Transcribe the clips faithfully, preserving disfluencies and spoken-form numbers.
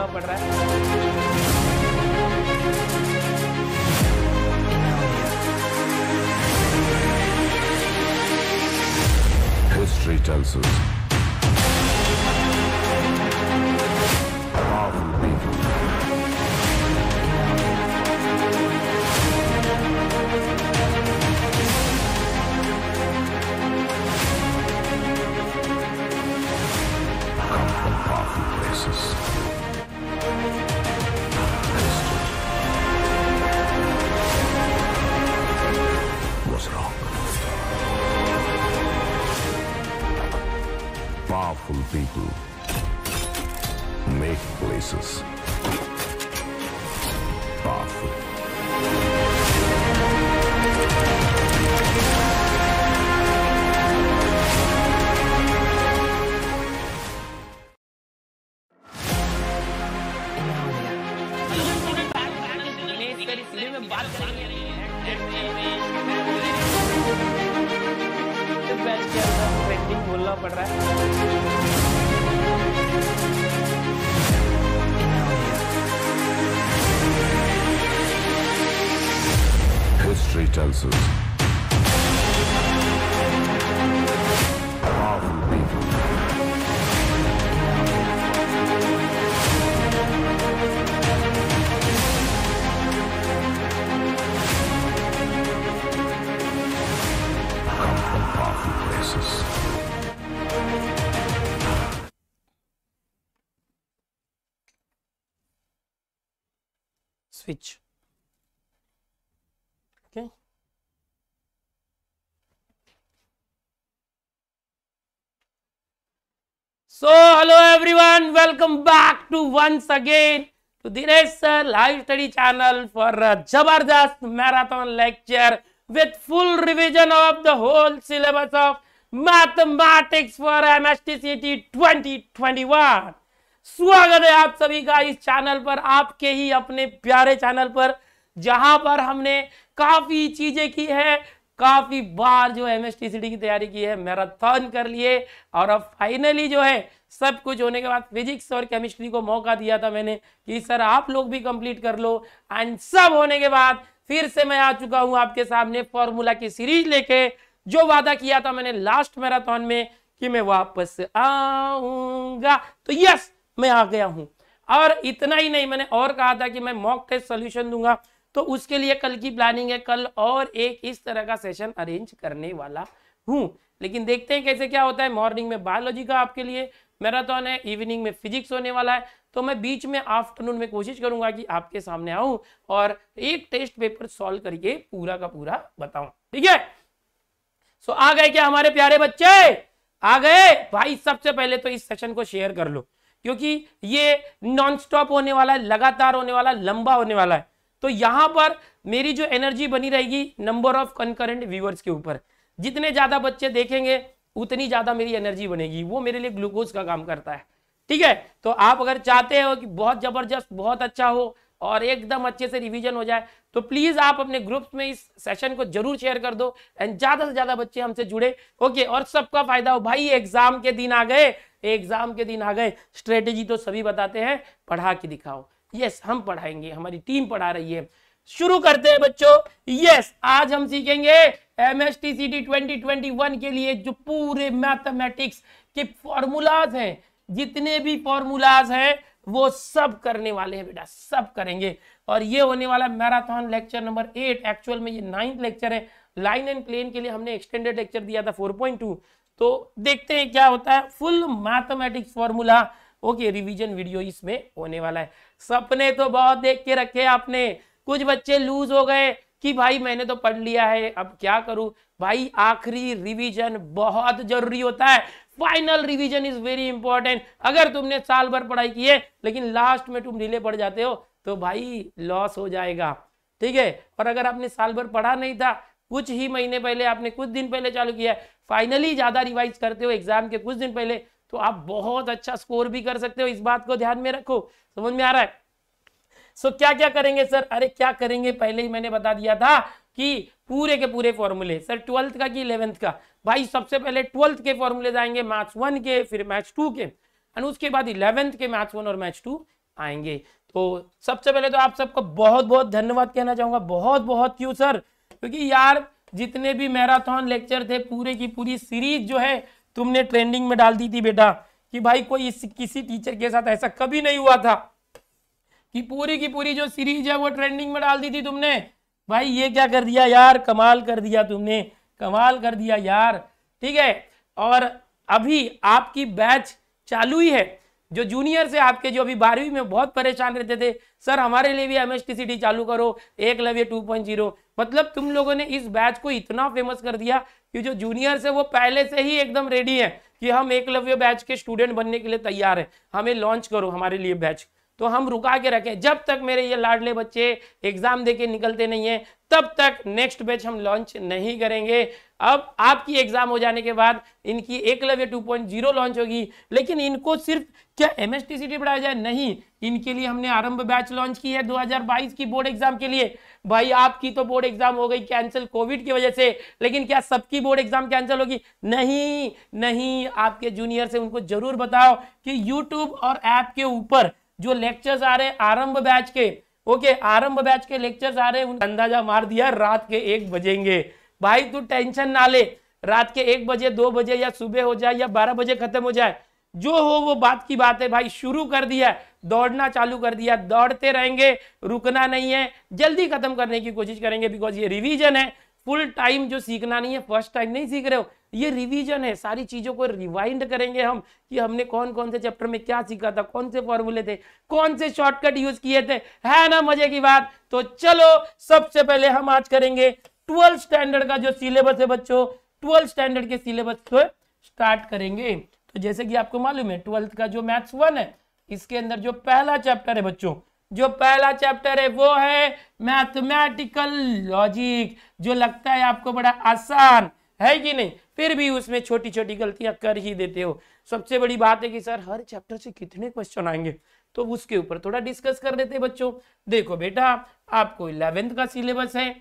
बोलना पड़ रहा है। History tells us powerful people come from powerful places. History was wrong. Powerful people make places powerful. में बात करेंगे ट्रेंडिंग बोलना पड़ रहा है। History tells us powerful people come from powerful places. Switch. Okay. So hello everyone, welcome back to once again to Dinesh Sir live study channel for a Jabardast marathon lecture with full revision of the whole syllabus of mathematics for M S T C T twenty twenty-one। स्वागत है आप सभी का इस channel पर, आपके ही अपने प्यारे चैनल पर, जहां पर हमने काफी चीजें की है, काफी बार जो M S T C T की तैयारी की है, मैराथन कर लिए और अब फाइनली जो है सब कुछ होने के बाद फिजिक्स और केमिस्ट्री को मौका दिया था मैंने कि सर आप लोग भी कंप्लीट कर लो, एंड सब होने के बाद फिर से मैं आ चुका हूं आपके सामने फॉर्मूला की सीरीज लेके। जो वादा किया था मैंने लास्ट मैराथन में कि मैं वापस आऊंगा, तो यस मैं आ गया हूं। और इतना ही नहीं, मैंने और कहा था कि मैं मॉक टेस्ट सॉल्यूशन दूंगा, तो उसके लिए कल की प्लानिंग है, कल और एक इस तरह का सेशन अरेंज करने वाला हूं। लेकिन देखते हैं कैसे क्या होता है। मॉर्निंग में बायोलॉजी का आपके लिए मैराथन है, इवनिंग में फिजिक्स होने वाला है, तो मैं बीच में आफ्टरनून में कोशिश करूंगा कि आपके सामने आऊं और एक टेस्ट पेपर सॉल्व करके पूरा का पूरा बताऊं, ठीक है। सो आ गए क्या हमारे प्यारे बच्चे? आ गए भाई। सबसे पहले तो इस सेशन को शेयर कर लो, क्योंकि ये नॉन स्टॉप होने वाला है, लगातार होने वाला, लंबा होने वाला है। तो यहां पर मेरी जो एनर्जी बनी रहेगी नंबर ऑफ कंकरेंट व्यूअर्स के ऊपर, जितने ज्यादा बच्चे देखेंगे उतनी ज्यादा मेरी एनर्जी बनेगी, वो मेरे लिए ग्लूकोज का काम करता है, ठीक है। तो आप अगर चाहते हो कि बहुत जबरदस्त, बहुत अच्छा हो और एकदम अच्छे से रिवीजन हो जाए, तो प्लीज आप अपने ग्रुप्स में इस सेशन को जरूर शेयर कर दो एंड ज्यादा से ज्यादा बच्चे हमसे जुड़े, ओके, और सबका फायदा हो। भाई एग्जाम के दिन आ गए, एग्जाम के दिन आ गए, स्ट्रेटेजी तो सभी बताते हैं, पढ़ा के दिखाओ। यस हम पढ़ाएंगे, हमारी टीम पढ़ा रही है। शुरू करते हैं बच्चों। यस आज हम सीखेंगे M S T C T twenty twenty one के लिए जो पूरे मैथमेटिक्स के फॉर्मूलाज हैं, जितने भी फॉर्मूलाज हैं वो सब करने वाले हैं बेटा, सब करेंगे। और ये होने वाला marathon lecture number eight, actual में ये नाइन्थ लेक्चर है। लाइन एंड प्लेन के लिए हमने एक्सटेंडेड लेक्चर दिया था फोर पॉइंट टू, तो देखते हैं क्या होता है। Full mathematics formula, okay, revision video इसमें होने वाला है। सपने तो बहुत देख के रखे आपने, कुछ बच्चे लूज हो गए कि भाई मैंने तो पढ़ लिया है अब क्या करूं। भाई आखिरी रिवीजन बहुत जरूरी होता है, final revision is very important. अगर तुमने साल भर पढ़ाई की है लेकिन लास्ट में तुम ढीले पड़ जाते हो तो भाई लॉस हो जाएगा, ठीक है। और अगर आपने साल भर पढ़ा नहीं था, कुछ ही महीने पहले आपने कुछ दिन पहले चालू किया है, फाइनली ज्यादा रिवाइज करते हो एग्जाम के कुछ दिन पहले, तो आप बहुत अच्छा स्कोर भी कर सकते हो। इस बात को ध्यान में रखो, समझ में आ रहा है। सो so, क्या क्या करेंगे सर? अरे क्या करेंगे, पहले ही मैंने बता दिया था कि पूरे के पूरे फॉर्मूले सर, ट्वेल्थ का कि इलेवेंथ का। भाई सबसे पहले ट्वेल्थ के फॉर्मूले आएंगे, मैथ्स वन के, फिर मैथ्स टू के, और उसके बाद इलेवेंथ के मैथ्स वन और मैथ्स टू आएंगे। तो सबसे पहले तो आप सबको बहुत बहुत धन्यवाद कहना चाहूंगा, बहुत बहुत क्यों सर, क्योंकि यार जितने भी मैराथन लेक्चर थे पूरे की पूरी सीरीज जो है तुमने ट्रेंडिंग में डाल दी थी बेटा, कि भाई कोई इस, किसी टीचर के साथ ऐसा कभी नहीं हुआ था कि पूरी की पूरी जो सीरीज है वो ट्रेंडिंग में डाल दी थी तुमने। भाई ये क्या कर दिया यार, कमाल कर दिया तुमने, कमाल कर दिया यार, ठीक है। और अभी आपकी बैच चालू ही है, जो जूनियर से आपके जो अभी बारहवीं में बहुत परेशान रहते थे, सर हमारे लिए भी एमएसटीसीटी चालू करो, एकलव्य टू पॉइंट ज़ीरो, मतलब तुम लोगों ने इस बैच को इतना फेमस कर दिया कि जो जूनियर से वो पहले से ही एकदम रेडी है कि हम एकलव्य बैच के स्टूडेंट बनने के लिए तैयार है, हमें लॉन्च करो हमारे लिए बैच। तो हम रुका के रखें, जब तक मेरे ये लाडले बच्चे एग्जाम देके निकलते नहीं है तब तक नेक्स्ट बैच हम लॉन्च नहीं करेंगे। अब आपकी एग्जाम हो जाने के बाद इनकी Eklavya two point zero launch होगी, लेकिन इनको सिर्फ क्या एमएसटीसीटी पढ़ाया जाए, नहीं, इनके लिए हमने आरंभ बैच लॉन्च की है दो हज़ार बाईस की बोर्ड एग्जाम के लिए। भाई आपकी तो बोर्ड एग्जाम हो गई कैंसिल कोविड की वजह से, लेकिन क्या सबकी बोर्ड एग्जाम कैंसिल होगी? नहीं नहीं, आपके जूनियर से उनको जरूर बताओ कि यूट्यूब और ऐप के ऊपर जो लेक्चर्स आ रहे हैं आरंभ बैच के, ओके आरंभ बैच के लेक्चर्स आ रहे हैं, उनका अंदाजा मार दिया रात के एक बजेंगे। भाई तू टेंशन ना ले, रात के एक बजे दो बजे या सुबह हो जाए या बारह बजे खत्म हो जाए, जो हो वो बात की बात है। भाई शुरू कर दिया, दौड़ना चालू कर दिया, दौड़ते रहेंगे, रुकना नहीं है, जल्दी खत्म करने की कोशिश करेंगे, बिकॉज ये रिवीजन है, फुल टाइम जो सीखना नहीं है, फर्स्ट टाइम नहीं सीख रहे हो, ये रिवीजन है, सारी चीजों को रिवाइंड करेंगे हम कि हमने कौन कौन से चैप्टर में क्या सीखा था, कौन से फॉर्मूले थे, कौन से शॉर्टकट यूज किए थे, है ना मजे की बात। तो चलो सबसे पहले हम आज करेंगे ट्वेल्थ स्टैंडर्ड का जो सिलेबस है बच्चों, ट्वेल्थ स्टैंडर्ड के सिलेबस को स्टार्ट करेंगे। तो जैसे कि आपको मालूम है ट्वेल्थ का जो मैथ्स वन है, इसके अंदर जो पहला चैप्टर है बच्चों, जो पहला चैप्टर है वो है मैथमेटिकल लॉजिक, जो लगता है आपको बड़ा आसान है कि नहीं, फिर भी उसमें छोटी छोटी गलतियां कर ही देते हो। सबसे बड़ी बात है कि सर हर चैप्टर से कितने क्वेश्चन आएंगे, तो उसके ऊपर थोड़ा डिस्कस कर लेते हैं बच्चों। देखो बेटा, आपको इलेवेंथ का सिलेबस है,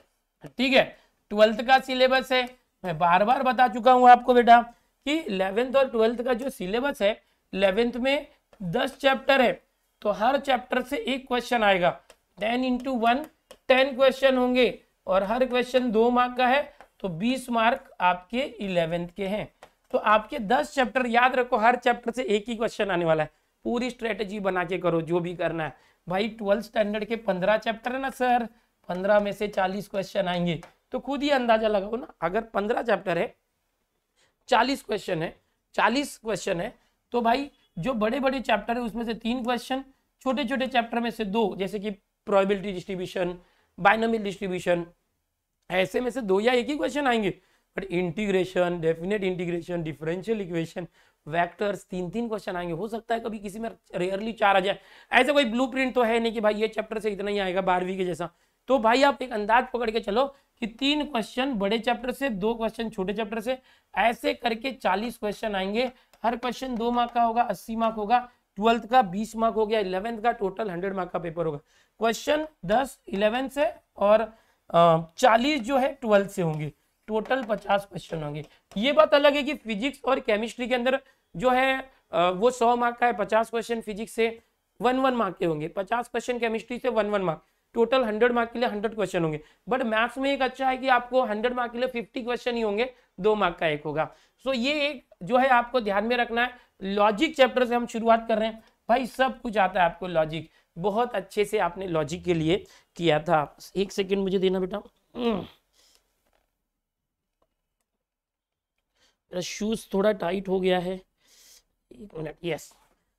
ठीक है, ट्वेल्थ का सिलेबस है, मैं बार बार बता चुका हूं आपको बेटा कि इलेवेंथ और ट्वेल्थ का जो सिलेबस है, इलेवेंथ में दस चैप्टर है, तो हर चैप्टर से एक क्वेश्चन आएगा, ten into one ten question होंगे, और हर क्वेश्चन दो मार्क का है, तो बीस मार्क आपके इलेवेंथ के हैं। तो आपके दस चैप्टर याद रखो, हर चैप्टर से एक ही क्वेश्चन आने वाला है, पूरी स्ट्रेटेजी बना के करो जो भी करना है। भाई ट्वेल्थ स्टैंडर्ड के पंद्रह चैप्टर है ना सर, पंद्रह में से चालीस क्वेश्चन आएंगे, तो खुद ही अंदाजा लगाओ ना, अगर पंद्रह चैप्टर है, चालीस क्वेश्चन है, चालीस क्वेश्चन है, तो भाई जो बड़े बड़े चैप्टर है उसमें से तीन क्वेश्चन, छोटे छोटे चैप्टर में से दो, जैसे कि प्रोबेबिलिटी डिस्ट्रीब्यूशन, बाइनोमियल डिस्ट्रीब्यूशन, ऐसे में से दो या एक ही क्वेश्चन आएंगे। But integration, definite integration, differential equation, vectors, तीन तीन क्वेश्चन आएंगे। हो सकता है कभी किसी में रेयरली चार आ जाए, ऐसा कोई ब्लूप्रिंट तो है नहीं कि भाई ये चैप्टर से इतना ही आएगा बारहवीं के जैसा। तो भाई आप एक अंदाज पकड़ के चलो कि तीन क्वेश्चन बड़े चैप्टर से, दो क्वेश्चन छोटे चैप्टर से, ऐसे करके चालीस क्वेश्चन आएंगे। हर क्वेश्चन दो मार्क का होगा, अस्सी मार्क होगा, ट्वेल्थ का बीस मार्क हो गया, इलेवेंथ का टोटल हंड्रेड मार्क का पेपर होगा। क्वेश्चन दस इलेवेंथ से और चालीस जो है ट्वेल्थ से होंगे, टोटल पचास क्वेश्चन होंगे। ये बात अलग है कि फिजिक्स और केमिस्ट्री के अंदर जो है आ, वो सौ मार्क का है, पचास क्वेश्चन फिजिक्स से वन वन मार्क के होंगे, पचास क्वेश्चन केमिस्ट्री से one one mark, total hundred mark के लिए हंड्रेड क्वेश्चन होंगे। बट मैथ्स में एक अच्छा है कि आपको हंड्रेड मार्क के लिए फिफ्टी क्वेश्चन ही होंगे, दो मार्क का एक होगा। सो so, ये एक जो है आपको ध्यान में रखना है। लॉजिक चैप्टर से हम शुरुआत कर रहे हैं, भाई सब कुछ आता है आपको, लॉजिक बहुत अच्छे से आपने लॉजिक के लिए किया था। एक सेकेंड मुझे देना बेटा, मेरा शूज थोड़ा टाइट हो गया है, एक मिनट, यस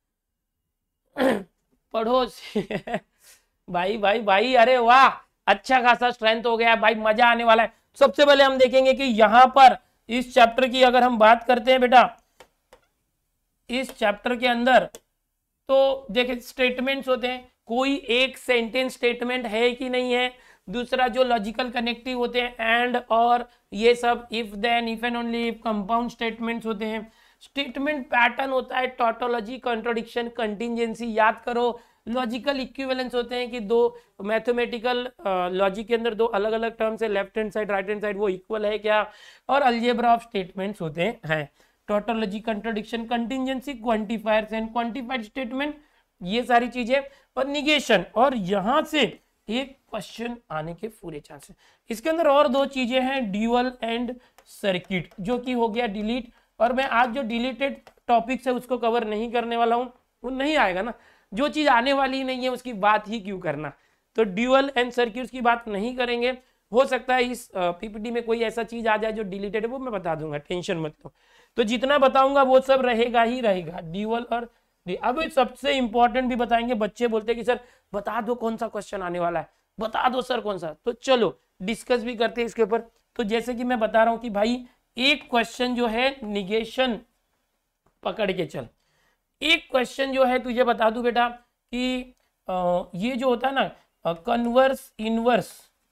पढ़ो भाई भाई भाई, अरे वाह, अच्छा खासा स्ट्रेंथ हो गया है भाई, मजा आने वाला है। सबसे पहले हम देखेंगे कि यहां पर इस चैप्टर की अगर हम बात करते हैं बेटा, इस चैप्टर के अंदर तो देखिए स्टेटमेंट्स होते हैं, कोई एक सेंटेंस स्टेटमेंट है कि नहीं है, दूसरा जो लॉजिकल कनेक्टिव होते हैं एंड और ये सब, if then, if and only if, compound statements होते हैं, स्टेटमेंट पैटर्न होता है, टॉटोलॉजी, कॉन्ट्रोडिक्शन, कंटिजेंसी, याद करो, लॉजिकल इक्विवेलेंस होते हैं कि दो मैथमेटिकल लॉजिक के अंदर दो अलग अलग टर्म्स है, left hand side right hand side, वो इक्वल है क्या, और अलजेब्रा ऑफ स्टेटमेंट्स होते हैं। Tautology, contradiction, contingency, quantifiers and quantified statement, ये सारी चीजें और निगेशन, और यहां से एक क्वेश्चन आने के पूरे चांसेस। इसके अंदर और दो चीजें हैं, ड्यूअल एंड सर्किट, जो कि हो गया डिलीट, और मैं आज जो डिलीटेड टॉपिक्स है उसको कवर नहीं करने वाला हूं, वो नहीं आएगा ना, जो चीज आने वाली नहीं है उसकी बात ही क्यों करना। तो ड्यूअल एंड सर्किट्स की बात नहीं करेंगे, हो सकता है इस पीपीटी में कोई ऐसा चीज आ जाए जो डिलीटेड है, वो मैं बता दूंगा, टेंशन मत लो। तो जितना बताऊंगा वो सब रहेगा ही रहेगा, ड्यूअल और अब सबसे इंपॉर्टेंट भी बताएंगे। बच्चे बोलते हैं कि सर बता दो कौन सा क्वेश्चन आने वाला है, बता दो सर कौन सा, तो चलो डिस्कस भी करते हैं इसके ऊपर। तो जैसे कि मैं बता रहा हूं कि भाई एक क्वेश्चन जो है निगेशन पकड़ के चल, एक क्वेश्चन जो है तुझे बता दूं बेटा कि आ, ये जो होता है ना converse inverse,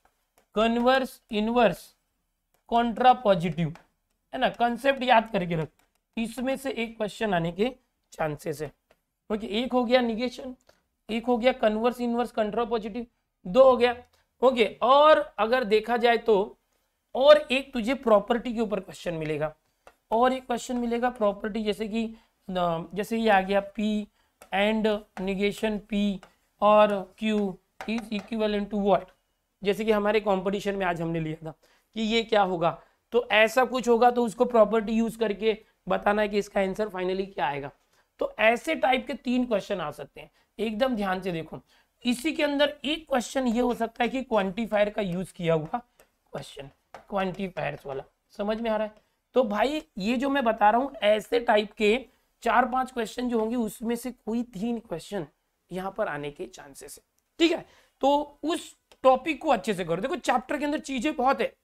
converse inverse contrapositive, है ना, कंसेप्ट याद करके रख, इसमें से एक क्वेश्चन आने के चांसेस है। ओके, एक हो गया निगेशन, एक हो गया कन्वर्स इनवर्स कंट्रा पॉजिटिव, दो हो गया। ओके, और अगर देखा जाए तो और एक तुझे प्रॉपर्टी के ऊपर क्वेश्चन मिलेगा, और एक क्वेश्चन मिलेगा प्रॉपर्टी, जैसे कि जैसे ये आ गया P एंड निगेशन P और Q is equivalent to what, जैसे कि हमारे कंपटीशन में आज हमने लिया था कि ये क्या होगा, तो ऐसा कुछ होगा, तो उसको प्रॉपर्टी यूज करके बताना है कि इसका आंसर फाइनली क्या आएगा। तो ऐसे टाइप के तीन क्वेश्चन आ सकते हैं, एकदम ध्यान से देखो। इसी के अंदर एक क्वेश्चन ये हो सकता है कि क्वांटिफायर का यूज किया हुआ क्वेश्चन, क्वांटिफायर्स वाला, समझ में आ रहा है। तो भाई ये जो मैं बता रहा हूं ऐसे टाइप के चार पांच क्वेश्चन जो होंगे उसमें से कोई तीन क्वेश्चन यहाँ पर आने के चांसेस है, ठीक है। तो उस टॉपिक को अच्छे से करो, देखो चैप्टर के अंदर चीजें बहुत है,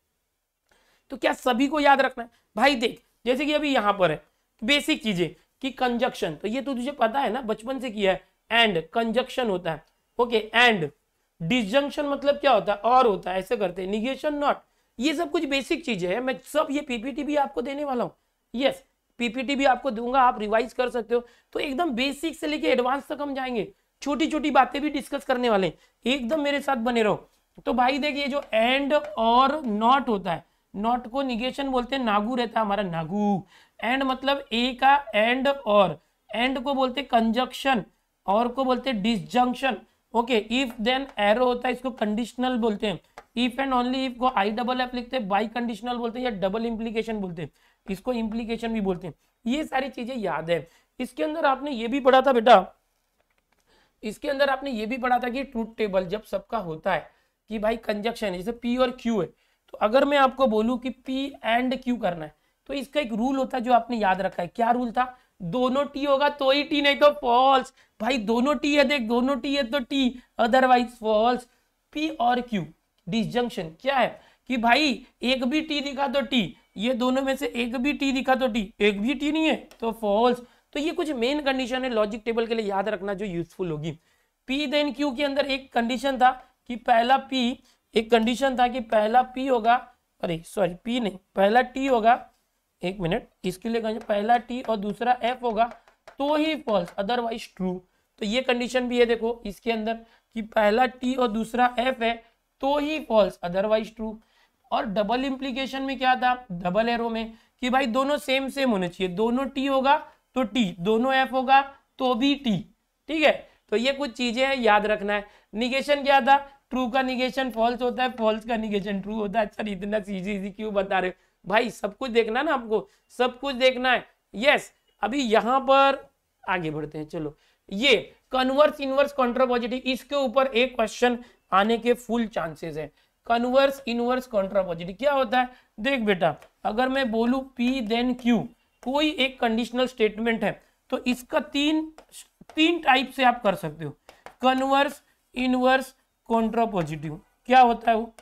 तो क्या सभी को याद रखना है भाई। देख जैसे कि अभी यहाँ पर है बेसिक चीजें कि कंजक्शन, तो ये तो तुझे पता है ना, बचपन से किया है, एंड कंजक्शन होता है, ओके, एंड डिसजंक्शन मतलब क्या होता है, और होता है, ऐसे करते हैं, निगेशन नॉट, ये सब कुछ बेसिक चीजें हैं। मैं सब ये पीपीटी भी आपको देने वाला हूँ, यस पीपीटी भी आपको दूंगा, आप रिवाइज कर सकते हो। तो एकदम बेसिक से लेके एडवांस तक हम जाएंगे, छोटी छोटी बातें भी डिस्कस करने वाले हैं, एकदम मेरे साथ बने रहो। तो भाई देखिए जो एंड और नॉट होता है, नॉट को निगेशन बोलते हैं, नागू रहता है हमारा नागू, एंड मतलब ए का एंड, और एंड को बोलते कंजक्शन, और को बोलते disjunction, okay. If then arrow होता है, इसको कंडीशनल बोलते हैं, इफ एंड ओनली इफ को आई डबल एफ लिखते हैं, बाई कंडीशनल बोलते हैं, या डबल इंप्लीकेशन बोलते हैं, इसको इंप्लीकेशन भी बोलते हैं। ये सारी चीजें याद है। इसके अंदर आपने ये भी पढ़ा था बेटा, इसके अंदर आपने ये भी पढ़ा था कि ट्रूथ टेबल जब सबका होता है कि भाई कंजक्शन है, जैसे पी और क्यू है, तो अगर मैं आपको बोलूं कि पी एंड क्यू करना है, तो इसका एक रूल होता है जो आपने याद रखा है। क्या रूल था, दोनों टी होगा तो ही टी, नहीं तो फॉल्स। भाई दोनों टी है, देख दोनों टी है तो टी, अदरवाइज फॉल्स। पी और क्यू डिसजंक्शन क्या है कि भाई एक भी टी दिखा तो टी, ये दोनों में से एक भी टी दिखा तो टी, एक भी टी नहीं है तो फॉल्स। तो ये कुछ मेन कंडीशन है लॉजिक टेबल के लिए याद रखना जो यूजफुल होगी। पी देन क्यू के अंदर एक कंडीशन था कि पहला पी, एक कंडीशन था कि पहला पी होगा, अरे सॉरी पी नहीं, पहला टी होगा, एक मिनट, इसके लिए पहला टी और दूसरा एफ होगा तो ही फॉल्स, अदरवाइज ट्रू। तो ये कंडीशन भी है देखो इसके अंदर कि पहला टी और दूसरा एफ है तो ही फॉल्स, अदरवाइज ट्रू। और डबल इंप्लीकेशन में क्या था, डबल एरो में, कि भाई दोनों सेम सेम होने चाहिए, दोनों टी होगा तो टी, दोनों एफ होगा तो भी टी, ठीक है। तो ये कुछ चीजें हैं याद रखना है। निगेशन क्या था, ट्रू का निगेशन फॉल्स होता है, फॉल्स का निगेशन ट्रू होता है। अच्छा इतना इजी इजी क्यों बता रहे हो भाई, सब कुछ देखना ना आपको, सब कुछ देखना है, यस। अभी यहाँ पर आगे बढ़ते हैं, चलो ये कन्वर्स इनवर्स कॉन्ट्रापॉजिटिव, इसके ऊपर एक क्वेश्चन आने के फुल चांसेस है। कन्वर्स इनवर्स कॉन्ट्रापॉजिटिव क्या होता है, देख बेटा अगर मैं बोलूं P देन Q, कोई एक कंडीशनल स्टेटमेंट है, तो इसका तीन तीन टाइप से आप कर सकते हो। कन्वर्स इनवर्स कॉन्ट्रापॉजिटिव क्या होता है, वो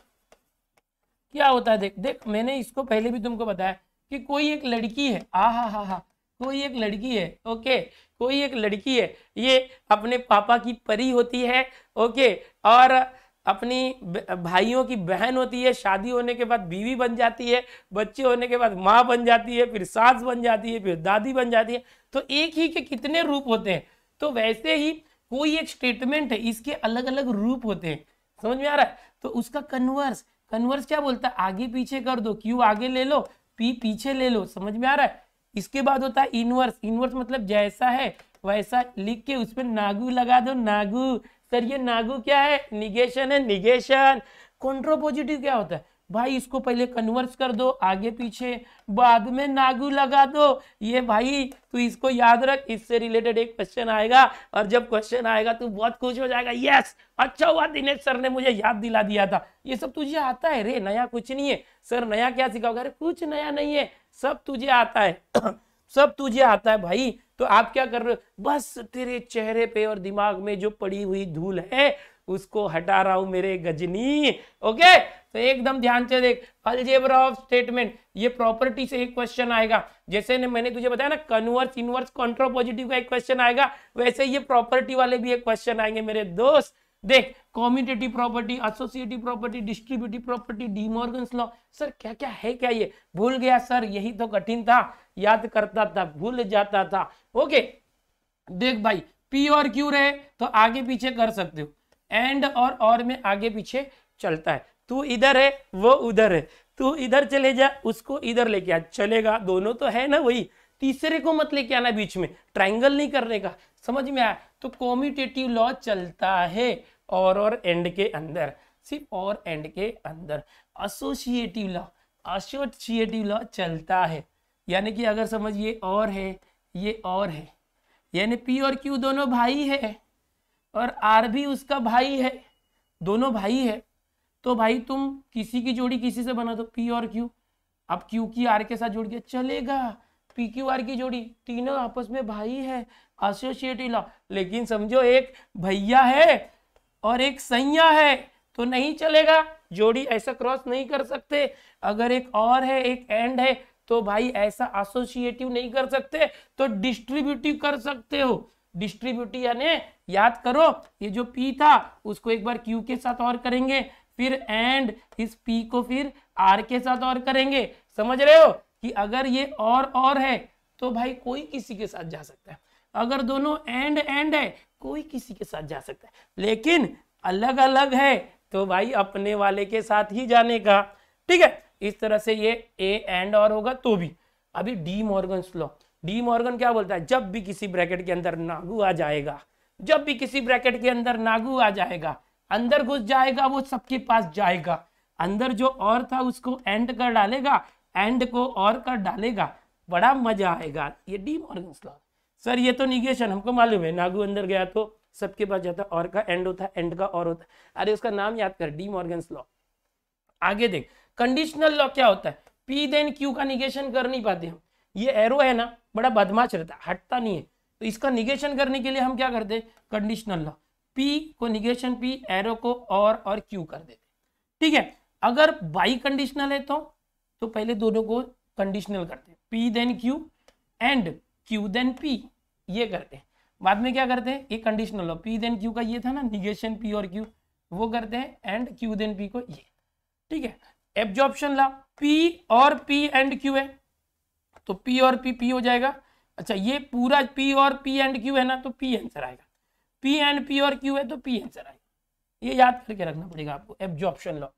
क्या होता है, देख देख मैंने इसको पहले भी तुमको बताया कि कोई एक लड़की है, आ हा हा हा कोई एक लड़की है, ओके, कोई एक लड़की है, ये अपने पापा की परी होती है, ओके, और अपनी भाइयों की बहन होती है, शादी होने के बाद बीवी बन जाती है, बच्चे होने के बाद माँ बन जाती है, फिर सास बन जाती है, फिर दादी बन जाती है। तो एक ही के कितने रूप होते हैं, तो वैसे ही कोई एक स्टेटमेंट है, इसके अलग अलग रूप होते हैं, समझ में आ रहा है। तो उसका कन्वर्स, कन्वर्स क्या बोलता है, आगे पीछे कर दो, क्यू आगे ले लो, पी पीछे ले लो, समझ में आ रहा है। इसके बाद होता है इनवर्स, इनवर्स मतलब जैसा है वैसा लिख के उस पर नागू लगा दो, नागू। सर ये नागू क्या है? निगेशन है, निगेशन। कॉन्ट्रापोजिटिव क्या होता है भाई? इसको पहले कन्वर्स कर दो आगे पीछे, बाद में नागू लगा दो। ये भाई तू इसको याद रख, इससे रिलेटेड एक क्वेश्चन आएगा और जब क्वेश्चन आएगा तू बहुत खुश हो जाएगा। यस, अच्छा हुआ दिनेश सर ने मुझे याद दिला दिया था। ये सब तुझे आता है रे, नया कुछ नहीं है। सर नया क्या सिखाओगे? अरे कुछ नया नहीं है, सब तुझे आता है सब तुझे आता है भाई। तो आप क्या कर रहे हो? बस तेरे चेहरे पे और दिमाग में जो पड़ी हुई धूल है उसको हटा रहा हूं मेरे गजनी। ओके, तो एकदम ध्यान से देख। अलजेब्रा ऑफ स्टेटमेंट, ये प्रॉपर्टी से एक क्वेश्चन आएगा। जैसे ने मैंने तुझे बताया ना कन्वर्स, इनवर्स, कॉन्ट्रापोजिटिव का एक क्वेश्चन आएगा, वैसे ये प्रॉपर्टी वाले भी एक क्वेश्चन आएंगे मेरे दोस्त। देख, commutative property, associative property, distributive property, De Morgan's law. Sir क्या क्या है? क्या ये भूल गया सर? यही तो कठिन था, याद करता था भूल जाता था। ओके, देख भाई, पी और क्यू रहे तो आगे पीछे कर सकते हो, एंड और और में आगे पीछे चलता है। तू इधर है वो उधर है, तू इधर चले जा उसको इधर लेके आ, चलेगा। दोनों तो है ना वही, तीसरे को मत लेके आना बीच में, ट्रायंगल नहीं करने का। समझ में आया? तो कॉम्यूटेटिव लॉ चलता है और और एंड के अंदर, सिर्फ और एंड के अंदर। एसोसिएटिव लॉ, एसोसिएटिव लॉ चलता है, यानी कि अगर समझ ये और है ये और है, यानी पी और क्यू दोनों भाई है और आर भी उसका भाई है, दोनों भाई है। तो भाई तुम किसी की जोड़ी किसी से बना दो, पी और क्यू। अब क्यू की आर के साथ जोड़ के चलेगा, पी क्यू आर की जोड़ी, तीनों आपस में भाई है, एसोसिएटिव लॉ। लेकिन समझो एक भैया है और एक सैया है तो नहीं चलेगा, जोड़ी ऐसा क्रॉस नहीं कर सकते। अगर एक और है एक एंड है तो भाई ऐसा एसोसिएटिव नहीं कर सकते, तो डिस्ट्रीब्यूटिव कर सकते हो। डिस्ट्रीब्यूटिव यानी याद करो, ये जो P था उसको एक बार Q के साथ और करेंगे, फिर एंड इस P को फिर R के साथ और करेंगे। समझ रहे हो कि अगर ये और और है तो भाई कोई किसी के साथ जा सकता है, अगर दोनों एंड एंड है कोई किसी के साथ जा सकता है, लेकिन अलग अलग है तो भाई अपने वाले के साथ ही जाने का। ठीक है, इस तरह से ये ए एंड और होगा तो भी। अभी De Morgan's law, De Morgan क्या बोलता है? जब भी किसी ब्रैकेट के अंदर नागू आ जाएगा, जब भी किसी ब्रैकेट के अंदर नागू आ जाएगा, अंदर घुस जाएगा, वो सबके पास जाएगा। अंदर जो और था उसको एंड कर डालेगा, एंड को और कर डालेगा, बड़ा मजा आएगा। ये डी मॉर्गन्स लॉ। सर ये तो निगेशन हमको मालूम है, नागू अंदर गया तो सबके पास जाता, और का एंड होता है, एंड का और होता है। अरे उसका नाम याद कर, डी मॉर्गन्स लॉ। आगे देख, कंडीशनल लॉ क्या होता है? पी देन क्यू का निगेशन कर नहीं पाते हम। ये एरो है ना, बड़ा बदमाश रहता है, हटता नहीं है, तो इसका निगेशन करने के लिए हम क्या करते हैं? कंडीशनल लॉ, पी को निगेशन पी, एरो को और और क्यू कर देते। ठीक है, अगर बाई कंडीशनल है तो तो पहले दोनों को कंडीशनल करते हैं, P then Q and Q then P, ये करते हैं। बाद में क्या करते हैं? ये conditional law, P then Q का ये था ना निगेशन पी और क्यू, वो करते हैं, एंड क्यू देन पी को ये। ठीक है, एब्जॉर्प्शन लॉ, पी और पी एंड क्यू है तो पी और पी पी हो जाएगा। अच्छा, ये पूरा पी और पी एंड क्यू है ना तो पी आंसर आएगा, पी एंड पी और क्यू है तो पी आंसर आएगा। ये याद करके रखना पड़ेगा आपको, एब्जॉर्प्शन लॉ।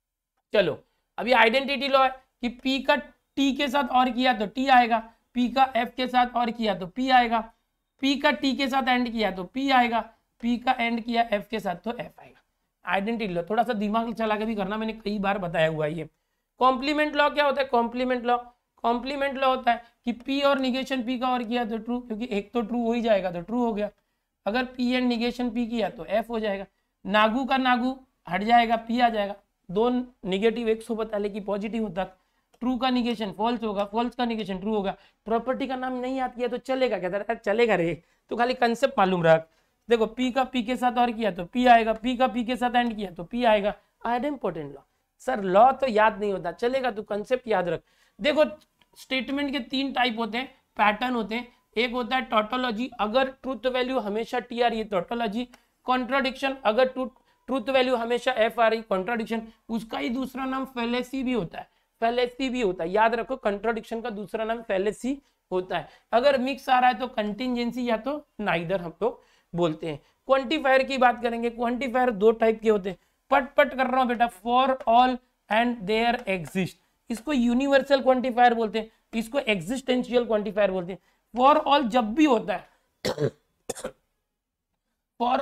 चलो अभी आइडेंटिटी लॉ है कि पी का टी के साथ और किया तो टी आएगा, पी का एफ के साथ और किया तो पी आएगा, पी का टी के साथ एंड किया तो पी आएगा, पी का एंड किया एफ के साथ तो एफ आएगा। आइडेंटिटी लॉ थोड़ा सा दिमाग चला के भी करना, मैंने कई बार बताया हुआ है। ये कॉम्प्लीमेंट लॉ क्या होता है? कॉम्प्लीमेंट लॉ, कॉम्प्लीमेंट लॉ होता है कि पी और निगेशन पी का और किया तो ट्रू, क्योंकि एक तो ट्रू हो ही जाएगा तो ट्रू हो गया। अगर पी एंड निगेशन पी किया तो एफ हो जाएगा। नागू का नागू हट जाएगा, पी आ जाएगा। दो निगेटिव एक सौ बता ले कि पॉजिटिव होता, ट्रू का निगेशन फॉल्स होगा, फॉल्स का निगेशन ट्रू होगा। प्रॉपर्टी का नाम नहीं याद किया तो चलेगा क्या? कहता चलेगा रे, तो खाली कंसेप्ट मालूम रख। देखो पी का पी के साथ और किया तो पी आएगा, पी का पी के साथ एंड किया तो पी आएगा। I important law. Sir law तो याद नहीं होता, चलेगा तो कंसेप्ट याद रख। देखो स्टेटमेंट के तीन टाइप होते हैं, पैटर्न होते हैं। एक होता है टोटोलॉजी, अगर ट्रूथ वैल्यू हमेशा टी आ रही है टोटोलॉजी। कॉन्ट्राडिक्शन, अगर ट्रूथ वैल्यू हमेशा एफ आ रही, कॉन्ट्राडिक्शन। उसका ही दूसरा नाम फैलेसी भी होता है, फैलेसी भी होता है, याद रखो। कंट्राडिक्शन का दूसरा नाम फैलेसी होता है। अगर मिक्स आ रहा है तो कंटिंजेंसी या तो नाइदर हम लोग बोलते हैं। क्वांटिफायर की बात करेंगे, क्वांटिफायर दो टाइप के होते हैं। पट पट कर रहा हूं बेटा, for all and there exist, इसको यूनिवर्सल क्वांटिफायर बोलते हैं, इसको एग्जिस्टेंशियल क्वांटिफायर बोलते हैं। फॉर ऑल जब भी होता है फॉर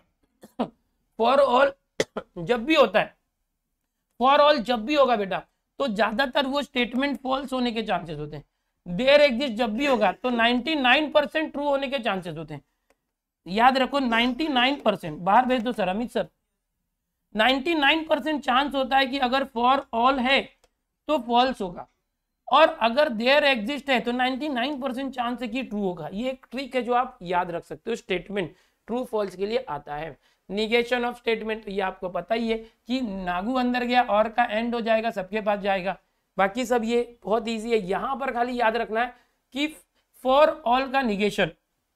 फॉर ऑल जब भी होता है, फॉर ऑल जब भी होगा बेटा तो ज्यादातर वो स्टेटमेंट फॉल्स होने के चांसेस होते हैं। देयर एग्जिस्ट जब भी होगा तो निन्यानवे परसेंट ट्रू होने के चांसेस होते हैं। याद रखो निन्यानवे परसेंट, बाहर भेज दो सर अमित सर। निन्यानवे परसेंट चांस होता है कि अगर फॉर ऑल है तो फॉल्स होगा, और अगर देयर एग्जिस्ट है तो निन्यानवे परसेंट चांस है कि ट्रू होगा। ये एक ट्रिक है जो आप याद रख सकते हो, स्टेटमेंट ट्रू फॉल्स के लिए आता है। निगेशन ऑफ स्टेटमेंट ये आपको पता ही है कि नागू अंदर गया और का एंड हो जाएगा, सबके पास जाएगा, बाकी सब ये बहुत इजी है। यहां पर खाली याद रखना है कि फॉर ऑल का निगेशन,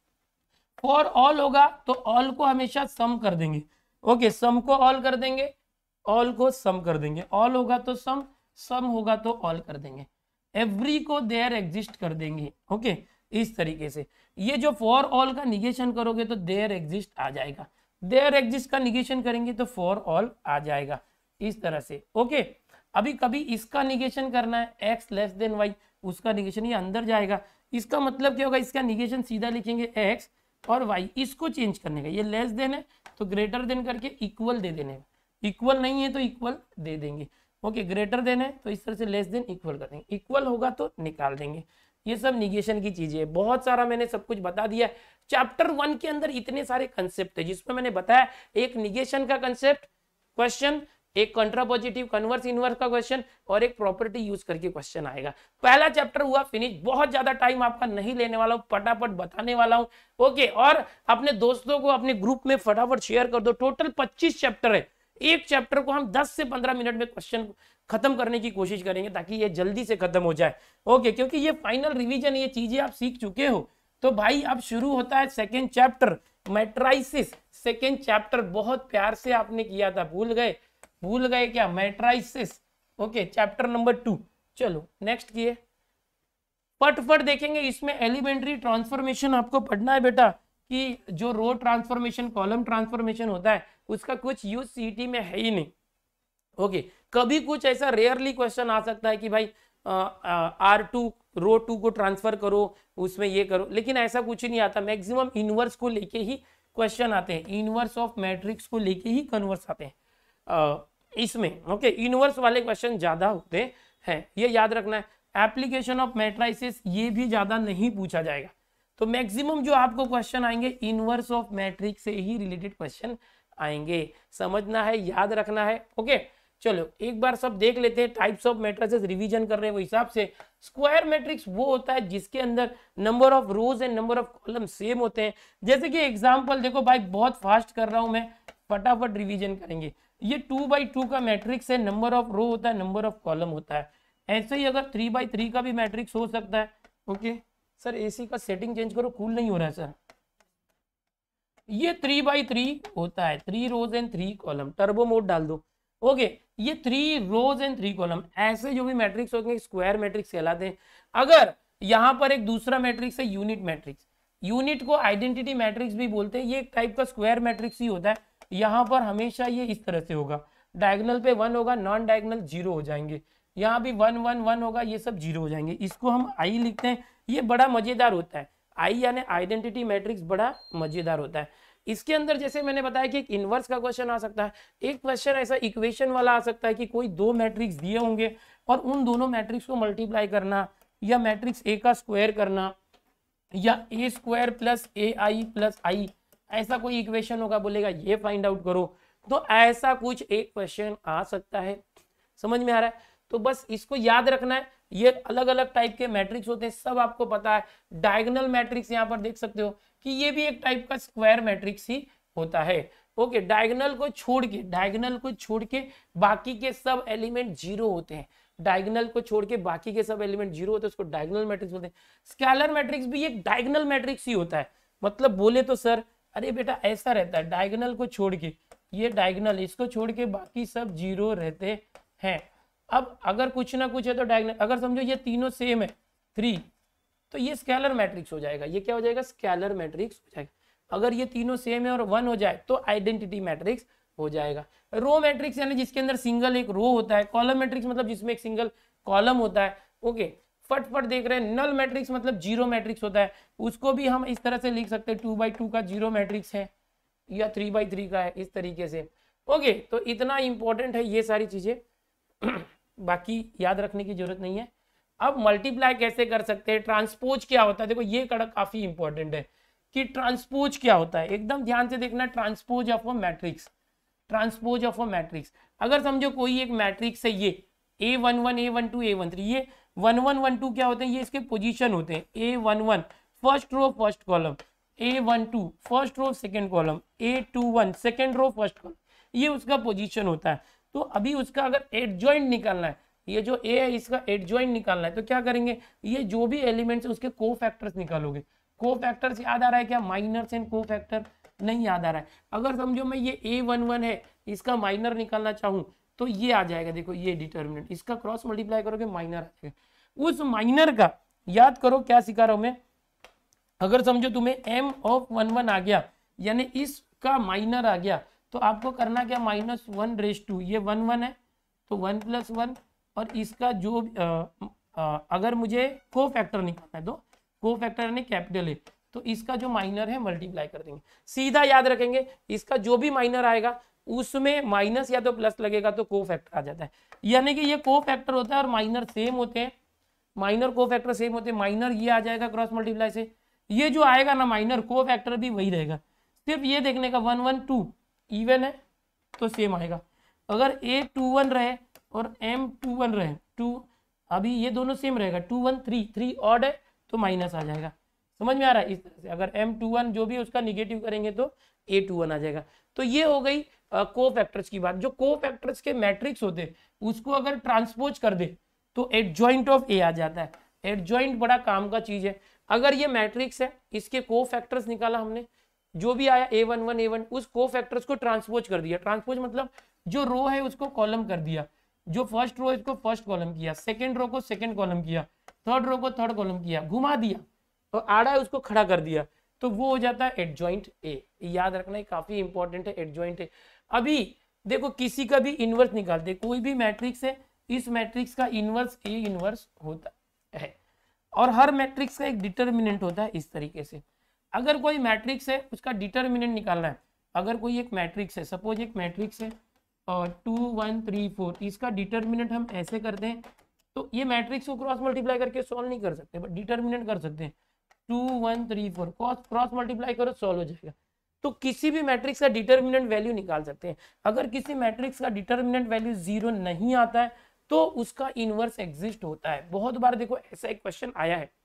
फॉर ऑल होगा तो ऑल को हमेशा सम कर देंगे। ओके, सम को ऑल कर देंगे, ऑल को सम कर देंगे, ऑल होगा तो सम, सम होगा तो ऑल कर देंगे, एवरी को देयर एग्जिस्ट कर देंगे। ओके, इस तरीके से ये जो फॉर ऑल का निगेशन करोगे तो देयर एग्जिस्ट आ जाएगा, देयर एग्जिस्ट का निगेशन करेंगे तो फॉर ऑल आ जाएगा, इस तरह से। ओके, अभी कभी इसका निगेशन करना है एक्स लेस देन वाई, उसका निगेशन ये अंदर जाएगा, इसका मतलब क्या होगा, इसका निगेशन सीधा लिखेंगे एक्स और वाई, इसको चेंज करने का, ये लेस देन है तो ग्रेटर देन करके इक्वल दे देने, इक्वल नहीं है तो इक्वल दे देंगे। ओके, ग्रेटर देन है तो इस तरह से लेस देन इक्वल कर देंगे, इक्वल होगा तो निकाल देंगे। ये सब निगेशन की चीजें है, बहुत सारा मैंने सब कुछ बता दिया है। चैप्टर वन के अंदर इतने सारे कंसेप्ट है जिसमें मैंने बताया एक निगेशन का कंसेप्ट क्वेश्चन, एक कंट्रापोजिटिव कन्वर्स इनवर्स का क्वेश्चन और एक प्रॉपर्टी यूज करके क्वेश्चन आएगा। पहला चैप्टर हुआ फिनिश, बहुत ज्यादा टाइम आपका नहीं लेने वाला हूं, फटाफट बताने वाला हूं। ओके, और अपने दोस्तों को अपने ग्रुप में फटाफट शेयर कर दो। टोटल पच्चीस चैप्टर है, एक चैप्टर को हम दस से पंद्रह मिनट में क्वेश्चन खत्म करने की कोशिश करेंगे ताकि ये जल्दी से खत्म हो जाए। ओके, क्योंकि ये फाइनल रिवीजन, ये चीजें आप सीख चुके हो तो भाई अब शुरू होता है second chapter matrices. Second chapter बहुत प्यार से आपने किया था, भूल गए भूल गए क्या, matrices. Okay, chapter number two. चलो नेक्स्ट किए, फटफट देखेंगे। इसमें एलिमेंट्री ट्रांसफॉर्मेशन आपको पढ़ना है बेटा, कि जो रो ट्रांसफॉर्मेशन कॉलम ट्रांसफॉर्मेशन होता है उसका कुछ यूज सीईटी में है ही नहीं। ओके, कभी कुछ ऐसा रेयरली क्वेश्चन आ सकता है कि भाई आर टू रो टू को ट्रांसफर करो, उसमें ये करो, लेकिन ऐसा कुछ नहीं आता। मैक्सिमम इनवर्स को लेके ही क्वेश्चन आते हैं, इनवर्स ऑफ मैट्रिक्स को लेके ही कन्वर्स आते हैं आ, इसमें। ओके, इनवर्स वाले क्वेश्चन ज्यादा होते हैं, ये याद रखना है। एप्लीकेशन ऑफ मैट्राइसिस ये भी ज्यादा नहीं पूछा जाएगा, तो मैक्सिमम जो आपको क्वेश्चन आएंगे इनवर्स ऑफ मैट्रिक्स से ही रिलेटेड क्वेश्चन आएंगे, समझना है, याद रखना है। ओके, चलो एक बार सब देख लेते हैं। टाइप्स ऑफ मैट्रिसेस रिवीजन कर रहे हैं वो हिसाब से। स्क्वायर मैट्रिक्स वो होता है जिसके अंदर number of rows and number of column same होते हैं। जैसे कि एग्जांपल देखो भाई, बहुत फास्ट कर रहा हूं मैं, फटाफट रिवीजन करेंगे। ये टू बाई टू का मैट्रिक्स है, नंबर ऑफ रो होता है, नंबर ऑफ कॉलम होता है। ऐसे ही अगर थ्री बाई थ्री का भी मैट्रिक्स हो सकता है। ओके सर, एसी का सेटिंग चेंज करो, कूल नहीं हो रहा है सर। ये थ्री बाई थ्री होता है, three rows and three column, turbo mode डाल दो। ओके, ये three rows and three column, ऐसे जो भी मैट्रिक्स होंगे स्क्वायर मैट्रिक्स कहलाते हैं। अगर यहाँ पर एक दूसरा मैट्रिक्स है यूनिट मैट्रिक्स, यूनिट को आइडेंटिटी मैट्रिक्स भी बोलते हैं, ये एक टाइप का स्क्वायर मैट्रिक्स ही होता है। यहाँ पर हमेशा ये इस तरह से होगा, डायगोनल पे वन होगा, नॉन डायगोनल जीरो हो जाएंगे, यहाँ भी वन वन वन होगा, ये सब जीरो हो जाएंगे। इसको हम आई लिखते हैं, ये बड़ा मजेदार होता है। आई यानी आइडेंटिटी मैट्रिक्स बड़ा मजेदार होता है। इसके अंदर जैसे मैंने बताया कि एक इनवर्स का क्वेश्चन आ सकता है, एक क्वेश्चन ऐसा इक्वेशन वाला आ सकता है कि कोई दो मैट्रिक्स दिए होंगे और उन दोनों मैट्रिक्स को मल्टीप्लाई करना, या मैट्रिक्स ए का स्क्वायर करना, या A square plus A I plus I, ऐसा कोई इक्वेशन होगा, बोलेगा ये फाइंड आउट करो। तो ऐसा कुछ एक क्वेश्चन आ सकता है, समझ में आ रहा है? तो बस इसको याद रखना है। ये अलग अलग टाइप के मैट्रिक्स होते हैं, सब आपको पता है। डायगोनल मैट्रिक्स यहाँ पर देख सकते हो कि ये भी एक टाइप का स्क्वायर मैट्रिक्स ही होता है। ओके, डायगोनल को छोड़ के डायगोनल को छोड़ के बाकी के सब एलिमेंट जीरो होते हैं। डायगोनल को छोड़ के बाकी के सब एलिमेंट जीरो होते हैं, उसको डायगोनल मैट्रिक्स बोलते हैं। स्केलर मैट्रिक्स भी एक डायगोनल मैट्रिक्स ही होता है। मतलब बोले तो सर, अरे बेटा ऐसा रहता है, डायगोनल को छोड़ के, ये डायगोनल, इसको छोड़ के बाकी सब जीरो रहते हैं। अब अगर कुछ ना कुछ है तो डायगोनल, अगर समझो ये तीनों सेम है थ्री, तो ये स्केलर मैट्रिक्स हो जाएगा। ये क्या हो जाएगा? स्केलर मैट्रिक्स हो जाएगा। अगर ये तीनों सेम है और वन हो जाए तो आइडेंटिटी मैट्रिक्स हो जाएगा। रो मैट्रिक्स यानी जिसके अंदर सिंगल एक रो होता है। कॉलम मैट्रिक्स मतलब जिसमें एक सिंगल कॉलम होता है। ओके, फटफट देख रहे हैं। नल मैट्रिक्स मतलब जीरो मैट्रिक्स होता है, उसको भी हम इस तरह से लिख सकते हैं, टू बाई टू का जीरो मैट्रिक्स है या थ्री बाई थ्री का है, इस तरीके से। ओके, तो इतना इंपॉर्टेंट है ये सारी चीजें, बाकी याद रखने की जरूरत नहीं है। अब मल्टीप्लाई कैसे कर सकते हैं, ट्रांसपोज क्या होता है, देखो ये कड़क काफी इंपॉर्टेंट है कि ट्रांसपोज क्या होता है, एकदम ध्यान से देखना। Transpose of a matrix, transpose of a matrix, अगर समझो कोई एक मैट्रिक्स है ये ए one one A one two A one three, ये वन वन वन टू क्या होते हैं, ये इसके पोजीशन होते हैं। A one one first row first column, A one two first row second column, A two one second row first column, ये उसका पोजीशन होता है। तो अभी उसका अगर एडजॉइंट निकालना है, ये जो ए है इसका एडजॉइंट निकालना है, तो क्या करेंगे, ये जो भी एलिमेंट्स है उसके को फैक्टर्स निकालोगे। को फैक्टर्स याद आ रहा है क्या, माइनर्स एंड को फैक्टर नहीं याद आ रहा है। अगर समझो मैं ये ए वन वन है, इसका माइनर निकालना चाहूँ तो ये आ जाएगा, देखो ये डिटर्मिनेंट, इसका क्रॉस मल्टीप्लाई करोगे माइनर आ जाएगा। उस माइनर का याद करो क्या सिखा रहा हूं मैं, अगर समझो तुम्हें m ऑफ वन वन आ गया, यानी इसका माइनर आ गया, तो आपको करना क्या, माइनस वन रेस टू, ये वन वन है तो वन प्लस वन, और इसका जो आ, आ, अगर मुझे को फैक्टर निकालना है तो को फैक्टर यानी कैपिटल है, तो इसका जो माइनर है मल्टीप्लाई कर देंगे। सीधा याद रखेंगे, इसका जो भी माइनर आएगा उसमें माइनस या तो प्लस लगेगा तो को फैक्टर आ जाता है, यानी कि ये को फैक्टर होता है और माइनर सेम होते हैं, माइनर को फैक्टर सेम होते हैं। माइनर ये आ जाएगा क्रॉस मल्टीप्लाई से, ये जो आएगा ना माइनर, को फैक्टर भी वही रहेगा। सिर्फ ये देखने का वन वन टू इवन है तो सेम आएगा, अगर ए टू वन रहे और एम टू वन रहे, टू अभी ये दोनों सेम रहेगा, two one three three odd है तो माइनस आ जाएगा। समझ में आ रहा है, इस तरह से अगर एम टू वन जो भी उसका निगेटिव करेंगे तो ए टू वन आ जाएगा। तो ये हो गई को फैक्टर्स की बात। जो को फैक्टर्स के मैट्रिक्स होते उसको अगर ट्रांसपोज कर दे तो एडजॉइंट ऑफ ए आ जाता है। एडजॉइंट बड़ा काम का चीज है। अगर ये मैट्रिक्स है, इसके को फैक्टर्स निकाला हमने, जो भी आया A one one A one, उस को फैक्टर्स को ट्रांसपोज कर दिया। ट्रांसपोज मतलब जो रो है उसको कॉलम कर दिया, जो फर्स्ट रो है इसको फर्स्ट कॉलम किया, सेकेंड रो को सेकेंड कॉलम किया, थर्ड रो को थर्ड कॉलम किया, घुमा दिया और आड़ा है उसको खड़ा कर दिया, तो वो हो जाता है एडजॉइंट ए। याद रखना, काफी इंपॉर्टेंट है एडजॉइंट ए। अभी देखो किसी का भी इनवर्स निकालते, कोई भी मैट्रिक्स है, इस मैट्रिक्स का इनवर्स ए इनवर्स होता है, और हर मैट्रिक्स का एक डिटर्मिनेंट होता है इस तरीके से। अगर कोई मैट्रिक्स है उसका डिटर्मिनेंट निकालना है, अगर कोई एक मैट्रिक्स है, सपोज एक मैट्रिक्स है और टू वन थ्री फोर, इसका डिटर्मिनेंट हम ऐसे करते हैं, तो ये मैट्रिक्स को क्रॉस मल्टीप्लाई करके सॉल्व नहीं कर सकते, बट डिटर्मिनेंट कर सकते हैं। Two one three four cross multiply करो सॉल्व हो जाएगा। तो किसी भी मैट्रिक्स का डिटर्मिनेंट वैल्यू निकाल सकते हैं। अगर किसी मैट्रिक्स का डिटर्मिनेंट वैल्यू जीरो नहीं आता है तो उसका इनवर्स एग्जिस्ट होता है। बहुत बार देखो ऐसा एक क्वेश्चन आया है,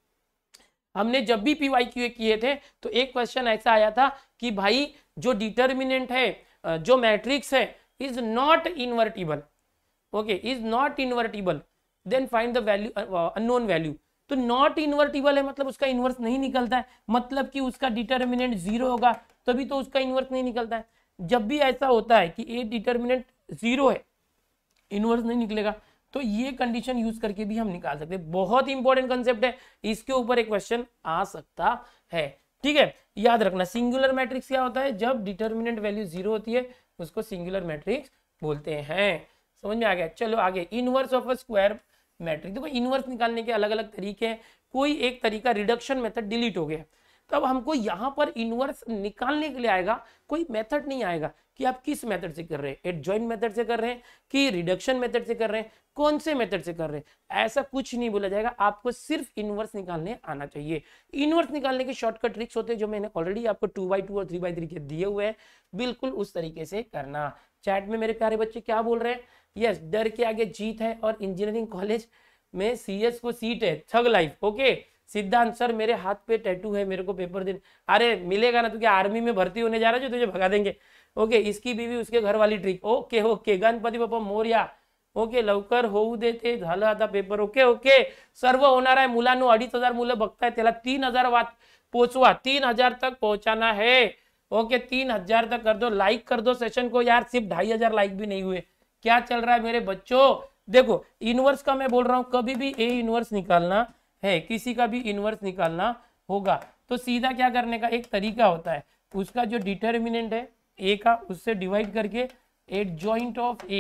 हमने जब भी पीवाईक्यू किए थे तो एक क्वेश्चन ऐसा आया था कि भाई जो डिटर्मिनेंट है, जो मैट्रिक्स है, is not invertible, okay, is not invertible, then find the value, unknown value. तो नॉट इनवर्टिबल है मतलब उसका इनवर्स नहीं निकलता है, मतलब कि उसका डिटर्मिनेंट जीरो होगा तभी तो उसका इनवर्स नहीं निकलता है। जब भी ऐसा होता है कि ए डिटर्मिनेंट जीरो है, इनवर्स नहीं निकलेगा, तो ये कंडीशन यूज करके भी हम निकाल सकते हैं। बहुत इंपॉर्टेंट कंसेप्ट है, इसके ऊपर एक क्वेश्चन आ सकता है। ठीक है, याद रखना सिंगुलर मैट्रिक्स क्या होता है, जब डिटर्मिनेंट वैल्यू जीरो होती है उसको सिंगुलर मैट्रिक्स बोलते हैं। समझ में आ गया। चलो आगे, inverse of a square matrix. देखो इनवर्स निकालने के अलग अलग तरीके हैं, कोई एक तरीका रिडक्शन मेथड डिलीट हो गया, तब हमको यहाँ पर इनवर्स निकालने के लिए आएगा, कोई मेथड नहीं आएगा कि आप किस मेथड से कर रहे हैं, एडजॉइंट मेथड से कर रहे हैं कि रिडक्शन मेथड से कर रहे हैं, कौन से मेथड से कर रहे हैं, ऐसा कुछ नहीं बोला जाएगा। आपको सिर्फ इनवर्स निकालने आना चाहिए। इनवर्स निकालने के शॉर्टकट ट्रिक्स होते हैं जो मैंने ऑलरेडी आपको टू बाई टू और थ्री बाई थ्री के दिए हुए हैं, बिल्कुल उस तरीके से करना। चैट में मेरे प्यारे बच्चे क्या बोल रहे हैं, यस डर के आगे जीत है और इंजीनियरिंग कॉलेज में सीएस को सीट है, thug life. Okay Siddhant sir मेरे हाथ पे टैटू है, मेरे को पेपर देने, अरे मिलेगा ना, तू क्या आर्मी में भर्ती होने जा रहा है जो तुझे भगा देंगे। ओके इसकी बीवी उसके घर वाली trick. Okay okay Ganpati Bappa Morya. Okay लवकर होऊ देते झालं आता पेपर। ओके ओके सर्व होणार आहे मुलांनो, अडीच हजार मुलं बघतायत, त्याला तीन हजार वाट पोचवा, तीन हजार तक पहुंचाना है। ओके तीन हजार तक कर दो, लाइक कर दो सेशन को यार, सिर्फ ढाई हजार लाइक भी नहीं हुए। क्या चल रहा है मेरे बच्चों। देखो इनवर्स का मैं बोल रहा हूं, कभी भी ए इनवर्स निकालना है, किसी का भी इनवर्स निकालना होगा तो सीधा क्या करने का एक तरीका होता है, उसका जो डिटर्मिनेंट है ए का उससे डिवाइड करके एडजॉइंट ऑफ ए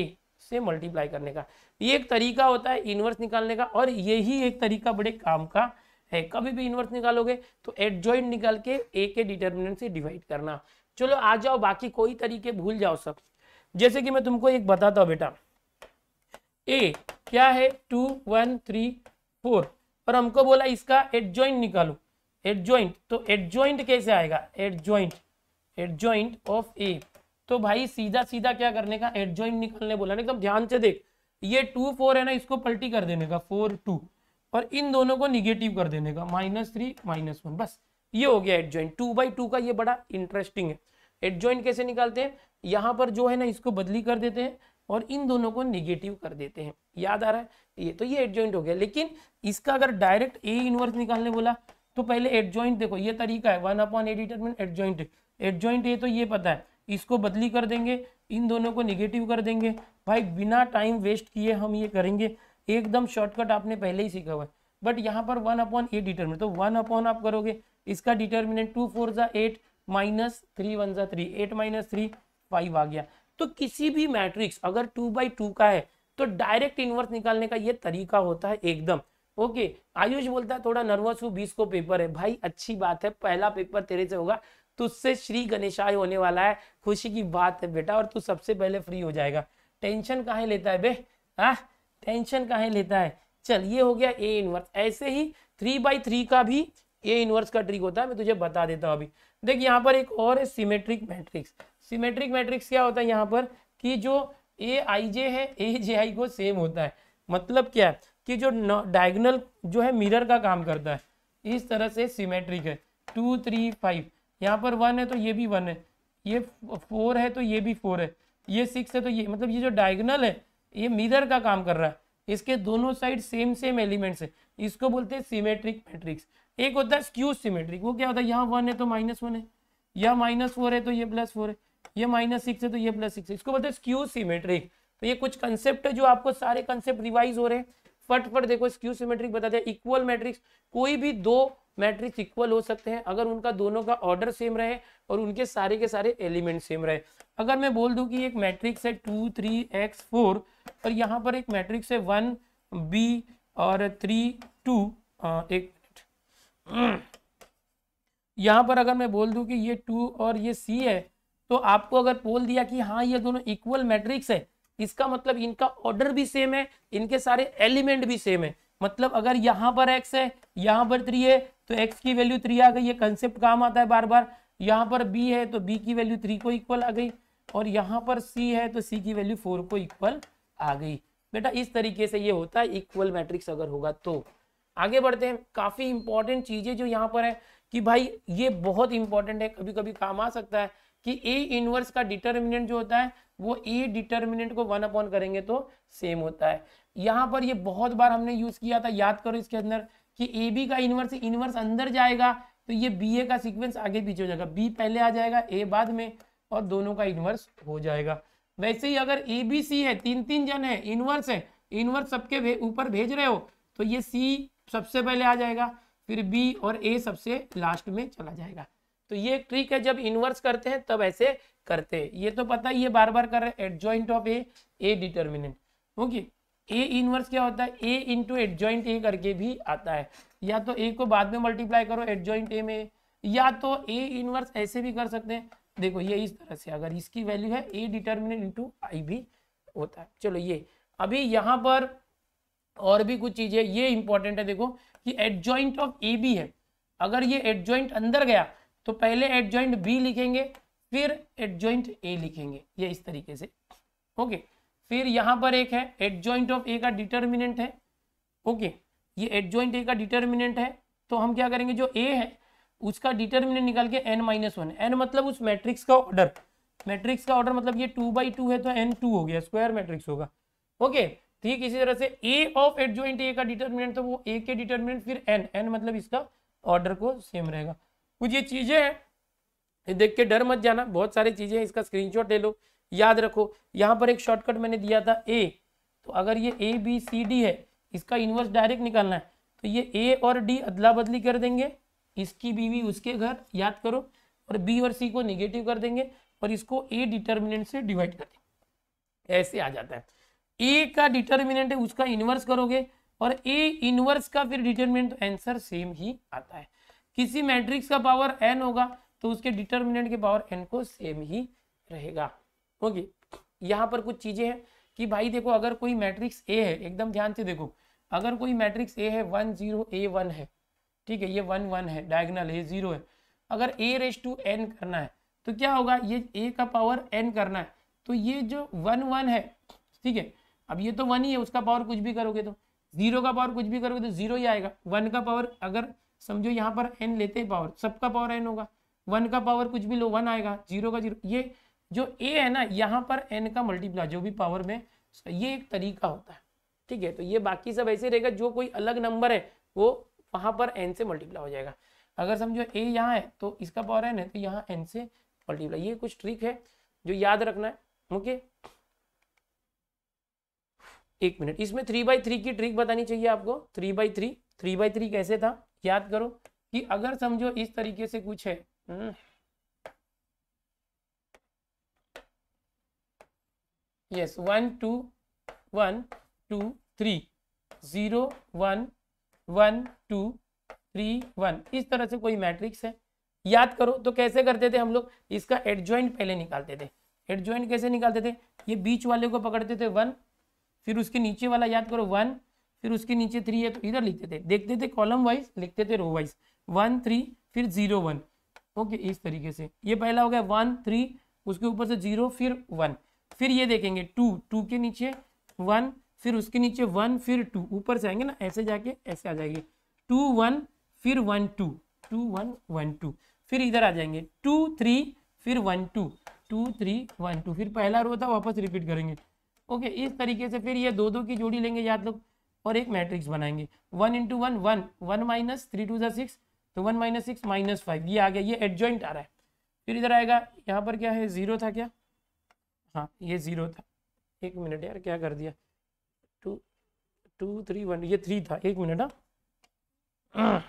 से मल्टीप्लाई करने का। ये एक तरीका होता है इनवर्स निकालने का, और यही एक तरीका बड़े काम का है। कभी भी इनवर्स निकालोगे तो एडजॉइंट निकाल के ए के डिटर्मिनेंट से डिवाइड करना। चलो आ जाओ, बाकी कोई तरीके भूल जाओ सब। जैसे कि मैं तुमको एक बताता हूँ बेटा, ए क्या है टू वन थ्री फोर, और हमको बोला इसका एडजॉइंट निकालो। एडजॉइंट, तो एडजॉइंट कैसे आएगा, एडजॉइंट एडजॉइंट ऑफ ए, तो भाई सीधा सीधा क्या करने का, एडजॉइंट निकालने बोला ना। एकदम ध्यान से देख, ये टू फोर है ना, इसको पलटी कर देने का फोर टू, और इन दोनों को निगेटिव कर देने का माइनस थ्री माइनस वन, बस ये हो गया एडजॉइंट। टू बाई टू का ये बड़ा इंटरेस्टिंग है। एडजॉइंट कैसे निकालते हैं, यहाँ पर जो है ना इसको बदली कर देते हैं और इन दोनों को निगेटिव कर देते हैं। याद आ रहा है ये, तो ये एडजॉइंट हो गया। लेकिन इसका अगर डायरेक्ट ए इनवर्स निकालने बोला तो पहले एडजॉइंट देखो, ये तरीका है one upon A determinant adjoint. Adjoint A तो ये पता है, इसको बदली कर देंगे, इन दोनों को निगेटिव कर देंगे। भाई बिना टाइम वेस्ट किए हम ये करेंगे, एकदम शॉर्टकट आपने पहले ही सीखा हुआ है। बट यहाँ पर वन अपॉन ए डिटरमिनेंट, तो वन अपॉन आप करोगे, इसका डिटरमिनेंट टू फोर जा एट माइनस थ्री वन जा three, eight minus three five आ गया। तो किसी भी मैट्रिक्स अगर टू बाई टू का है तो डायरेक्ट इनवर्स निकालने का ये तरीका होता है एकदम। ओके, आयुष बोलता है थोड़ा नर्वस हूँ, बीस को पेपर है। भाई अच्छी बात है, पहला पेपर तेरे से होगा, तुझसे श्री गणेशाय होने वाला है, खुशी की बात है बेटा, और तू सबसे पहले फ्री हो जाएगा। टेंशन काहे लेता है बे, हाँ टेंशन काहे लेता है। चल ये हो गया ए इनवर्स। ऐसे ही थ्री बाई थ्री का भी ए इनवर्स का ट्रिक होता है, मैं तुझे बता देता हूँ अभी। देख यहाँ पर एक और है सिमेट्रिक मैट्रिक्स। सिमेट्रिक मैट्रिक्स क्या होता है यहाँ पर, कि जो ए आई जे है ए जे आई को सेम होता है। मतलब क्या है कि जो डायगोनल जो है मिरर का काम करता है, इस तरह से सिमेट्रिक है। टू थ्री फाइव, यहाँ पर वन है तो ये भी वन है, ये फोर है तो ये भी फोर है, ये सिक्स है तो ये, मतलब ये जो डायगोनल है ये मिरर का काम कर रहा है। इसके दोनों साइड सेम सेम एलिमेंट्स है, इसको बोलते हैं सिमेट्रिक मैट्रिक्स। एक होता है स्क्यू सिमेट्रिक, वो क्या होता है, यहाँ वन है तो माइनस वन है, या माइनस फोर है तो ये प्लस फोर है, ये माइनस सिक्स है तो ये प्लस सिक्स है, इसको बोलते हैं स्क्यू सिमेट्रिक। तो ये कुछ कंसेप्ट है जो आपको सारे कंसेप्ट रिवाइज हो रहे हैं। फटफट देखो, स्क्यू सिमेट्रिक बताते हैं। इक्वल मैट्रिक्स, कोई भी दो मैट्रिक्स इक्वल हो सकते हैं अगर उनका दोनों का ऑर्डर सेम रहे और उनके सारे के सारे एलिमेंट सेम रहे। अगर मैं बोल दूं कि एक मैट्रिक्स है टू थ्री एक्स फोर, और यहाँ पर एक मैट्रिक्स है वन बी और थ्री टू, एक मिनट, यहाँ पर अगर मैं बोल दूं कि ये टू और ये सी है, तो आपको अगर बोल दिया कि हाँ ये दोनों इक्वल मैट्रिक्स है, इसका मतलब इनका ऑर्डर भी सेम है, इनके सारे एलिमेंट भी सेम है। मतलब अगर यहाँ पर x है, यहाँ पर थ्री है, तो x की वैल्यू थ्री आ गई, ये कंसेप्ट काम आता है बार बार। यहाँ पर b है तो b की वैल्यू थ्री को इक्वल आ गई, और यहाँ पर c है तो c की वैल्यू फोर को इक्वल आ गई। बेटा इस तरीके से ये होता है इक्वल मैट्रिक्स अगर होगा तो। आगे बढ़ते हैं, काफी इंपॉर्टेंट चीजें जो यहाँ पर है कि भाई ये बहुत इंपॉर्टेंट है, कभी कभी काम आ सकता है कि ए इनवर्स का डिटर्मिनेंट जो होता है वो ए डिटर्मिनेंट को वन अपॉन करेंगे तो सेम होता है। यहाँ पर ये बहुत बार हमने यूज किया था, याद करो इसके अंदर कि ए बी का इनवर्स इनवर्स अंदर जाएगा तो ये बी ए का सीक्वेंस आगे पीछे हो जाएगा, बी पहले आ जाएगा ए बाद में, और दोनों का इनवर्स हो जाएगा। वैसे ही अगर ए बी सी है, तीन तीन जन है, इनवर्स है, इनवर्स सबके ऊपर भेज रहे हो तो ये सी सबसे पहले आ जाएगा, फिर बी और ए सबसे लास्ट में चला जाएगा। तो ये एक ट्रिक है, जब इनवर्स करते हैं तब ऐसे करते हैं। ये तो पता ही, ये बार बार कर रहे हैं, adjoint of A A determinant. Okay, A inverse क्या होता है, ए इंटू एडजॉइंट ए करके भी आता है। या तो ए को बाद में मल्टीप्लाई करो एडजॉइंट ए में, या तो ए इनवर्स ऐसे भी कर सकते हैं। देखो ये इस तरह से, अगर इसकी वैल्यू है ए डिटर्मिनेंट इंटू आई भी होता है। चलो ये अभी यहाँ पर और भी कुछ चीजें, ये इंपॉर्टेंट है। देखो कि एडजॉइंट ऑफ ए बी है, अगर ये एडजॉइंट अंदर गया तो पहले एडजॉइंट बी लिखेंगे फिर एडजॉइंट ए लिखेंगे, ये इस तरीके से। ओके, फिर यहाँ पर एक है एडजॉइंट ऑफ ए का डिटर्मिनेंट है। ओके, ये एडजॉइंट ए का डिटर्मिनेंट है, तो हम क्या करेंगे, जो ए है उसका डिटर्मिनेंट निकाल के एन माइनस वन, एन मतलब उस मैट्रिक्स का ऑर्डर, मैट्रिक्स का ऑर्डर मतलब ये टू बाई टू है तो एन टू हो गया, स्क्वायर मैट्रिक्स होगा। ओके, ठीक इसी तरह से ए ऑफ एडजॉइंट ए का डिटर्मिनेंट, तो वो ए के डिटर्मिनेंट फिर एन, एन मतलब इसका ऑर्डर को सेम रहेगा। कुछ ये चीजें हैं, देख के डर मत जाना, बहुत सारी चीजें हैं, इसका स्क्रीनशॉट ले लो, याद रखो। यहाँ पर एक शॉर्टकट मैंने दिया था ए, तो अगर ये ए बी सी डी है, इसका इनवर्स डायरेक्ट निकालना है तो ये ए और डी अदला बदली कर देंगे, इसकी बीवी उसके घर, याद करो, और बी और सी को निगेटिव कर देंगे और इसको ए डिटर्मिनेंट से डिवाइड कर देंगे, ऐसे आ जाता है। ए का डिटर्मिनेंट है उसका इनवर्स करोगे और ए इनवर्स का फिर डिटर्मिनेंट, तो आंसर सेम ही आता है। किसी मैट्रिक्स का पावर एन होगा तो उसके डिटर्मिनेंट के पावर एन को सेम ही रहेगा। ओके, यहाँ पर कुछ चीजें हैं कि भाई देखो, अगर कोई मैट्रिक्स ए है, एकदम ध्यान से देखो, अगर कोई मैट्रिक्स ए है वन जीरो ए वन है, ठीक है, ये वन वन है, डायगोनल है, जीरो है, अगर ए रेस टू एन करना है तो क्या होगा, ये ए का पावर एन करना है, तो ये जो वन वन है, ठीक है, अब ये तो वन ही है, उसका पावर कुछ भी करोगे तो जीरो का पावर कुछ भी करोगे तो जीरो ही आएगा। वन का पावर अगर समझो यहाँ पर एन लेते हैं पावर, सबका पावर एन होगा, वन का पावर कुछ भी लो वन आएगा, जीरो का जीरो। ये जो ए है ना, यहाँ पर एन का मल्टीप्लाई जो भी पावर में, ये एक तरीका होता है, ठीक है। तो ये बाकी सब ऐसे रहेगा, जो कोई अलग नंबर है वो वहां पर एन से मल्टीप्लाई हो जाएगा। अगर समझो ए यहाँ है तो इसका पावर एन है, तो यहाँ एन से मल्टीप्लाई। ये कुछ ट्रिक है जो याद रखना है। ओके, एक मिनट, इसमें थ्री बाई थ्री की ट्रिक बतानी चाहिए आपको। Three by three three by three कैसे था याद करो, कि अगर समझो इस तरीके से कुछ है, yes, one two one two three, zero one one two three one, इस तरह से कोई मैट्रिक्स है, याद करो। तो कैसे करते थे हम लोग, इसका एडजॉइंट पहले निकालते थे। एडजॉइंट कैसे निकालते थे, ये बीच वाले को पकड़ते थे वन, फिर उसके नीचे वाला याद करो वन, फिर उसके नीचे थ्री है तो इधर लिखते थे, देखते थे कॉलम वाइज, लिखते थे रो वाइज, वन थ्री फिर जीरो वन। ओके, इस तरीके से ये पहला हो गया वन थ्री, उसके ऊपर से जीरो फिर वन, फिर ये देखेंगे टू, टू के नीचे वन, फिर उसके नीचे वन फिर टू, ऊपर से आएंगे ना ऐसे जाके ऐसे आ जाएंगे, टू वन फिर one two, two one one two, फिर इधर आ जाएंगे टू थ्री फिर one two, two three one two, फिर पहला रो था वापस रिपीट करेंगे। ओके, इस तरीके से फिर ये दो दो की जोड़ी लेंगे याद लोग, और एक मैट्रिक्स बनाएंगे, one into one one, one minus three two ज़ा सिक्स, तो one minus six minus five, ये आ गया, ये एडजॉइंट आ रहा है। फिर इधर आएगा, यहाँ पर क्या है, जीरो था क्या, हाँ ये जीरो था, एक मिनट यार क्या कर दिया, टू टू थ्री वन, ये थ्री था, एक मिनट। हाँ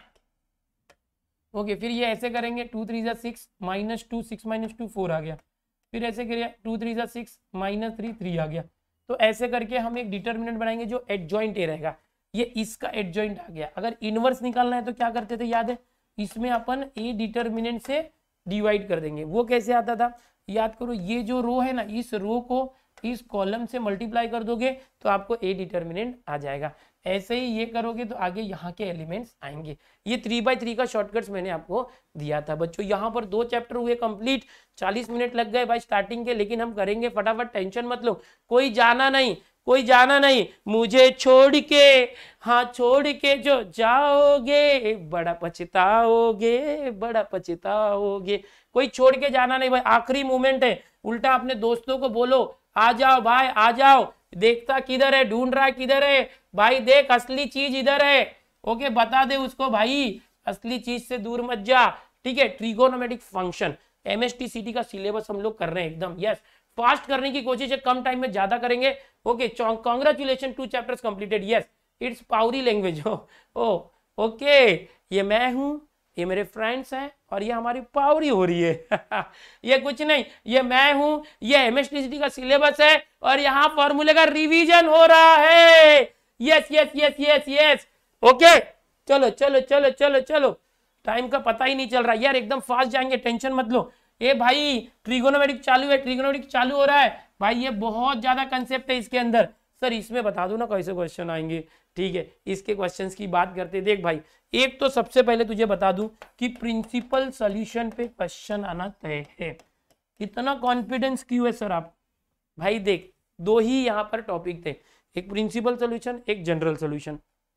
ओके, फिर ये ऐसे करेंगे, टू थ्री ज़ा six minus two, six minus two four आ गया, फिर ऐसे करिए टू थ्री ज़ा सिक्स माइनस थ्री थ्री आ गया। तो ऐसे करके हम एक डिटर्मिनेंट बनाएंगे जो एडजॉइंट ए रहेगा, ये इसका एडजॉइंट आ गया। अगर इनवर्स निकालना है तो क्या करते थे याद है, इसमें अपन ए डिटर्मिनेंट से डिवाइड कर देंगे। वो कैसे आता था याद करो, ये जो रो है ना, इस रो को इस कॉलम से मल्टीप्लाई कर दोगे तो आपको ए डिटर्मिनेंट आ जाएगा। ऐसे ही ये करोगे तो आगे यहाँ के एलिमेंट्स आएंगे। ये थ्री बाई थ्री का शॉर्टकट्स मैंने आपको दिया था बच्चों। यहाँ पर दो चैप्टर हुए कंप्लीट, चालीस मिनट लग गए भाई स्टार्टिंग के, लेकिन हम करेंगे फटाफट, टेंशन मत लो। कोई जाना नहीं, कोई जाना नहीं, मुझे छोड़ के, हाँ छोड़ के जो जाओगे बड़ा पछताओगे, बड़ा पछताओगे। कोई छोड़ के जाना नहीं भाई, आखिरी मोमेंट है। उल्टा अपने दोस्तों को बोलो आ जाओ भाई आ जाओ, देखता किधर है, ढूंढ रहा किधर है भाई, देख असली चीज इधर है। ओके, बता दे उसको भाई असली चीज से दूर मत जा, ठीक है। ट्रिगोनोमेट्रिक फंक्शन एमएसटीसीटी का सिलेबस हम लोग कर रहे हैं एकदम, यस फास्ट करने की कोशिश है, कम टाइम में ज्यादा करेंगे। Okay, congratulation, two chapters completed, yes it's पावरी लैंग्वेज। ओ ओके, ये मैं हूं, ये मेरे फ्रेंड्स हैं, और ये हमारी पावरी हो रही है। ये कुछ नहीं, ये मैं हूं, ये एमएसटीसीटी का सिलेबस है, और यहाँ फॉर्मूले का रिवीजन हो रहा है। Yes yes yes yes yes okay, चलो चलो चलो चलो चलो, टाइम का पता ही नहीं चल रहा यार, एकदम फास्ट जाएंगे, टेंशन मत लो। ए भाई ट्रिगोनोमेट्रिक चालू है, ट्रिगोनोमेट्रिक चालू हो रहा है भाई, ये बहुत ज्यादा कंसेप्ट है इसके अंदर। सर इसमें बता दो ना कैसे क्वेश्चन आएंगे, ठीक है, इसके क्वेश्चंस की बात करते। देख भाई, एक तो सबसे पहले तुझे बता दूं कि प्रिंसिपल सॉल्यूशन पे क्वेश्चन आना तय है। इतना कॉन्फिडेंस क्यों है सर आप? भाई देख, दो ही यहाँ पर टॉपिक थे, एक प्रिंसिपल सॉल्यूशन, एक जनरल सॉल्यूशन।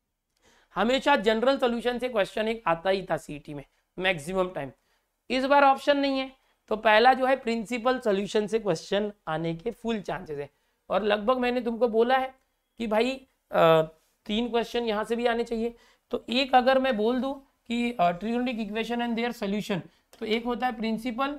हमेशा जनरल सॉल्यूशन से क्वेश्चन एक आता ही था सीईटी में मैक्सिमम टाइम। इस बार ऑप्शन नहीं है, तो पहला जो है प्रिंसिपल सॉल्यूशन से क्वेश्चन आने के फुल चांसेस है। और लगभग मैंने तुमको बोला है कि भाई आ, तीन क्वेश्चन यहाँ से भी आने चाहिए। तो एक अगर मैं बोल दूं कि trigonometric equation and their solution, तो एक होता है प्रिंसिपल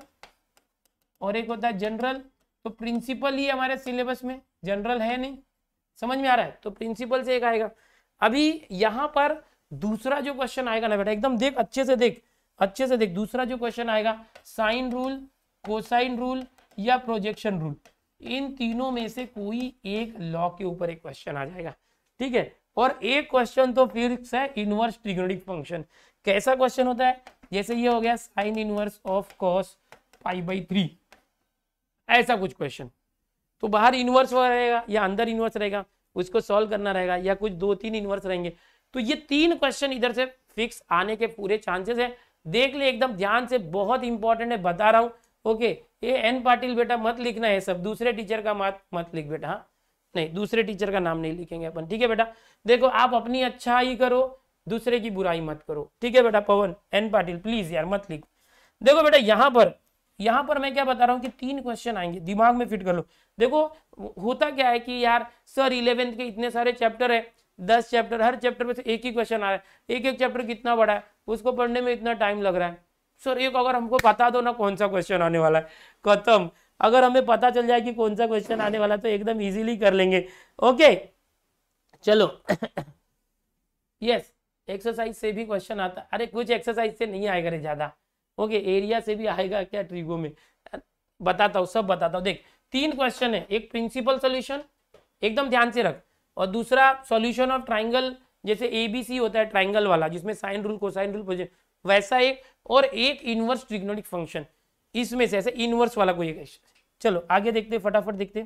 और एक होता है जनरल। तो प्रिंसिपल ही हमारे सिलेबस में, जनरल है नहीं, समझ में आ रहा है? तो प्रिंसिपल से एक आएगा। अभी यहाँ पर दूसरा जो क्वेश्चन आएगा ना बेटा, एकदम देख, अच्छे से देख, अच्छे से देख, दूसरा जो क्वेश्चन आएगा साइन रूल, कोसाइन रूल या प्रोजेक्शन रूल, इन तीनों में से कोई एक लॉ के ऊपर एक क्वेश्चन आ जाएगा, ठीक है। और एक क्वेश्चन तो फिक्स है, इनवर्स ट्रिगोनोमेट्रिक फंक्शन। कैसा क्वेश्चन होता है, जैसे ये हो गया sine inverse of cos pi by three, ऐसा कुछ क्वेश्चन। तो बाहर इनवर्स रहेगा या अंदर इनवर्स रहेगा, उसको सॉल्व करना रहेगा, या कुछ दो तीन इनवर्स रहेंगे। तो ये तीन क्वेश्चन इधर से फिक्स आने के पूरे चांसेस है। देख ले एकदम ध्यान से, बहुत इंपॉर्टेंट है, बता रहा हूं। ओके, ये एन पाटिल बेटा मत लिखना है सब, दूसरे टीचर का मत मत लिख बेटा, हाँ नहीं, दूसरे टीचर का नाम नहीं लिखेंगे अपन, ठीक है बेटा। देखो आप अपनी अच्छाई करो, दूसरे की बुराई मत करो, ठीक है बेटा। पवन एन पाटिल प्लीज यार मत लिख। देखो बेटा यहाँ पर यहाँ पर मैं क्या बता रहा हूँ कि तीन क्वेश्चन आएंगे, दिमाग में फिट कर लो। देखो होता क्या है कि यार सर इलेवेंथ के इतने सारे चैप्टर है, दस चैप्टर, हर चैप्टर में से एक ही क्वेश्चन आ रहा है, एक एक चैप्टर कितना बड़ा है, उसको पढ़ने में इतना टाइम लग रहा है। सर एक अगर हमको पता दो ना कौन सा क्वेश्चन आने वाला है, खत्म। अगर हमें पता चल जाए कि कौन सा क्वेश्चन आने वाला है तो एकदम इजीली कर लेंगे। ओके चलो यस, एक्सरसाइज से भी क्वेश्चन आता है। अरे कुछ एक्सरसाइज से नहीं आएगा रे ज्यादा, ओके एरिया से भी आएगा क्या ट्रिगो में, बताता हूँ, सब बताता हूँ। देख तीन क्वेश्चन है, एक प्रिंसिपल सॉल्यूशन, एकदम ध्यान से रख, और दूसरा सॉल्यूशन ऑफ ट्राइंगल, जैसे एबीसी होता है ट्राइंगल वाला जिसमें sine rule cosine rule position, वैसा एक, और एक इनवर्स ट्रिग्नोमेट्रिक फंक्शन, इसमें से ऐसे इनवर्स वाला कोई एक। चलो आगे देखते, फटाफट देखते।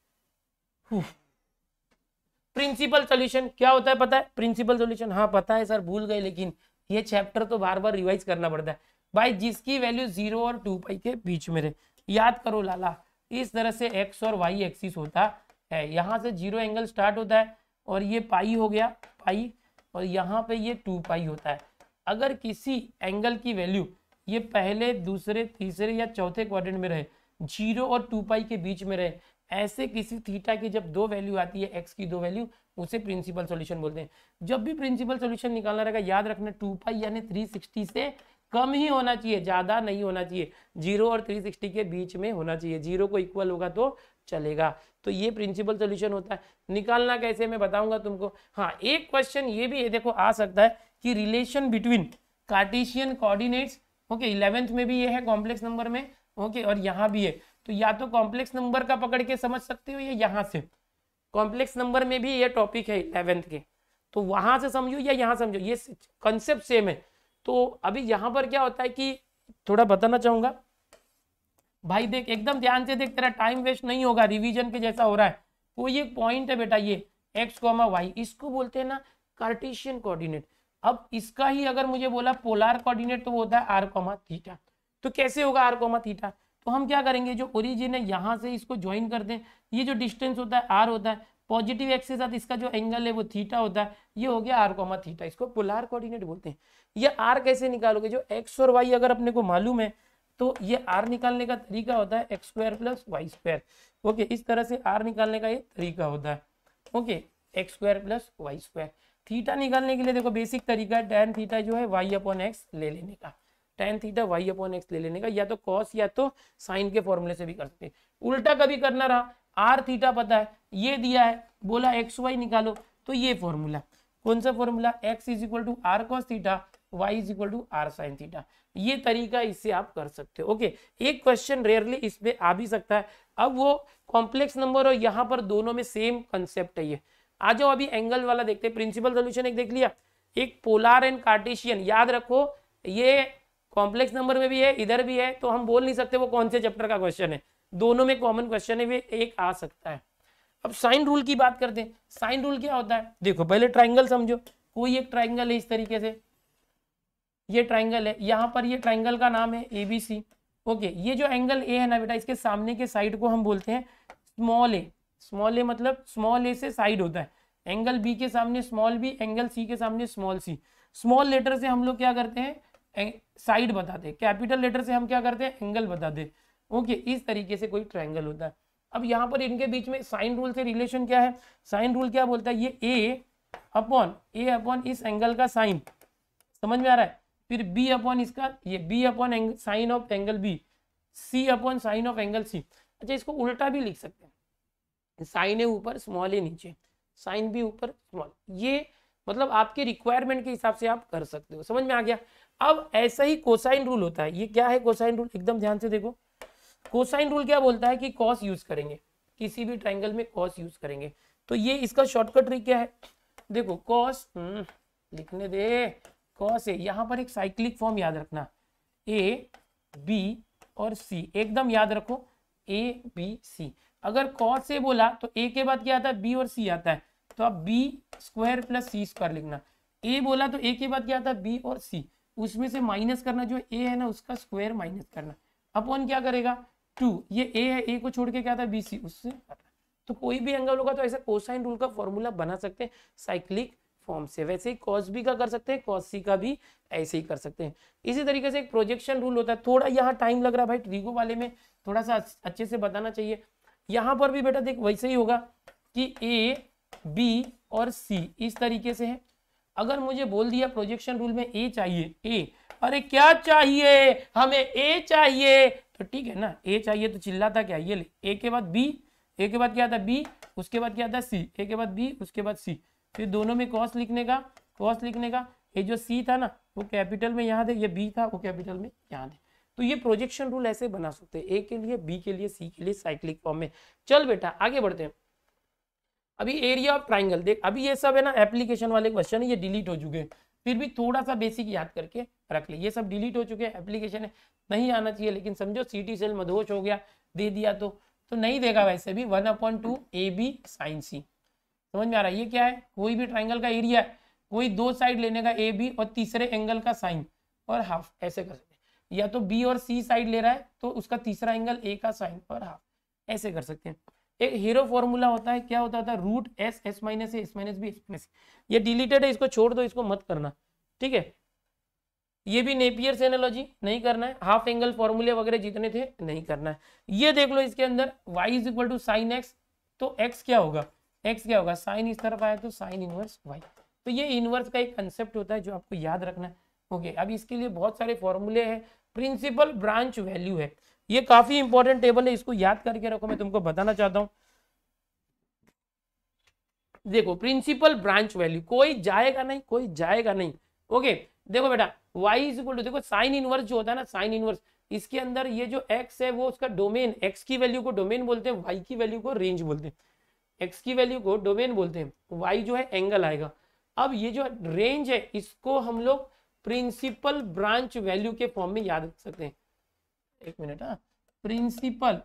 प्रिंसिपल सॉल्यूशन क्या होता है पता है? प्रिंसिपल सॉल्यूशन हाँ पता है सर, भूल गए, लेकिन ये चैप्टर तो बार बार रिवाइज करना पड़ता है भाई। जिसकी वैल्यू जीरो और टू पाई के बीच में रहे, याद करो लाला, इस तरह से एक्स और वाई एक्सिस होता है। यहाँ से जीरो एंगल स्टार्ट होता है और ये पाई हो गया पाई, और यहाँ पे ये टू पाई होता है। अगर किसी एंगल की वैल्यू ये पहले दूसरे तीसरे या चौथे क्वाड्रेंट में रहे, जीरो और टू पाई के बीच में रहे, ऐसे किसी थीटा की जब दो वैल्यू आती है, एक्स की दो वैल्यू, उसे प्रिंसिपल सॉल्यूशन बोलते हैं। जब भी प्रिंसिपल सॉल्यूशन निकालना रहेगा याद रखना टू पाई यानी थ्री सिक्सटी से कम ही होना चाहिए, ज्यादा नहीं होना चाहिए। जीरो और थ्री सिक्सटी के बीच में होना चाहिए, जीरो को इक्वल होगा तो चलेगा। तो ये प्रिंसिपल सॉल्यूशन होता है। निकालना कैसे मैं बताऊंगा तुमको। हाँ एक क्वेश्चन ये भी है, देखो आ सकता है कि relation between Cartesian coordinates, okay eleventh में भी ये है कॉम्प्लेक्स नंबर में, ओके और यहाँ भी है। तो या तो कॉम्प्लेक्स नंबर का पकड़ के समझ सकते हो या यहाँ से, कॉम्प्लेक्स नंबर में भी ये टॉपिक है इलेवेंथ के, तो वहां से समझो या यहाँ समझो, ये कंसेप्ट सेम है। तो अभी यहाँ पर क्या होता है कि थोड़ा बताना चाहूंगा भाई, देख एकदम ध्यान से देख, तेरा टाइम वेस्ट नहीं होगा, रिवीजन के जैसा हो रहा है। कोई एक पॉइंट है बेटा, ये एक्स कॉमा वाई, इसको बोलते हैं ना कार्टेशियन कोऑर्डिनेट। अब इसका ही अगर मुझे बोला पोलर कोऑर्डिनेट तो वो होता है आर कॉमा थीटा। तो कैसे होगा आर कॉमा थीटा? तो हम क्या करेंगे, जो ओरिजिन है यहाँ से इसको ज्वाइन कर दें, ये जो डिस्टेंस होता है आर होता है, पॉजिटिव एक्स के साथ इसका जो एंगल है वो थीटा होता है, ये हो गया आर कॉमा थीटा, इसको पोलर कोऑर्डिनेट बोलते हैं। ये आर कैसे निकालोगे, जो एक्स और वाई अगर अपने को मालूम है तो ये आर निकालने का तरीका होता है x square plus y square. Okay इस तरह से आर निकालने का ये तरीका होता है। Okay x square plus y square. Theta निकालने के लिए देखो बेसिक तरीका है, टैन थीटा जो है वाई अपॉन एक्स ले लेने का, tan theta y upon x ले लेने का, या तो कॉस या तो साइन के फॉर्मूले से भी कर सकते हैं। उल्टा कभी करना रहा, आर थीटा पता है, ये दिया है, बोला एक्स वाई निकालो, तो ये फॉर्मूला कौन सा formula, x is equal to r cos theta, y is equal to r sine theta. ये तरीका इससे आप कर सकते हो। ओके एक क्वेश्चन रेयरली इसमें आ भी सकता है। अब वो कॉम्प्लेक्स नंबर और यहाँ पर दोनों में सेम कंसेप्ट है। ये आ जाओ अभी एंगल वाला देखते हैं। प्रिंसिपल सॉल्यूशन एक देख लिया, एक पोलर एंड कार्टेशियन, याद रखो ये कॉम्प्लेक्स नंबर में भी है इधर भी है, तो हम बोल नहीं सकते वो कौन से चैप्टर का क्वेश्चन है, दोनों में कॉमन क्वेश्चन है, वे एक आ सकता है। अब साइन रूल की बात करते हैं। साइन रूल क्या होता है, देखो पहले ट्राइंगल समझो, कोई एक ट्राइंगल है इस तरीके से, ये ट्राइंगल है, यहाँ पर ये ट्राइंगल का नाम है एबीसी। ओके ये जो एंगल ए है ना बेटा, इसके सामने के साइड को हम बोलते हैं स्मॉल ए। स्मॉल ए मतलब स्मॉल ए से साइड होता है, एंगल बी के सामने स्मॉल बी, एंगल सी के सामने स्मॉल सी। स्मॉल लेटर से हम लोग क्या करते हैं, साइड बताते हैं, कैपिटल लेटर से हम क्या करते हैं, एंगल बताते हैं। ओके इस तरीके से कोई ट्राइंगल होता है। अब यहाँ पर इनके बीच में साइन रूल से रिलेशन क्या है, साइन रूल क्या बोलता है, ये ए अपॉन ए अपॉन इस एंगल का साइन, समझ में आ रहा है, फिर बी अपॉन इसका, ये b upon sine of angle b, c upon sine of angle c. अच्छा इसको उल्टा भी लिख सकते हैं, साइन है ऊपर स्मॉल है नीचे, साइन भी ऊपर स्मॉल, ये मतलब आपके रिक्वायरमेंट के हिसाब से आप कर सकते हो। समझ में आ गया। अब ऐसा ही कोसाइन रूल होता है। ये क्या है कोसाइन रूल, एकदम ध्यान से देखो। कोसाइन रूल क्या बोलता है कि कॉस यूज करेंगे, किसी भी ट्राइंगल में कॉस यूज करेंगे। तो ये इसका शॉर्टकट ट्रिक क्या है, देखो कॉस लिखने दे, कॉस है, यहाँ पर एक साइक्लिक फॉर्म याद रखना, ए बी और सी, एकदम याद रखो ए बी सी। अगर कॉस से बोला तो ए के बाद क्या आता है, बी और सी आता है, तो आप b square plus c square लिखना। ए बोला तो ए के बाद क्या आता है, बी और सी, उसमें से माइनस करना, जो ए है ना उसका स्क्वायर माइनस करना, अपॉन क्या करेगा टू, ये ए है, ए को छोड़ के क्या आता है बी सी, उससे तो कोई भी एंगल होगा तो ऐसा कोसाइन रूल का फॉर्मूला बना सकते हैं साइक्लिक फॉर्म से। वैसे ही कॉस बी का कर सकते हैं, कॉस सी का भी ऐसे ही कर सकते हैं। इसी तरीके से एक प्रोजेक्शन रूल होता है, थोड़ा यहाँ टाइम लग रहा है भाई, ट्रिगो वाले में थोड़ा सा अच्छे से बताना चाहिए। यहाँ पर भी बेटा देख वैसे ही होगा कि ए बी और सी इस तरीके से है। अगर मुझे बोल दिया प्रोजेक्शन रूल में ए चाहिए, ए अरे क्या चाहिए हमें, ए चाहिए, तो ठीक है ना, ए चाहिए तो चिल्लाता क्या, ये ले, ए के बाद बी, ए के बाद क्या था बी, उसके बाद क्या था सी, ए के बाद बी, उसके बाद सी, फिर दोनों में कॉस लिखने का, कॉस लिखने का, ये जो सी था ना वो कैपिटल में यहाँ दे, ये बी था वो कैपिटल में यहाँ दे। तो ये प्रोजेक्शन रूल ऐसे बना सकते हैं, ए के लिए, बी के लिए, सी के लिए, साइक्लिक फॉर्म में। चल बेटा आगे बढ़ते हैं। अभी एरिया ऑफ ट्राइंगल देख, अभी ये सब है ना एप्लीकेशन वाले क्वेश्चन है, ये डिलीट हो चुके हैं, फिर भी थोड़ा सा बेसिक याद करके रख ले, ये सब डिलीट हो चुके हैं, एप्लीकेशन है नहीं आना चाहिए, लेकिन समझो सीटी सेल मधोश हो गया, दे दिया तो तो नहीं देगा वैसे भी, one upon two a b sine c, समझ में आ रहा है। ये क्या है, कोई भी ट्राइंगल का एरिया है, कोई दो साइड लेने का ए बी और तीसरे एंगल का साइन और हाफ, ऐसे कर सकते हैं, या तो बी और सी साइड ले रहा है तो उसका तीसरा एंगल ए का साइन और हाफ, ऐसे कर सकते हैं। एक हीरो फॉर्मूला होता है, क्या होता था, root s s minus a s minus b s minus, ये डिलीटेड है, इसको छोड़ दो, इसको मत करना, ठीक है। ये भी नेपियर से एनालॉजी नहीं करना है, हाफ एंगल फॉर्मूले वगैरह जितने थे नहीं करना है। ये देख लो इसके अंदर y is equal to sine x, तो x क्या होगा, x क्या होगा, साइन इस तरफ आया तो साइन इनवर्स y। तो ये इनवर्स का एक कंसेप्ट होता है जो आपको याद रखना है। ओके, अब इसके लिए बहुत सारे फॉर्मूले हैं, प्रिंसिपल ब्रांच वैल्यू है, ये काफी इंपॉर्टेंट टेबल है, इसको याद करके रखो, मैं तुमको बताना चाहता हूँ। देखो प्रिंसिपल ब्रांच वैल्यू, कोई जाएगा नहीं, कोई जाएगा नहीं। ओके देखो बेटा y इज इक्वल टू, देखो साइन इनवर्स जो होता है ना, साइन इनवर्स, इसके अंदर ये जो x है वो उसका डोमेन, x की वैल्यू को डोमेन बोलते हैं, y की वैल्यू को रेंज बोलते हैं। x की वैल्यू को डोमेन बोलते हैं, y जो है एंगल आएगा। अब ये जो रेंज है इसको हम लोग प्रिंसिपल ब्रांच वैल्यू के फॉर्म में याद रख सकते हैं। एक मिनट, हाँ प्रिंसिपल,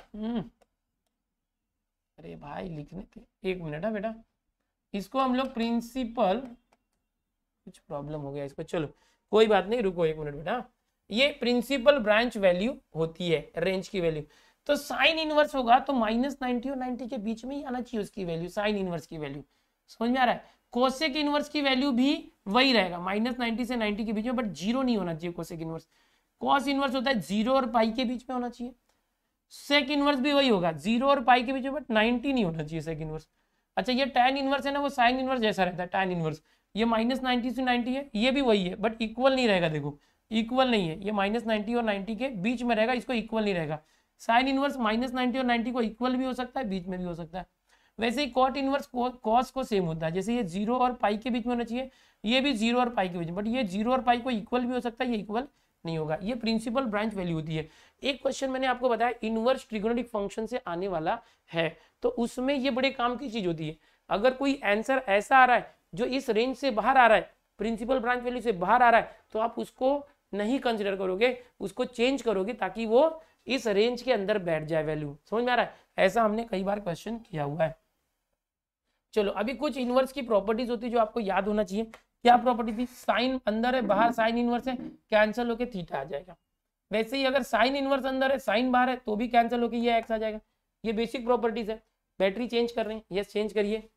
अरे भाई लिखने थे, एक मिनट हाँ बेटा, इसको हम लोग प्रिंसिपल, कुछ प्रॉब्लम हो गया इसको, चलो कोई बात नहीं, रुको एक मिनट बेटा। ये प्रिंसिपल ब्रांच वैल्यू होती है, रेंज की वैल्यू। तो साइन इनवर्स होगा तो माइनस नाइनटी और नाइनटी के बीच में ही आना चाहिए उसकी वैल्यू, साइन इनवर्स की वैल्यू, समझ में आ रहा है। कोसेक इनवर्स की वैल्यू भी वही रहेगा, माइनस नाइनटी से नाइनटी के बीच में, बट जीरो नहीं होना चाहिए कोसेक इनवर्स। कॉस इनवर्स होता है जीरो और पाई के बीच में होना चाहिए। सेक इनवर्स भी वही होगा, जीरो और पाई के बीच में, बट नाइनटी नहीं होना चाहिए सेक इनवर्स। अच्छा ये टैन इनवर्स है ना, वो साइन इनवर्स जैसा रहता है, टैन इनवर्स, ये माइनस नाइनटी से नाइनटी है, ये भी वही है, बट इक्वल नहीं रहेगा, देखो इक्वल नहीं है, ये माइनस नाइनटी और नाइनटी के बीच में रहेगा, इसको इक्वल नहीं रहेगा। साइन इनवर्स माइनस नाइनटी और नाइनटी को इक्वल भी हो सकता है, बीच में भी हो सकता है। वैसे ही कॉट इनवर्स कॉस को सेम होता है, जैसे ये जीरो और पाई के बीच में होना चाहिए, ये भी जीरो और पाई के बीच में, बट ये जीरो और पाई को इक्वल भी हो सकता है, ये इक्वल नहीं होगा। ये प्रिंसिपल ब्रांच वैल्यू होती है। एक क्वेश्चन मैंने आपको बताया इनवर्स ट्रिगोनोमेट्रिक फंक्शन से आने वाला है, तो उसमें ये बड़े काम की चीज होती है। अगर कोई आंसर ऐसा आ रहा है जो इस रेंज से बाहर आ रहा है, प्रिंसिपल ब्रांच वैल्यू से बाहर आ रहा है, तो आप उसको नहीं कंसिडर करोगे, उसको चेंज करोगे ताकि वो इस रेंज के अंदर बैठ जाए वैल्यू, समझ में आ रहा है। ऐसा हमने कई बार क्वेश्चन किया हुआ है। चलो अभी कुछ इनवर्स की प्रॉपर्टीज होती है जो आपको याद होना चाहिए। क्या प्रॉपर्टी थी, साइन अंदर है बाहर साइन इनवर्स है, कैंसिल होके थीटा आ जाएगा। वैसे ही अगर साइन इनवर्स अंदर है साइन बाहर है तो भी कैंसिल होके ये एक्स आ जाएगा। ये बेसिक प्रॉपर्टीज है। बैटरी चेंज कर रहे हैं, यस चेंज करिए।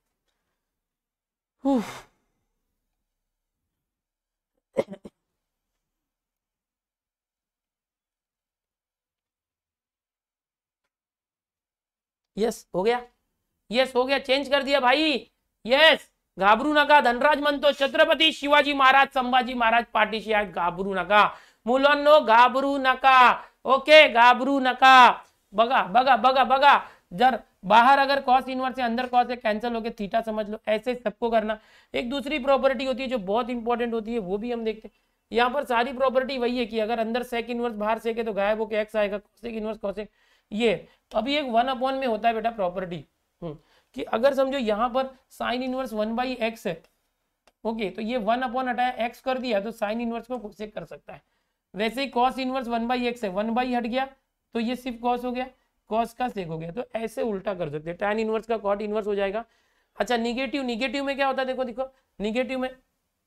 यस हो गया, यस हो गया, चेंज कर दिया भाई, यस। घाबरू नका, धनराज म्हणतो छत्रपती शिवाजी महाराज संभाजी महाराज पाठीशी आहेत, घाबरू नका मुलांनो, घाबरू नका। ओके घाबरू नका। बघा बघा बघा बघा, जर बाहर अगर कॉस इनवर्स है अंदर कॉस है, कैंसिल होके थीटा समझ लो, ऐसे सबको करना। एक दूसरी प्रॉपर्टी होती है जो बहुत इंपॉर्टेंट होती है, वो भी हम देखते हैं। यहाँ पर सारी प्रॉपर्टी वही है कि अगर अंदर सेक इनवर्स बाहर सेक है तो गायब होके एक्स आएगा, कोसेक इनवर्स कोसेक। ये अभी एक वन अपॉन में होता है बेटा प्रॉपर्टी कि अगर समझो यहाँ पर sine inverse one by x है, ओके, तो ये वन अपॉन हटाया एक्स कर दिया तो साइन इनवर्स को कोसेक कर सकता है। वैसे ही cos inverse one by x है, वन बाई हट गया तो ये सिर्फ कॉस हो गया, कॉस का सेक हो गया। तो ऐसे उल्टा कर सकते हैं, टैन इनवर्स का कॉट इनवर्स हो जाएगा। अच्छा निगेटिव, निगेटिव में क्या होता है देखो देखो निगेटिव में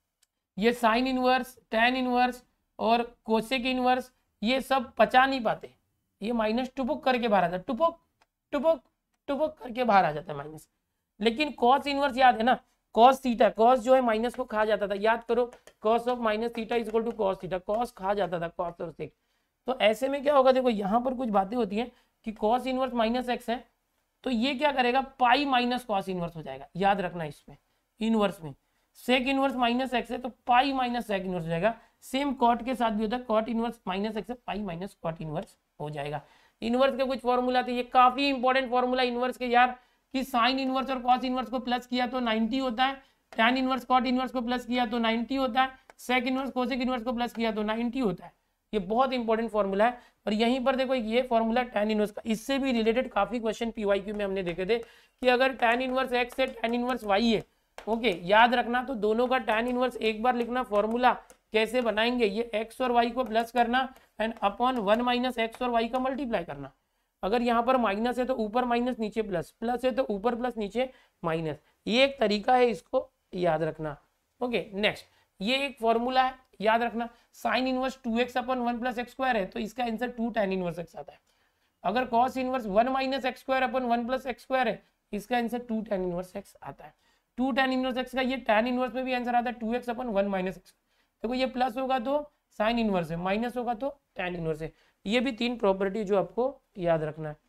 ये साइन इनवर्स, टैन इनवर्स और कोसेक इनवर्स ये सब पचा नहीं पाते, ये माइनस टुपुक करके बाहर आ जाता है, टुपुक टुपुक टुपुक करके बाहर आ जाता है माइनस। लेकिन कॉस इनवर्स याद है ना, कॉस थीटा, कॉस जो है माइनस को खा जाता था, याद करो cos of minus theta is equal to cos theta, cos खा जाता था कॉस और सेक। तो ऐसे में क्या होगा देखो यहाँ पर कुछ बातें होती हैं कि कॉस इनवर्स माइनस एक्स है तो ये क्या करेगा पाई माइनस कॉस इनवर्स हो जाएगा, याद रखना इसमें इनवर्स में। सेक इनवर्स माइनस एक्स है तो पाई माइनस सेक इनवर्स हो जाएगा। सेम कॉट के साथ भी होता है, कॉट इनवर्स माइनस एक्स है पाई माइनस कॉट इनवर्स हो जाएगा। इनवर्स के कुछ फॉर्मूला थे, ये काफी इंपॉर्टेंट फॉर्मूला इनवर्स के यार, कि साइन इनवर्स और कॉस इनवर्स को प्लस किया तो नाइनटी होता है, टैन इनवर्स कॉट इनवर्स को प्लस किया तो नाइनटी होता है, सेक इनवर्स कोसेक इनवर्स को प्लस किया तो नाइनटी होता है। ये बहुत इंपॉर्टेंट फॉर्मूला है। और यहीं पर देखो ये फॉर्मूला टैन इनवर्स का, इससे भी रिलेटेड काफी क्वेश्चन पीवाईक्यू में हमने देखे थे कि अगर टैन इनवर्स एक्स है टैन इनवर्स वाई है, ओके याद रखना तो दोनों का टैन इनवर्स एक बार लिखना, फॉर्मूला कैसे बनाएंगे, ये एक्स और वाई को प्लस करना and upon one minus x और वाई का मल्टीप्लाई करना। अगर यहाँ पर माइनस है तो ऊपर माइनस नीचे प्लस, प्लस है तो ऊपर प्लस नीचे माइनस, ये एक तरीका है, इसको याद रखना। ओके नेक्स्ट, ये एक फॉर्मूला है याद रखना, sine inverse two x upon one plus x square है तो इसका answer two tan inverse x आता है। अगर cos inverse one minus x square upon one plus x square है इसका answer two tan inverse x आता है। टू टैन इनवर्स एक्स का ये टैन इनवर्स में भी आंसर आता है two x upon one minus x. देखो ये प्लस होगा तो साइन इनवर्स है, माइनस होगा तो टैन इनवर्स है। ये भी तीन प्रॉपर्टी जो आपको याद रखना है।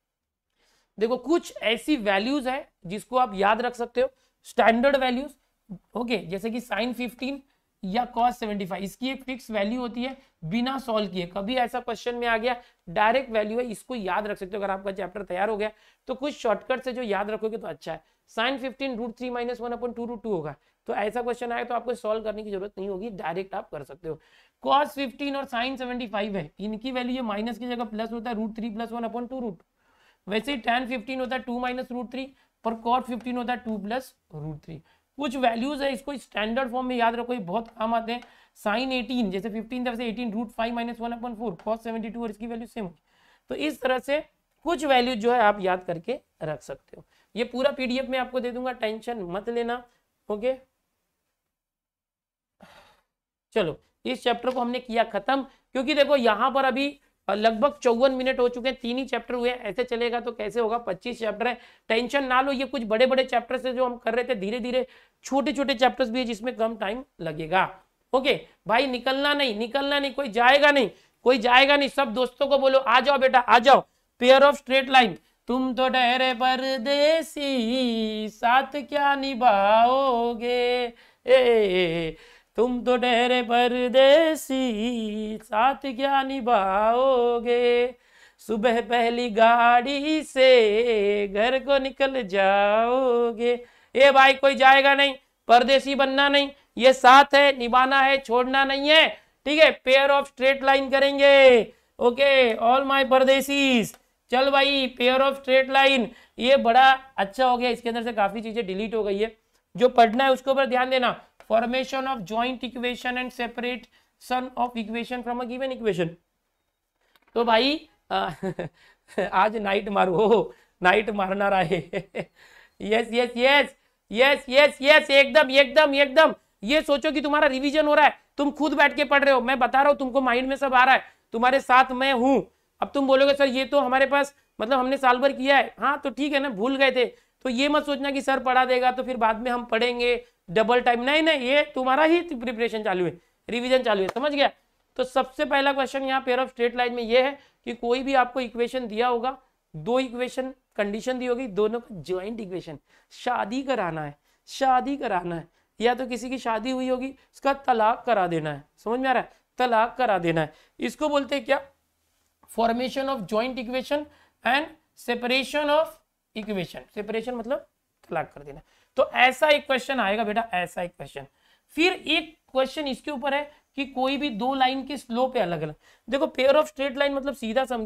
देखो कुछ ऐसी वैल्यूज है जिसको आप याद रख सकते हो, स्टैंडर्ड वैल्यूज, ओके, जैसे कि साइन फिफ्टीन या कॉस सेवेंटी फाइव, इसकी एक फिक्स वैल्यू होती है बिना सॉल्व किए। कभी ऐसा क्वेश्चन में आ गया डायरेक्ट वैल्यू है, इसको याद रख सकते हो। अगर आपका चैप्टर तैयार हो गया तो कुछ शॉर्टकट से जो याद रखोगे तो अच्छा है। Sine fifteen root three minus one upon two root two होगा, तो ऐसा क्वेश्चन आए तो आपको सॉल्व करने की जरूरत नहीं होगी, डायरेक्ट आप कर सकते हो। कॉस फिफ्टीन और साइन सेवेंटी फाइव है, इनकी वैल्यू ये माइनस की जगह प्लस होता है root three plus one upon two root. वैसे ही टैन फिफ्टीन होता है टू माइनस रूट थ्री, पर कॉट फिफ्टीन होता है टू प्लस रूट थ्री। कुछ वैल्यूज है इसको स्टैंडर्ड फॉर्म में याद रखो, ये बहुत काम आते हैं। साइन एटीन जैसे फिफ्टीन था वैसे eighteen root five minus one upon four, cos seventy two और इसकी वैल्यू सेम होगी। तो इस तरह से कुछ वैल्यू जो है आप याद करके रख सकते हो। ये पूरा पीडीएफ में आपको दे दूंगा, टेंशन मत लेना। ओके चलो इस चैप्टर को हमने किया खत्म, क्योंकि देखो यहाँ पर अभी लगभग चौवन मिनट हो चुके हैं, तीन ही चैप्टर हुए, ऐसे चलेगा तो कैसे होगा, पच्चीस चैप्टर है। टेंशन ना लो, ये कुछ बड़े बड़े चैप्टर से जो हम कर रहे थे, धीरे धीरे छोटे छोटे चैप्टर्स भी है जिसमें कम टाइम लगेगा। ओके भाई निकलना नहीं, निकलना नहीं, कोई जाएगा नहीं, कोई जाएगा नहीं। सब दोस्तों को बोलो आ जाओ बेटा आ जाओ। पेयर ऑफ स्ट्रेट लाइन, तुम तो ठहरे परदेसी साथ क्या निभाओगे, ए तुम तो ठहरे परदेसी साथ क्या निभाओगे, सुबह पहली गाड़ी से घर को निकल जाओगे। ए भाई कोई जाएगा नहीं, परदेसी बनना नहीं, ये साथ है, निभाना है, छोड़ना नहीं है, ठीक है। पेयर ऑफ स्ट्रेट लाइन करेंगे। ओके ऑल माय परदेसीज, चल भाई पेयर ऑफ स्ट्रेट लाइन, ये बड़ा अच्छा हो गया, इसके अंदर से काफी चीजें डिलीट हो गई है। जो पढ़ना है उसके ऊपर ध्यान देना। Formation of joint equation and separation of equation from a given equation. तो भाई आ, आज नाइट मारो, नाइट मारना रहा है। Yes yes yes yes yes yes एकदम एकदम एकदम। ये सोचो कि तुम्हारा रिवीजन हो रहा है, तुम खुद बैठ के पढ़ रहे हो, मैं बता रहा हूँ तुमको, माइंड में सब आ रहा है, तुम्हारे साथ मैं हूं। अब तुम बोलोगे सर ये तो हमारे पास मतलब हमने साल भर किया है, हाँ तो ठीक है ना, भूल गए थे, तो ये मत सोचना कि सर पढ़ा देगा तो फिर बाद में हम पढ़ेंगे डबल टाइम, नहीं नहीं, ये तुम्हारा ही प्रिपरेशन चालू है, रिवीजन चालू है, समझ गया। तो सबसे पहला क्वेश्चन यहाँ पेयर ऑफ स्ट्रेट लाइन में ये है कि कोई भी आपको इक्वेशन दिया होगा, दो इक्वेशन कंडीशन दी होगी, दोनों का ज्वाइंट इक्वेशन, शादी कराना है, शादी कराना है, या तो किसी की शादी हुई होगी उसका तलाक करा देना है, समझ में आ रहा है, तलाक करा देना है, इसको बोलते हैं क्या, formation of joint equation and separation of equation. Separation मतलब तलाक कर देना। तो ऐसा एक क्वेश्चन आएगा बेटा, ऐसा एक क्वेश्चन। फिर एक क्वेश्चन इसके ऊपर है कि कोई भी दो लाइन के स्लोप है अलग अलग। देखो पेयर ऑफ स्ट्रेट लाइन मतलब सीधा समझो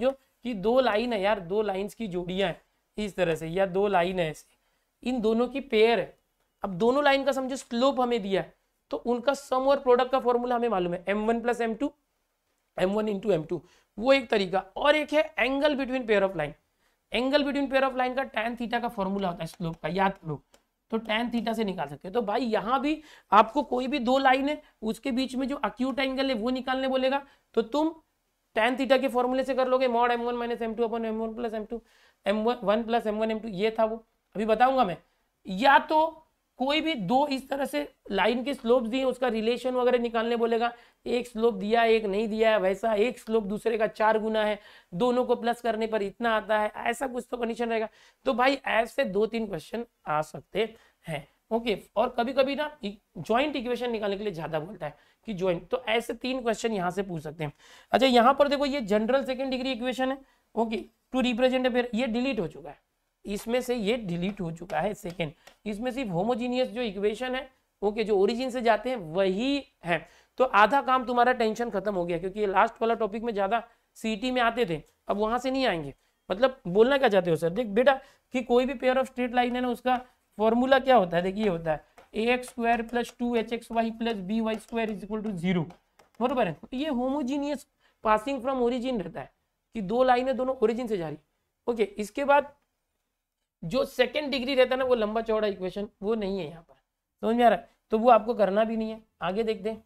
कि दो लाइन है यार, दो लाइंस की जोड़ियां है इस तरह से, या दो लाइन है ऐसे, इन दोनों की पेयर है। अब दोनों लाइन का समझो स्लोप हमें दिया है, तो उनका सम और प्रोडक्ट का फॉर्मूला हमें मालूम है, m one plus m two, m one into m two, वो एक तरीका। और एक है angle between pair of line. Angle between pair of line का टैन थीटा का फॉर्मूला होता है स्लोप का, याद करो, तो टैन थीटा से निकाल सकते हैं। तो भाई यहाँ भी आपको कोई भी दो लाइन है उसके बीच में जो अक्यूट एंगल है वो निकालने बोलेगा, तो तुम टैन थीटा के फॉर्मूले से कर लोगे, mod m one minus m two upon m one plus m two, m one plus m one m two, ये था वो, अभी बताऊंगा मैं। या तो कोई भी दो इस तरह से लाइन के स्लोप दिए, उसका रिलेशन वगैरह निकालने बोलेगा, एक स्लोप दिया एक नहीं दिया है, वैसा एक स्लोप दूसरे का चार गुना है, दोनों को प्लस करने पर इतना आता है, ऐसा कुछ तो कंडीशन रहेगा। तो भाई ऐसे दो तीन क्वेश्चन आ सकते हैं। ओके, और कभी कभी ना ज्वाइंट इक्वेशन निकालने के लिए ज्यादा बोलता है कि ज्वाइंट, तो ऐसे तीन क्वेश्चन यहाँ से पूछ सकते हैं। अच्छा, यहाँ पर देखो ये जनरल सेकेंड डिग्री इक्वेशन है, ओके, टू रिप्रेजेंट पेयर, ये डिलीट हो चुका है, इसमें से ये डिलीट हो चुका है सेकेंड, इसमें सिर्फ होमोजीनियस जो इक्वेशन है, ओके, जो ओरिजिन से जाते हैं वही है। तो आधा काम तुम्हारा टेंशन खत्म हो गया, क्योंकि ये लास्ट वाला टॉपिक में ज्यादा सीटी में आते थे, अब वहां से नहीं आएंगे। मतलब बोलना क्या चाहते हो सर? देख बेटा कि कोई भी पेयर ऑफ स्ट्रेट लाइन है ना, उसका फॉर्मूला क्या होता है, देखिए होता है a x square plus two h x y plus b y square is equal to zero, बरोबर है। तो ये होमोजीनियस पासिंग फ्रॉम ओरिजिन रहता है कि दो लाइनें दोनों ओरिजिन से जा रही। ओके, इसके बाद जो सेकेंड डिग्री रहता है ना, वो लंबा चौड़ा इक्वेशन वो नहीं है यहाँ पर, समझ में आ रहा है? तो वो आपको करना भी नहीं है। आगे देखते हैं।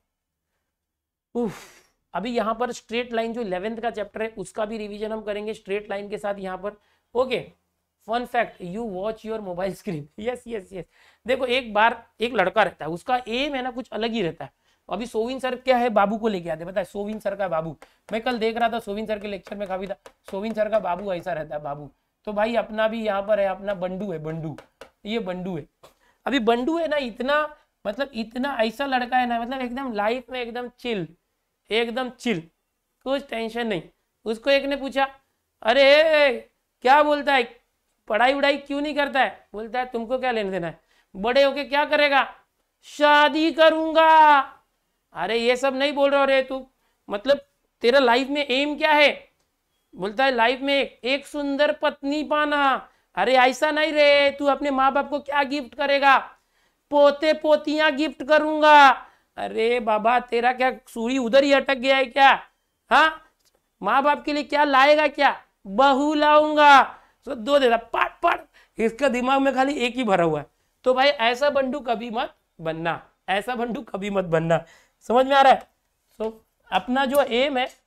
उफ, अभी यहाँ पर स्ट्रेट लाइन जो इलेवेंथ का चैप्टर है उसका भी रिवीजन हम करेंगे स्ट्रेट लाइन के साथ यहाँ पर। Okay, fun fact, you watch your mobile screen. Yes yes yes, देखो एक बार एक लड़का रहता है, उसका एम है ना कुछ अलग ही रहता है। अभी सोविन सर क्या है, बाबू को लेके आते, पता है सोविन सर का बाबू, मैं कल देख रहा था सोविन सर के लेक्चर में, काफी था सोविन सर का बाबू ऐसा रहता है, बाबू। तो भाई अपना भी यहाँ पर है, अपना बंडू है, बंडू, ये बंडू है। अभी बंडू है ना, इतना मतलब इतना ऐसा लड़का है ना, मतलब एकदम लाइफ में एकदम चिल, एकदम चिल, कुछ टेंशन नहीं। उसको एक ने पूछा, अरे क्या बोलता है, पढ़ाई वढ़ाई क्यों नहीं करता है? बोलता है तुमको क्या लेने देना है, बड़े होके क्या करेगा? शादी करूंगा। अरे ये सब नहीं बोल रहा रे तू, मतलब तेरा लाइफ में एम क्या है? बोलता है लाइफ में एक, एक सुंदर पत्नी पाना। अरे ऐसा नहीं रे, तू अपने माँ बाप को क्या गिफ्ट करेगा? पोते पोतियां गिफ्ट करूंगा। अरे बाबा तेरा क्या सूरी उधर ही अटक गया है क्या? हाँ, माँ बाप के लिए क्या लाएगा? क्या बहू लाऊंगा। तो दो देता पाट पाट, इसका दिमाग में खाली एक ही भरा हुआ है। तो भाई ऐसा बंडू कभी मत बनना, ऐसा बंडू कभी मत बनना, समझ में आ रहा है? सो so, अपना जो एम है,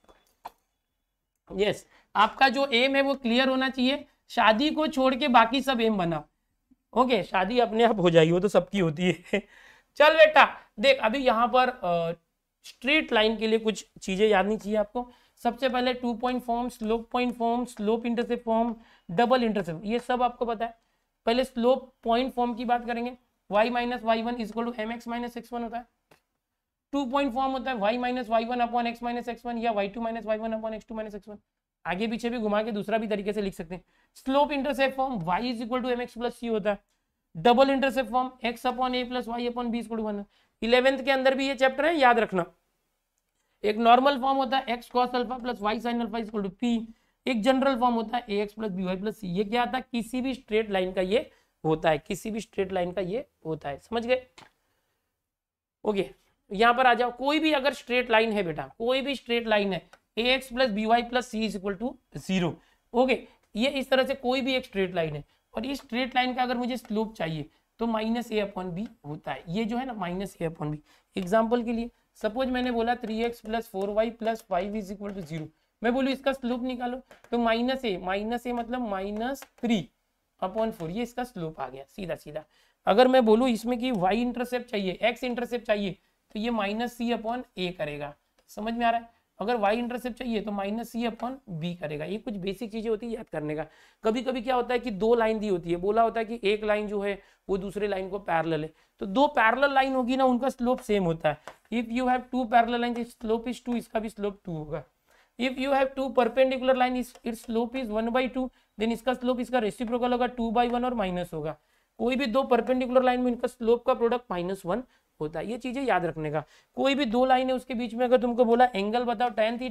यस yes, आपका जो एम है वो क्लियर होना चाहिए। शादी को छोड़ के बाकी सब एम बनाओ। ओके okay, शादी अपने आप हो जाएगी, वो तो सबकी होती है। चल बेटा देख, अभी यहाँ पर स्ट्रेट लाइन के लिए कुछ चीजें याद नहीं चाहिए आपको। सबसे पहले two point form, slope point form, slope intercept form, double intercept, ये सब आपको पता है। पहले स्लोप पॉइंट फॉर्म की बात करेंगे, y minus Y one is equal to m x minus x one होता है। टू पॉइंट फॉर्म होता है y minus Y one upon x minus x one, या y two minus Y one upon x two minus x one. आगे पीछे भी घुमा के दूसरा भी तरीके से लिख सकते हैं। Slope intercept form y is equal to m x plus c होता है। Double intercept form x upon a plus y upon b is equal to one. Eleventh के अंदर भी ये चैप्टर है, याद रखना। एक नॉर्मल फॉर्म होता है x cos alpha plus y sin alpha is equal to p। एक जनरल फॉर्म होता है ax plus by plus c। ये क्या आता है? किसी भी स्ट्रेट लाइन का ये होता है, किसी भी स्ट्रेट लाइन का ये होता है, समझ गए? ओके, यहाँ पर आ जाओ। कोई भी अगर स्ट्रेट लाइन है बेटा, कोई भी स्ट्रेट लाइन है, ax plus by plus c is equal to zero. Okay, ये इस तरह से कोई भी एक स्ट्रेट लाइन है, और इस स्ट्रेट लाइन का अगर मुझे स्लोप चाहिए तो माइनस ए अपॉन बी होता है। ये जो है ना minus a upon b. Example के लिए सपोज मैंने बोला three x plus four y plus five is equal to zero, मैं बोलूँ इसका स्लोप निकालो, तो माइनस ए, माइनस ए मतलब माइनस थ्री अपॉन फोर, ये इसका स्लोप आ गया सीधा सीधा। अगर मैं बोलूँ इसमें कि वाई इंटरसेप्ट चाहिए, एक्स इंटरसेप्ट चाहिए, तो ये माइनस सी अपॉन ए करेगा, समझ में आ रहा है? अगर वाई इंटरसेप्ट चाहिए तो माइनस सी अपॉन बी करेगा। ये कुछ बेसिक चीजें होती है याद करने का। कभी कभी क्या होता है कि दो लाइन दी होती है, बोला होता है कि एक लाइन जो है वो दूसरे लाइन को पैरेलल है, तो दो पैरेलल लाइन होगी ना, उनका स्लोप सेम होता है। If you have two parallel line, slope is two, इसका भी स्लोप टू होगा। If you have two perpendicular line, its slope is one by two, then इसका स्लोप इसका रेसिप्रोकल होगा, टू बाई वन और minus होगा। कोई भी दो परपेंडिकुलर लाइन में इनका स्लोप का प्रोडक्ट माइनस वन होता है। ये चीजें याद रखने का। कोई भी दो लाइन है उसके बीच में अगर तुमको बोला एंगल बताओ टेन थीटा,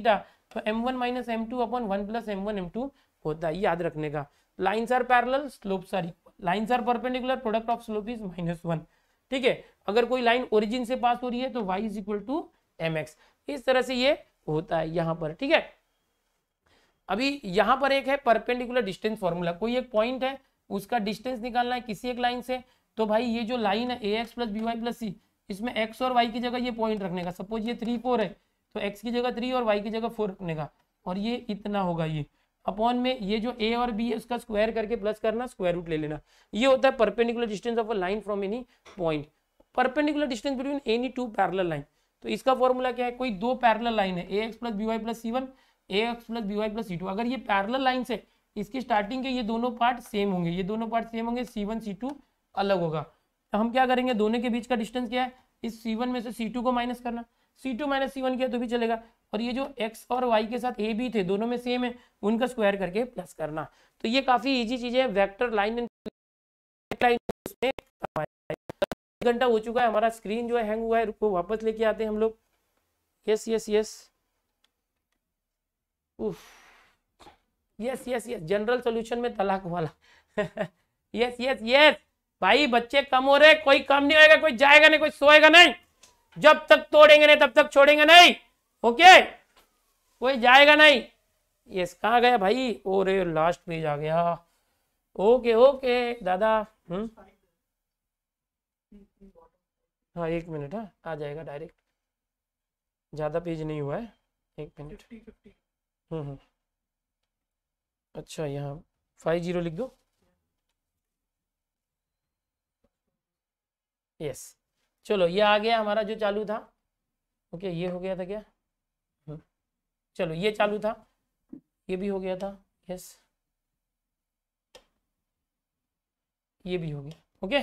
तो m one minus m two upon one plus m one m two होता है, याद रखने का। Lines are parallel, slopes are equal, lines are perpendicular, product of slope is minus one. ठीक है, अगर कोई लाइन ओरिजिन से पास हो रही है तो y is equal to m x, इस तरह से ये होता है यहाँ पर। ठीक है, अभी यहाँ पर एक है परपेंडिकुलर डिस्टेंस फॉर्मूला, कोई एक पॉइंट है उसका डिस्टेंस निकालना है किसी एक लाइन से, तो भाई ये जो लाइन है a x plus b y plus c, इसमें x और y की जगह ये पॉइंट रखने का। सपोज ये थ्री फोर है तो x की जगह थ्री और y की जगह फोर रखने का, और ये इतना होगा, ये अपॉन में ये जो a और b है उसका स्क्वायर करके प्लस करना, स्क्वायर रूट ले लेना। ये होता है perpendicular distance of a line from any point, perpendicular distance between any two parallel line. तो इसका फॉर्मूला क्या है, कोई दो पैरेलल लाइन है a x plus b y plus c one, a x plus b y plus c two, अगर ये parallel line से इसकी स्टार्टिंग के ये दोनों पार्ट सेम होंगे, ये दोनों पार्ट सेम होंगे, सी वन सी टू अलग होगा। तो हम क्या करेंगे, दोनों के बीच का डिस्टेंस क्या है, इस सी वन में से सी टू को माइनस करना, c two minus c one किया तो भी चलेगा, और ये जो x और y के साथ a b थे दोनों में सेम है, उनका स्क्वायर करके प्लस करना। तो ये काफी इजी चीजें, वेक्टर लाइन एंड लाइन में एक घंटा हो चुका है, हमारा स्क्रीन जो है हैंग हुआ है, रुको वापस लेके आते हैं हम लोग। Yes yes yes yes yes yes general solution में तलाक वाला यस यस यस भाई, बच्चे कम हो रहे, कोई कम नहीं होएगा, कोई जाएगा नहीं, कोई सोएगा नहीं, जब तक तोड़ेंगे नहीं तब तक छोड़ेंगे नहीं। ओके, कोई जाएगा नहीं। यस, कहाँ गया भाई, ओ रे लास्ट पेज आ गया। ओके ओके दादा, हम्म हाँ एक मिनट, हाँ आ जाएगा डायरेक्ट, ज्यादा पेज नहीं हुआ है, एक मिनट। हम्म हम्म अच्छा, यहाँ फाइव जीरो लिख दो। यस, चलो ये आ गया हमारा जो चालू था। ओके, ये हो गया था क्या, चलो ये चालू था, ये भी हो गया था। यस, ये भी हो गया। ओके,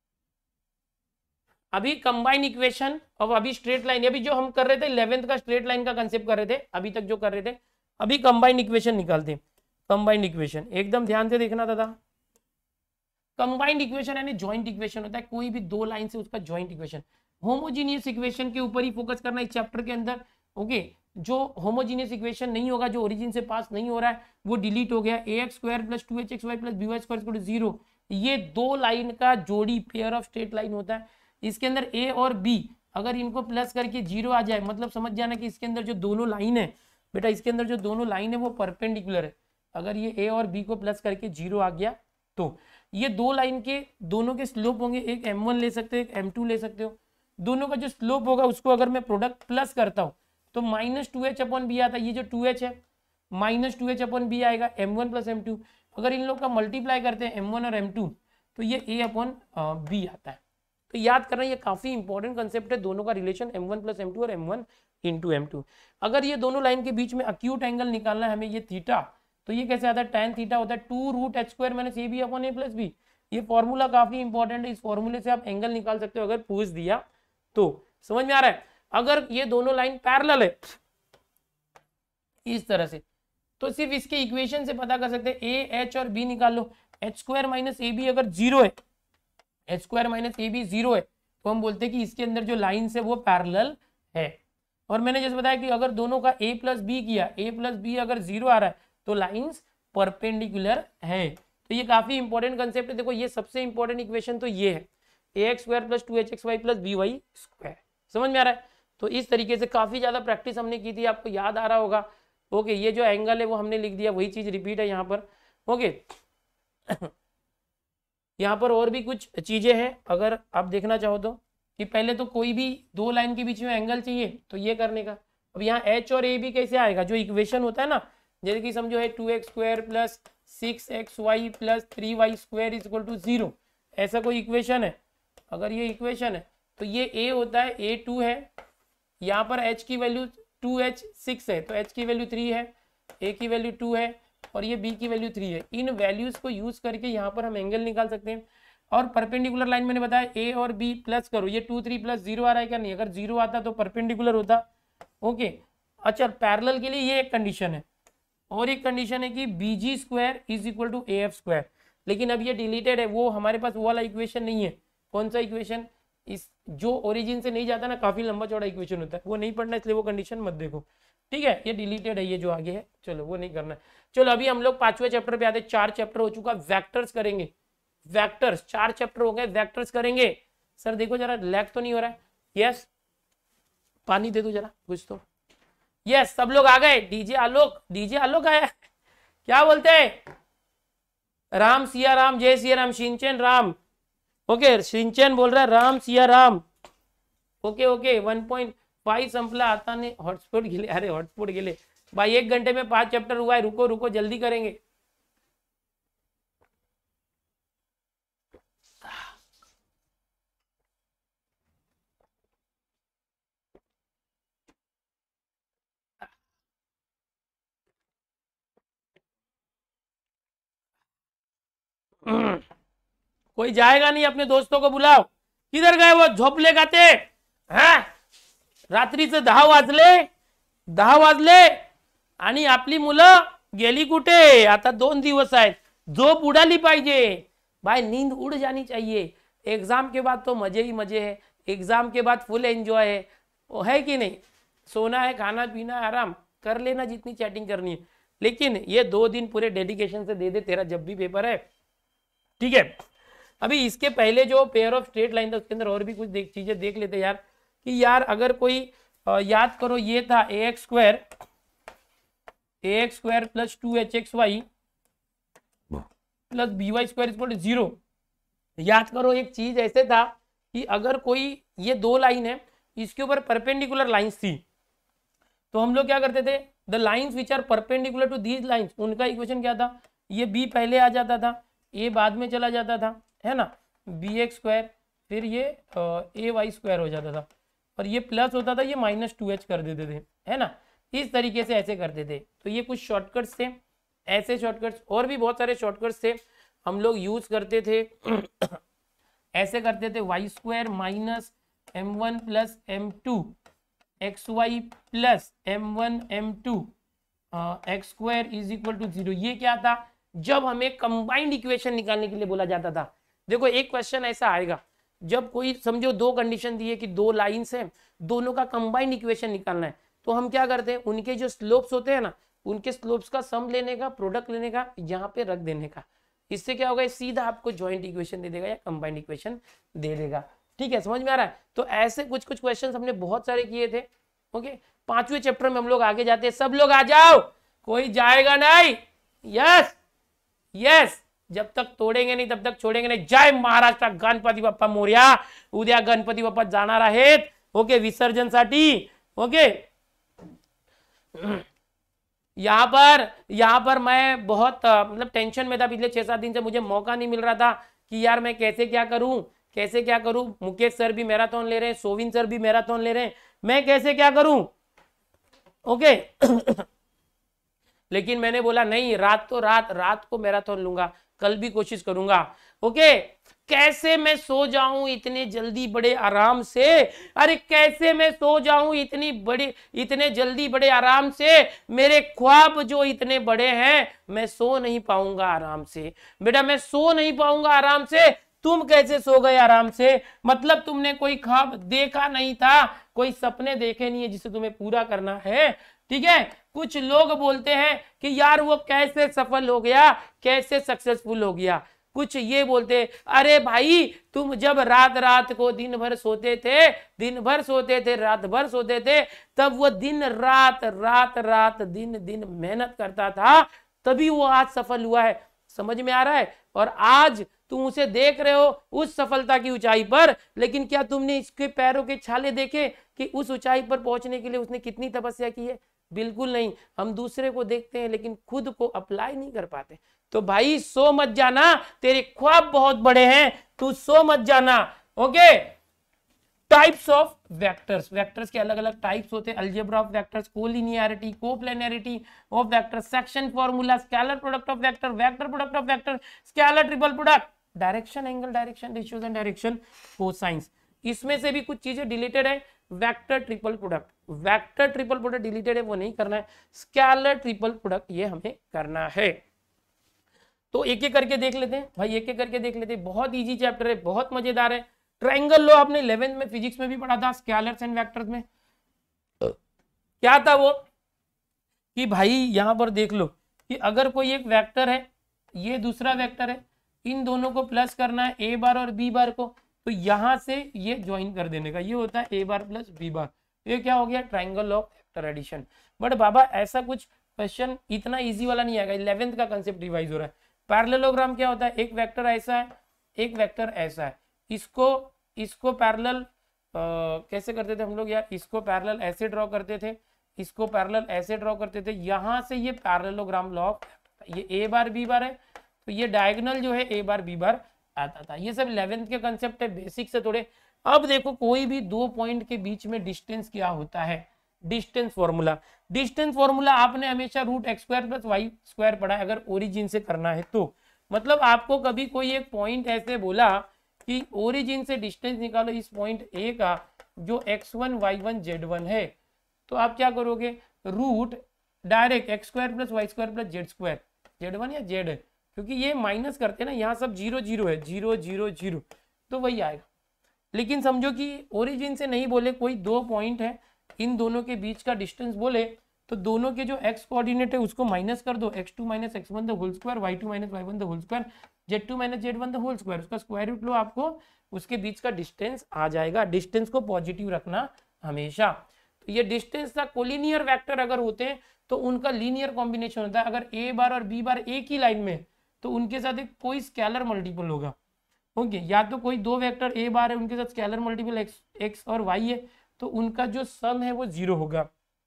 अभी कंबाइन इक्वेशन और अभी स्ट्रेट लाइन, अभी जो हम कर रहे थे इलेवेंथ का स्ट्रेट लाइन का कंसेप्ट कर रहे थे अभी तक जो कर रहे थे, अभी कंबाइन इक्वेशन निकालते हैं। कंबाइंड इक्वेशन एकदम ध्यान से देखना दादा। कंबाइंड इक्वेशन यानी जॉइंट इक्वेशन होता है, कोई भी दो लाइन से उसका जॉइंट इक्वेशन। होमोजीनियस इक्वेशन के ऊपर ही फोकस करना इस चैप्टर के अंदर। ओके, जो होमोजीनियस इक्वेशन नहीं होगा, जो ओरिजिन से पास नहीं हो रहा है, वो डिलीट हो गया। A x square plus two h x y plus b y square zero, ये दो लाइन का जोड़ी, पेयर ऑफ स्ट्रेट लाइन होता है। इसके अंदर ए और बी अगर इनको प्लस करके जीरो आ जाए, मतलब समझ जाना कि इसके अंदर जो दोनों लाइन है बेटा, इसके अंदर जो दोनों लाइन है वो परपेंडिकुलर है। अगर ये ए और बी को प्लस करके जीरो आ गया तो ये दो लाइन के दोनों के स्लोप होंगे, एक एम वन ले सकते हो, एक एम टू ले सकते हो। दोनों का जो स्लोप होगा उसको अगर मैं प्रोडक्ट प्लस करता हूँ तो minus two h upon b आता है। ये जो टू एच है minus two h upon b आएगा, m one plus m two. अगर इन लोग का मल्टीप्लाई करते हैं एम वन और एम टू तो ये ए अपॉन बी आता है। तो याद करना, ये काफी इंपॉर्टेंट कंसेप्ट है, दोनों का relation m one plus m two और m one into m two. अगर ये दोनों लाइन के बीच में अक्यूट एंगल निकालना है हमें, ये थीटा, तो ये कैसे आता है, tan थीटा होता है two root h square minus a b upon a plus b. ये फॉर्मूला काफी इंपॉर्टेंट है, इस फॉर्मूले से आप एंगल निकाल सकते हो अगर पूछ दिया तो। समझ में आ रहा है? अगर ये दोनों लाइन पैरेलल है इस तरह से, तो सिर्फ इसके इक्वेशन से पता कर सकते हैं, ए एच और बी निकाल लो। H square minus a b अगर जीरो है, h square minus a b zero है, तो हम बोलते हैं कि इसके अंदर जो लाइन है वो पैरेलल है। और मैंने जैसे बताया कि अगर दोनों का a प्लस बी किया, a प्लस बी अगर जीरो आ रहा है तो लाइंस परपेंडिकुलर है। तो ये काफी इंपॉर्टेंट कंसेप्ट है। देखो ये सबसे इंपॉर्टेंट इक्वेशन तो ये है, a x square plus two h x y plus b y square. समझ में आ रहा है? तो इस तरीके से काफी ज्यादा प्रैक्टिस हमने की थी, आपको याद आ रहा होगा। ओके, ये जो एंगल है वो हमने लिख दिया, वही चीज रिपीट है यहाँ पर। ओके यहाँ पर और भी कुछ चीजें हैं, अगर आप देखना चाहो तो, कि पहले तो कोई भी दो लाइन के बीच में एंगल चाहिए तो ये करने का। अब यहाँ एच और ए बी कैसे आएगा, जो इक्वेशन होता है ना, जैसे कि समझो है two x square plus six x y plus three y square is equal to zero, ऐसा कोई इक्वेशन है। अगर ये इक्वेशन है तो ये ए होता है, ए टू है, यहाँ पर एच की वैल्यू टू एच सिक्स है तो एच की वैल्यू थ्री है, ए की वैल्यू टू है और ये बी की वैल्यू थ्री है। इन वैल्यूज को यूज करके यहाँ पर हम एंगल निकाल सकते हैं। और परपेंडिकुलर लाइन मैंने बताया ए और बी प्लस करो, ये टू थ्री प्लस जीरो आ रहा है क्या, नहीं, अगर जीरो आता तो परपेंडिकुलर होता। ओके, अच्छा पैरेलल के लिए ये एक कंडीशन है, और एक कंडीशन है कि b g square is equal to a f square. लेकिन अब ये डिलीटेड है, वो हमारे पास वो वाला इक्वेशन नहीं है। कौन सा इक्वेशन, इस जो ओरिजिन से नहीं जाता ना, काफी लंबा चौड़ा इक्वेशन होता है, वो नहीं पढ़ना, इसलिए वो कंडीशन मत देखो। ठीक है, ये डिलीटेड है, ये जो आगे है, चलो वो नहीं करना है। चलो अभी हम लोग पांचवें चैप्टर पे आते, चार चैप्टर हो चुका, वेक्टर्स करेंगे। वेक्टर्स चार चैप्टर हो गए, वेक्टर्स करेंगे। सर देखो जरा लैग तो नहीं हो रहा है? यस, पानी दे दो जरा कुछ तो। यस, सब लोग आ गए। डीजे आलोक, डीजे आलोक आया, क्या बोलते हैं? राम सिया राम, जय Siya Ram, Shinchan Ram. Okay, Shinchan बोल रहा है Ram Siya Ram. Okay okay, one point five संपला आता ने हॉटस्पॉट गेले। अरे हॉटस्पॉट गेले भाई, एक घंटे में पांच चैप्टर हुआ है, रुको रुको जल्दी करेंगे। कोई जाएगा नहीं, अपने दोस्तों को बुलाओ। किधर गए वो झोपले गाते हैं? रात्रीचे दहा वाजले, दहा वाजले आणि आपली मुलं गेली कुठे? आता दोन दिवस आहेत, झोप उडाली पाहिजे भाई, नींद उड़ जानी चाहिए। एग्जाम के बाद तो मजे ही मजे है, एग्जाम के बाद फुल एंजॉय है, वो है कि नहीं? सोना है, खाना पीना, आराम कर लेना, जितनी चैटिंग करनी है, लेकिन ये दो दिन पूरे डेडिकेशन से दे दे, तेरा जब भी पेपर है, ठीक है। अभी इसके पहले जो पेयर ऑफ स्ट्रेट लाइन था उसके अंदर और भी कुछ देख चीजें देख लेते यार, कि यार अगर कोई आ, याद करो, ये था a x square, a x square plus two h x y plus b y square equal to zero. याद करो एक चीज ऐसे था कि अगर कोई ये दो लाइन है, इसके ऊपर परपेंडिकुलर लाइंस थी, तो हम लोग क्या करते थे, the lines which are perpendicular to these lines, उनका इक्वेशन क्या था, ये बी पहले आ जाता था, ए बाद में चला जाता था, है ना, बी एक्स स्क्वायर, फिर ये ए वाई स्क्वायर हो जाता था, और ये प्लस होता था, ये माइनस टू एच कर देते थे, है ना। इस तरीके से ऐसे करते थे। तो ये कुछ शॉर्टकट्स थे, ऐसे शॉर्टकट्स, और भी बहुत सारे शॉर्टकट्स थे हम लोग यूज करते थे। ऐसे करते थे, y square minus m one plus m two x y plus m one m two x square is equal to zero. ये क्या था, जब हमें कंबाइंड इक्वेशन निकालने के लिए बोला जाता था। देखो एक क्वेश्चन ऐसा आएगा, जब कोई समझो दो कंडीशन दी है कि दो लाइंस हैं, दोनों का कंबाइंड इक्वेशन निकालना है, तो हम क्या करते हैं, उनके जो स्लोप्स होते हैं ना, उनके स्लोप्स का सम लेने का, प्रोडक्ट लेने का, यहाँ पे रख देने का। इससे क्या होगा, सीधा आपको ज्वाइंट इक्वेशन दे देगा या कंबाइंड इक्वेशन दे देगा। ठीक है, समझ में आ रहा है? तो ऐसे कुछ कुछ क्वेश्चन हमने बहुत सारे किए थे। ओके, पांचवें चैप्टर में हम लोग आगे जाते हैं। सब लोग आ जाओ, कोई जाएगा नहीं। यस यस, जब तक तोडेंगे नाही तब तक छोडेंगे नाही। जय महाराष्ट्र, गणपती बाप्पा मोरया। उद्या गणपती बाप्पा जाणार आहेत, ओके, विसर्जनसाठी। ओके, यहाँ पर यहाँ पर मैं बहुत मतलब टेंशन में था पिछले छह सात दिन से, मुझे मौका नहीं मिल रहा था कि यार मैं कैसे क्या करूं, कैसे क्या करूं। मुकेश सर भी मैराथन ले रहे हैं, सोविन सर भी मैराथन ले रहे हैं, मैं कैसे क्या करूं? ओके लेकिन मैंने बोला नहीं, रात तो रात रात को मैराथन लूंगा, कल भी कोशिश करूंगा। ओके, कैसे मैं सो जाऊं इतने जल्दी बड़े आराम से, अरे कैसे मैं सो जाऊं इतनी बड़ी इतने जल्दी बड़े आराम से, मेरे ख्वाब जो इतने बड़े हैं, मैं सो नहीं पाऊंगा आराम से। बेटा मैं सो नहीं पाऊंगा आराम से, तुम कैसे सो गए आराम से? मतलब तुमने कोई ख्वाब देखा नहीं था, कोई सपने देखे नहीं है जिसे तुम्हें पूरा करना है। ठीक है, कुछ लोग बोलते हैं कि यार वो कैसे सफल हो गया, कैसे सक्सेसफुल हो गया। कुछ ये बोलते, अरे भाई तुम जब रात रात को दिन भर सोते थे, दिन भर सोते थे, रात भर सोते थे, तब वो दिन रात रात रात दिन दिन मेहनत करता था, तभी वो आज सफल हुआ है। समझ में आ रहा है? और आज तुम उसे देख रहे हो उस सफलता की ऊंचाई पर, लेकिन क्या तुमने इसके पैरों के छाले देखे कि उस ऊंचाई पर पहुंचने के लिए उसने कितनी तपस्या की है? बिल्कुल नहीं। हम दूसरे को देखते हैं लेकिन खुद को अप्लाई नहीं कर पाते। तो भाई सो मत जाना, तेरे ख्वाब बहुत बड़े हैं, तू सो मत जाना। Okay, types of vectors, vectors के अलग अलग टाइप्स होते हैं। Algebra of vectors, collinearity, coplanarity of vectors, section formula, scalar product of vector, vector product of vector, scalar triple product, direction angle, direction ratios and direction cosines. इसमें से भी कुछ चीजें डिलीटेड है। Vector triple product, vector triple product deleted है, वो नहीं करना है। स्केलर ट्रिपल प्रोडक्ट ये हमें करना है। तो एक एक करके देख लेते हैं भाई, एक एक करके देख लेते हैं। बहुत इजी चैप्टर है, बहुत मजेदार है। ट्रायंगल लो आपने इलेवेंथ में फिजिक्स में भी पढ़ा था, स्केलर्स एंड वेक्टर्स में क्या था वो, कि भाई यहाँ पर देख लो कि अगर कोई एक वेक्टर है, ये दूसरा वेक्टर है, इन दोनों को प्लस करना है ए बार और बी बार को, तो यहाँ से ये ज्वाइन कर देने का, ये होता है ए बार प्लस बी बार। ये क्या हो गया, triangle of vector addition. But बाबा ऐसा कुछ क्वेश्चन इतना इजी वाला नहीं आएगा, इलेवेंथ का कंसेप्ट रिवाइज हो रहा है। पैरेललोग्राम क्या होता है, एक वेक्टर ऐसा है, एक वेक्टर ऐसा है, इसको इसको पैरेलल कैसे करते थे हम लोग यार, इसको पैरेलल ऐसे ड्रॉ करते थे, इसको पैरेलल ऐसे ड्रॉ करते थे, यहां से ये पैरेललोग्राम लॉ, ये ए बार बी बार है, तो ये डायगोनल जो है ए बार बी बार आता था। ये सब इलेवेंथ के कंसेप्ट है, बेसिक से थोड़े। अब देखो कोई भी दो पॉइंट के बीच में डिस्टेंस क्या होता है, डिस्टेंस फॉर्मूला। डिस्टेंस फॉर्मूला आपने हमेशा root x square plus y square पढ़ा है, अगर ओरिजिन से करना है तो। मतलब आपको कभी कोई एक पॉइंट ऐसे बोला कि ओरिजिन से डिस्टेंस निकालो इस पॉइंट ए का, जो x one Y one Z one है, तो आप क्या करोगे, root direct x square plus y square plus z square, z one या जेड है, क्योंकि ये माइनस करते हैं ना, यहाँ सब जीरो जीरो है, जीरो जीरो जीरो, तो वही आएगा। लेकिन समझो कि ओरिजिन से नहीं बोले, कोई दो पॉइंट है, इन दोनों के बीच का डिस्टेंस बोले, तो दोनों के जो एक्स कोऑर्डिनेट है उसको माइनस कर दो, x two minus x one the whole square, y two minus Y one the whole square, z two minus Z one the whole square, उसका स्क्वायर रूट लो, आपको उसके बीच का डिस्टेंस आ जाएगा। डिस्टेंस को पॉजिटिव रखना हमेशा। तो ये डिस्टेंस का कोलिनियर वेक्टर अगर होते हैं तो उनका लीनियर कॉम्बिनेशन होता है। अगर ए बार और बी बार एक ही लाइन में, तो उनके साथ एक कोई स्केलर मल्टीपल होगा। ओके, या तो कोई दो वेक्टर ए बार है, उनके साथ स्केलर मल्टीपल एक्स एक्स और वाई है, तो उनका जो सम है वो जीरो होगा।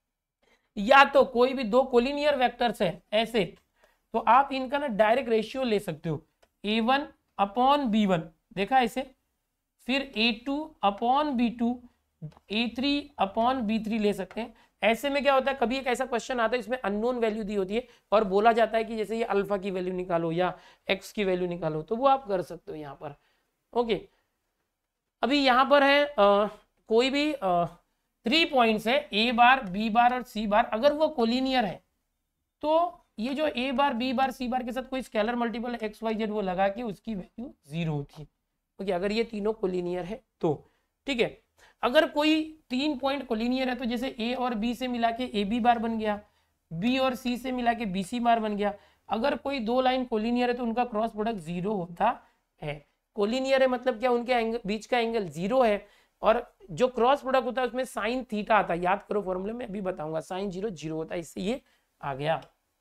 या तो कोई भी दो कोलिनियर वेक्टर्स है ऐसे, तो आप इनका ना डायरेक्ट रेशियो ले सकते हो, a one upon b one, देखा ऐसे, फिर a two upon b two, a three upon b three ले सकते हैं। ऐसे में क्या होता है, कभी एक ऐसा क्वेश्चन आता है इसमें अननोन वैल्यू दी होती है और बोला जाता है कि जैसे ये अल्फा की वैल्यू निकालो या एक्स की वैल्यू निकालो, तो वो आप कर सकते हो यहाँ पर। ओके, अभी यहाँ पर है आ, कोई भी थ्री पॉइंट्स है, ए बार बी बार और सी बार, अगर वो कोलिनियर है तो ये जो ए बार बी बार सी बार के साथ कोई scalar multiple x y z वो लगा के उसकी वैल्यू जीरो होती है। ओके, अगर ये तीनों कोलिनियर है तो ठीक है। अगर कोई तीन पॉइंट कोलिनियर है, तो जैसे ए और बी से मिला के ए बी बार बन गया, बी और सी से मिला के बी सी बार बन गया। अगर कोई दो लाइन कोलिनियर है तो उनका क्रॉस प्रोडक्ट जीरो होता है। कोलिनियर है मतलब क्या, उनके एंगल, बीच का एंगल जीरो है, और जो क्रॉस प्रोडक्ट होता है उसमें साइन थीटा आता है, याद करो फॉर्मूले में अभी बताऊंगा, साइन जीरो जीरो होता है, इससे ये आ गया।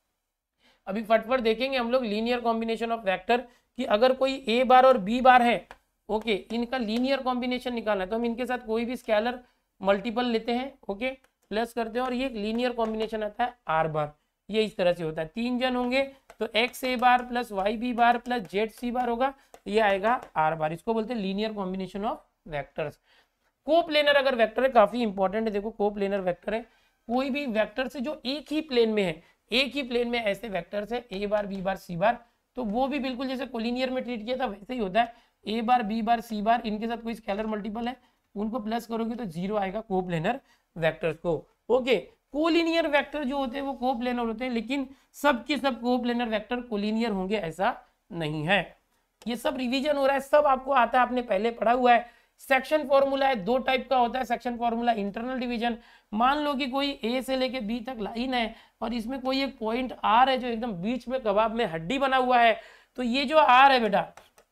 अभी फटफट देखेंगे हम लोग लीनियर कॉम्बिनेशन ऑफ वेक्टर, कि अगर कोई ए बार और बी बार है, ओके, इनका लीनियर कॉम्बिनेशन निकालना है, तो हम इनके साथ कोई भी स्केलर मल्टीपल लेते हैं, ओके, प्लस करते हैं, और ये लीनियर कॉम्बिनेशन आता है आर बार। ये इस तरह से होता है, तीन जन होंगे तो x a bar plus y b bar plus z c bar होगा, ये आएगा आर बार। इसको बोलते हैं linear combination of vectors. Coplanar अगर वेक्टर है, काफी इंपॉर्टेंट है, देखो कोप्लेनर वेक्टर है कोई भी वेक्टर से जो एक ही प्लेन में है, एक ही प्लेन में ऐसे वेक्टर्स है ए bar b bar c bar, तो वो भी बिल्कुल जैसे कोलिनियर में ट्रीट किया था वैसे ही होता है। ए बार बी बार सी बार, इनके साथ कोई स्केलर मल्टीपल है, उनको प्लस करोगे तो जीरो आएगा कोप्लेनर वेक्टर्स को। ओके, कोलिनियर वेक्टर जो होते हैं वो कोप्लेनर होते हैं, लेकिन सब के सब कोप्लेनर वेक्टर कोलिनियर होंगे ऐसा नहीं है। ये सब रिवीजन हो रहा है, सब आपको आता है, आपने पहले पढ़ा हुआ है। सेक्शन फॉर्मूला है, दो टाइप का होता है सेक्शन फॉर्मूला, इंटरनल डिवीजन। मान लो कि कोई ए से लेके बी तक लाइन है और इसमें कोई एक पॉइंट आर है जो एकदम बीच में कबाब में हड्डी बना हुआ है, तो ये जो आर है बेटा,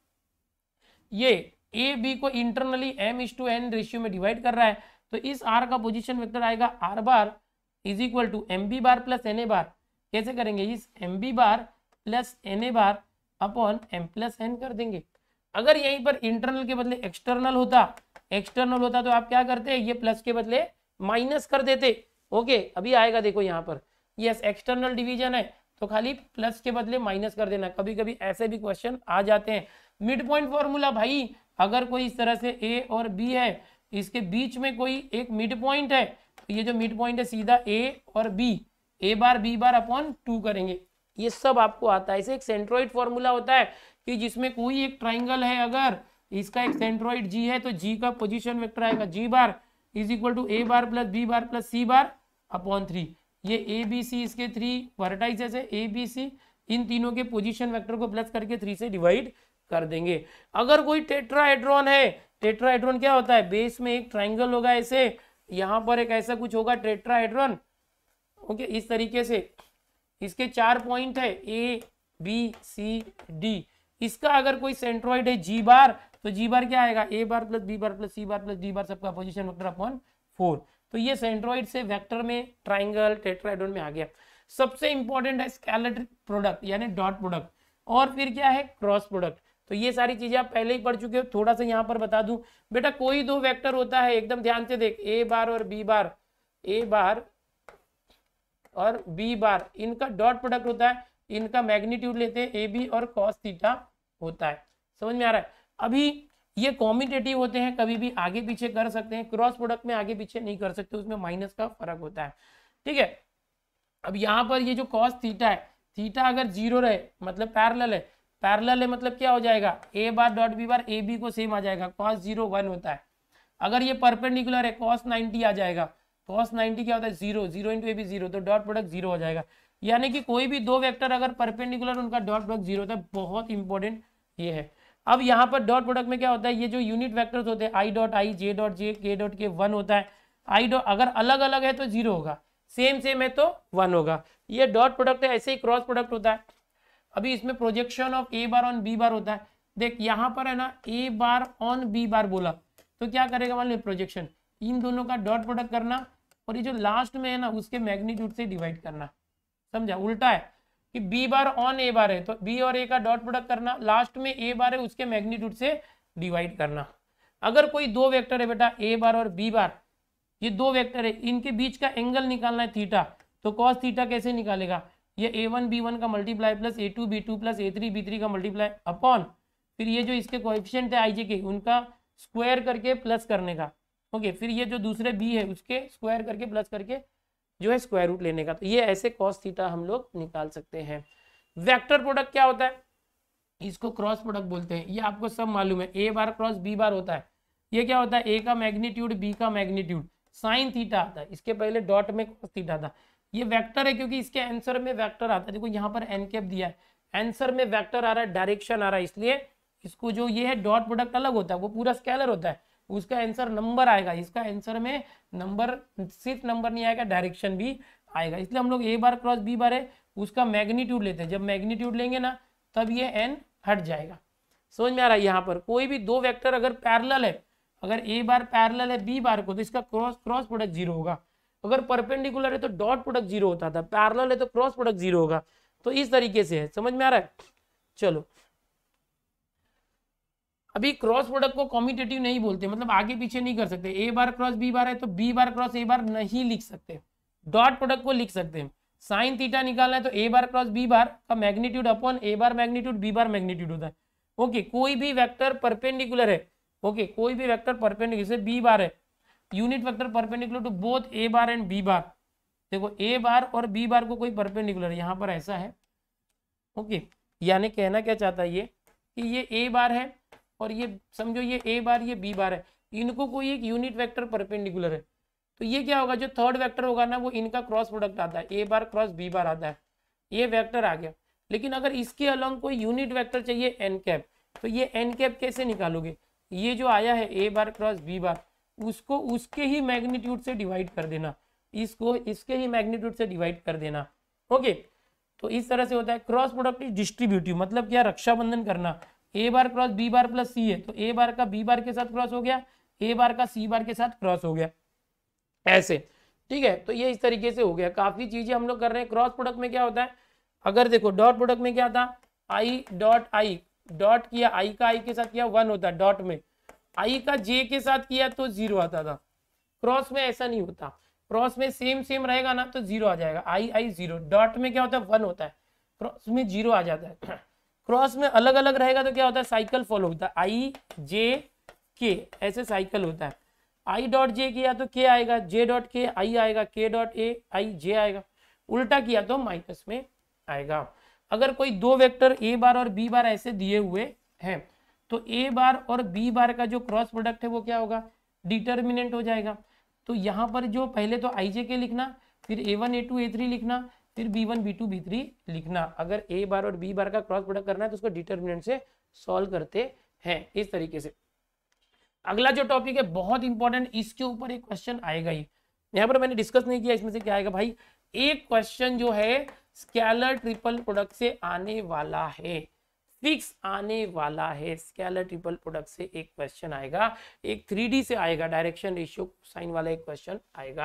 ये ए बी को internally m is to n ratio में डिवाइड कर रहा है, तो इस आर का पोजीशन वेक्टर आएगा r bar is equal to m b bar plus n a bar. कैसे करेंगे, इस m b bar plus n a bar upon m plus n कर देंगे। अगर यहीं पर इंटरनल के बदले एक्सटर्नल होता एक्सटर्नल होता तो आप क्या करते, ये प्लस के बदले माइनस कर देते। ओके, अभी आएगा देखो यहाँ पर, यस एक्सटर्नल डिवीजन है तो खाली प्लस के बदले माइनस कर देना। कभी कभी ऐसे भी क्वेश्चन आ जाते हैं। मिड पॉइंट फॉर्मूला भाई, अगर कोई इस तरह से ए और बी है, इसके बीच में कोई एक मिड पॉइंट है, तो ये जो मिड पॉइंट है सीधा ए और b, a bar b bar upon two करेंगे, ये सब आपको आता है। इसे एक सेंट्रोइड फॉर्मूला होता है कि जिसमें कोई एक ट्राइंगल है, अगर इसका एक सेंट्रोइड जी है, तो जी का पोजीशन वेक्टर आएगा g bar is equal to A bar plus b bar plus c bar upon three. ये ए बी सी इसके थ्री वर्टाइसेस है, ए बी सी, इन तीनों के पोजीशन वेक्टर को प्लस करके थ्री से डिवाइड कर देंगे। अगर कोई टेट्राहेड्रॉन है, टेट्राहेड्रॉन क्या होता है, बेस में एक ट्राइंगल होगा ऐसे, यहाँ पर एक ऐसा कुछ होगा टेट्राहेड्रॉन, ओके, इस तरीके से इसके चार पॉइंट है ए बी सी डी। इसका अगर कोई सेंट्रॉइड है जी बार, तो जी बार क्या आएगा, a bar plus b bar plus c bar plus d bar, सबका पोजीशन वेक्टर अपॉन फोर। तो ये सेंट्रॉइड से वेक्टर में, ट्राइंगल, टेट्राहेड्रॉन में आ गया। सबसे इंपॉर्टेंट है स्केलर प्रोडक्ट यानी डॉट प्रोडक्ट, और फिर क्या है क्रॉस प्रोडक्ट। तो ये सारी चीजें आप पहले ही पढ़ चुके हो, थोड़ा सा यहाँ पर बता दूं बेटा। कोई दो वेक्टर होता है, एकदम ध्यान से देख, ए बार और बी बार, ए बार और बी बार, इनका डॉट प्रोडक्ट होता है, इनका मैग्नीट्यूड लेते हैं ए बी और कॉस थीटा होता है। समझ में आ रहा है? अभी ये कॉम्यूटेटिव होते हैं, कभी भी आगे पीछे कर सकते हैं, क्रॉस प्रोडक्ट में आगे पीछे नहीं कर सकते, उसमें माइनस का फर्क होता है। ठीक है, अब यहाँ पर ये जो कॉस थीटा है, थीटा अगर जीरो रहे मतलब पैरेलल है, पैरेलल है मतलब क्या हो जाएगा, a bar dot b bar a b को सेम आ जाएगा, कॉस जीरो वन होता है। अगर ये परपेंडिकुलर है कॉस नाइन्टी आ जाएगा, कॉस नाइन्टी क्या होता है zero, zero into a b zero, तो डॉट प्रोडक्ट जीरो हो जाएगा। यानी कि कोई भी दो वेक्टर अगर परपेंडिकुलर, उनका डॉट प्रोडक्ट जीरो होता है। बहुत इंपॉर्टेंट ये है। अब यहाँ पर डॉट प्रोडक्ट में क्या होता है, ये जो यूनिट वेक्टर्स होते हैं I dot I, J dot J, के डॉट के, वन होता है। आई डॉट अगर अलग अलग है तो जीरो होगा, सेम सेम है तो वन होगा। ये डॉट प्रोडक्ट है। ऐसे ही क्रॉस प्रोडक्ट होता है। अभी इसमें projection of a bar on b bar होता है। देख यहाँ पर है ना, ए बार ऑन बी बार बोला तो क्या करेगा, मान लो प्रोजेक्शन, इन दोनों का डॉट प्रोडक्ट करना, और ये जो लास्ट में है ना उसके मैग्नीट्यूड से डिवाइड करना। समझा? उल्टा है कि बी बार ऑन ए बार है तो बी और ए का डॉट प्रोडक्ट करना, लास्ट में ए बार है उसके मैग्नीट्यूड से डिवाइड करना। अगर कोई दो वेक्टर है बेटा, ए बार और बी बार, ये दो वेक्टर है, इनके बीच का एंगल निकालना है थीटा, तो कॉस थीटा कैसे निकालेगा, ये ए वन बी वन का multiply plus a two b two plus a three b three का मल्टीप्लाई अपॉन, फिर ये जो इसके कोएफिशिएंट है आई जे के, उनका स्क्वायर करके प्लस करने का। ओके, फिर ये जो दूसरे बी है उसके स्क्वायर करके प्लस करके जो है स्क्वायर रूट लेने का। तो ये ऐसे कॉस थीटा हम लोग निकाल सकते हैं। वेक्टर प्रोडक्ट क्या होता है, इसको क्रॉस प्रोडक्ट बोलते हैं। ये आपको सब मालूम है, ए बार क्रॉस बी बार होता है। ये क्या होता है, ए का मैग्नीट्यूड बी का मैग्नीट्यूड, साइन थीटा आता है। इसके पहले डॉट में कॉस थीटा था। ये वेक्टर है क्योंकि इसके आंसर में वेक्टर आता है। देखो यहाँ पर एन कैप दिया है, आंसर में वेक्टर आ रहा है, डायरेक्शन आ रहा है, इसलिए इसको जो ये है डॉट प्रोडक्ट अलग होता है, वो पूरा स्केलर होता है, उसका आंसर नंबर आएगा। इसका आंसर में नंबर, सिर्फ नंबर नहीं आएगा, डायरेक्शन भी आएगा। इसलिए हम लोग ए बार क्रॉस बी बार है उसका मैग्नीट्यूड लेते हैं। जब मैग्नीट्यूड लेंगे ना तब ये एन हट जाएगा। समझ में आ रहा है? यहाँ पर कोई भी दो वेक्टर अगर पैरेलल है, अगर ए बार पैरेलल है बी बार को, तो इसका क्रॉस क्रॉस प्रोडक्ट जीरो होगा। अगर परपेंडिकुलर है तो डॉट प्रोडक्ट जीरो होता था, पैरेलल है तो क्रॉस प्रोडक्ट जीरो होगा। तो इस तरीके से है। समझ में आ रहा है? चलो, अभी क्रॉस प्रोडक्ट को कॉम्यूटेटिव नहीं बोलते, मतलब आगे पीछे नहीं कर सकते। ए बार क्रॉस बी बार है तो बी बार क्रॉस ए बार नहीं लिख सकते, डॉट प्रोडक्ट को लिख सकते हैं। साइन थीटा निकालना है तो ए बार क्रॉस बी बार का magnitude upon a bar magnitude b bar magnitude होता है। ओके, कोई भी वेक्टर परपेंडिकुलर है, ओके कोई भी वेक्टर परपेंडिकुलर, जैसे बी बार है, unit vector perpendicular to both a bar and b bar. देखो ए बार और बी बार को कोई परपेंडिकुलर है, यहाँ पर ऐसा है। ओके, यानी कहना क्या चाहता है ये कि ये ए बार है और ये समझो ये ए बार ये बी बार है, इनको कोई एक यूनिट वेक्टर परपेंडिकुलर है, तो ये क्या होगा, जो थर्ड वेक्टर होगा ना वो इनका क्रॉस प्रोडक्ट आता है, ए बार क्रॉस बी बार आता है, ये वेक्टर आ गया। लेकिन अगर इसके अलॉन्ग कोई यूनिट वेक्टर चाहिए एन कैप, तो ये एन कैप कैसे निकालोगे, ये जो आया है ए बार क्रॉस बी बार, उसको उसके ही मैग्नीट्यूड से डिवाइड कर देना, इसको इसके ही मैग्नीट्यूड से डिवाइड कर देना। ओके, तो इस तरह से होता है। क्रॉस प्रोडक्ट इज डिस्ट्रीब्यूटिव, मतलब क्या, रक्षाबंधन करना। A bar cross b bar plus c है तो ए बार का बी बार के साथ क्रॉस हो गया, ए बार का सी बार के साथ क्रॉस हो गया, ऐसे। ठीक है, तो ये इस तरीके से हो गया। काफी चीजें हम लोग कर रहे हैं। क्रॉस प्रोडक्ट में क्या होता है, अगर देखो डॉट प्रोडक्ट में क्या था, आई डॉट आई, डॉट किया आई का आई के साथ किया वन होता है, डॉट में आई का जे के साथ किया तो जीरो आता था। क्रॉस में ऐसा नहीं होता, क्रॉस में सेम सेम रहेगा ना तो जीरो आ जाएगा, आई आई जीरो। डॉट में क्या होता है, वन होता है, क्रॉस में जीरो आ जाता है। क्रॉस में अलग अलग रहेगा तो क्या होता है, साइकिल फॉलो होता है, आई जे के ऐसे साइकिल होता है। आई डॉट जे किया तो के आएगा, जे डॉट के आई आएगा, के डॉट ए आई जे आएगा, उल्टा किया तो माइनस में आएगा। अगर कोई दो वेक्टर ए बार और बी बार ऐसे दिए हुए हैं तो ए बार और बी बार का जो क्रॉस प्रोडक्ट है वो क्या होगा, डिटर्मिनेंट हो जाएगा। तो यहाँ पर जो पहले तो आई जे के लिखना, फिर ए one a two a three लिखना, फिर B one B two b three लिखना। अगर ए बार और बी बार का क्रॉस प्रोडक्ट करना है तो उसको डिटर्मिनेंट से सॉल्व करते हैं इस तरीके से। अगला जो टॉपिक है बहुत इंपॉर्टेंट, इसके ऊपर एक क्वेश्चन आएगा ही, यहाँ पर मैंने डिस्कस नहीं किया इसमें से क्या आएगा भाई, एक क्वेश्चन जो है स्केलर ट्रिपल प्रोडक्ट से आने वाला है, फिक्स आने वाला है। स्केलर ट्रिपल प्रोडक्ट से एक क्वेश्चन आएगा, एक थ्री डी से आएगा, डायरेक्शन रेशियो साइन वाला एक क्वेश्चन आएगा।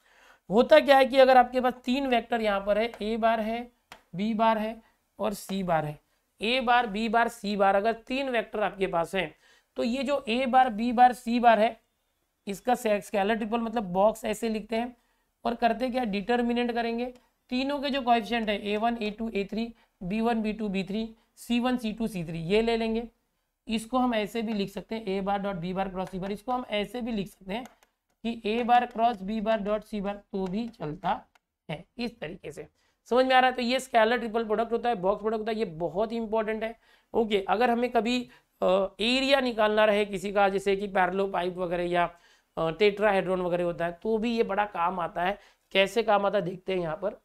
होता क्या है कि अगर आपके पास तीन वेक्टर यहाँ पर है, ए बार है, बी बार है और सी बार है, ए बार बी बार सी बार, अगर तीन वेक्टर आपके पास है तो ये जो ए बार बी बार सी बार है इसका स्केलर ट्रिपल मतलब बॉक्स ऐसे लिखते हैं और करते क्या, डिटर्मिनेंट करेंगे, तीनों के जो कोएफिशिएंट है a one a two a three, b one B two b three, c one C two c three, ये ले लेंगे। इसको हम ऐसे भी लिख सकते हैं a bar dot b bar cross c bar, इसको हम ऐसे भी लिख सकते हैं कि a bar cross b bar dot c bar, तो भी चलता है। इस तरीके से समझ में आ रहा है। तो ये स्केलर ट्रिपल प्रोडक्ट होता है, बॉक्स प्रोडक्ट होता है, ये बहुत ही इंपॉर्टेंट है। ओके, अगर हमें कभी एरिया निकालना रहे किसी का, जैसे कि पैरेलल पाइप वगैरह या टेट्राहेड्रॉन वगैरह होता है, तो भी ये बड़ा काम आता है। कैसे काम आता है देखते हैं यहाँ पर।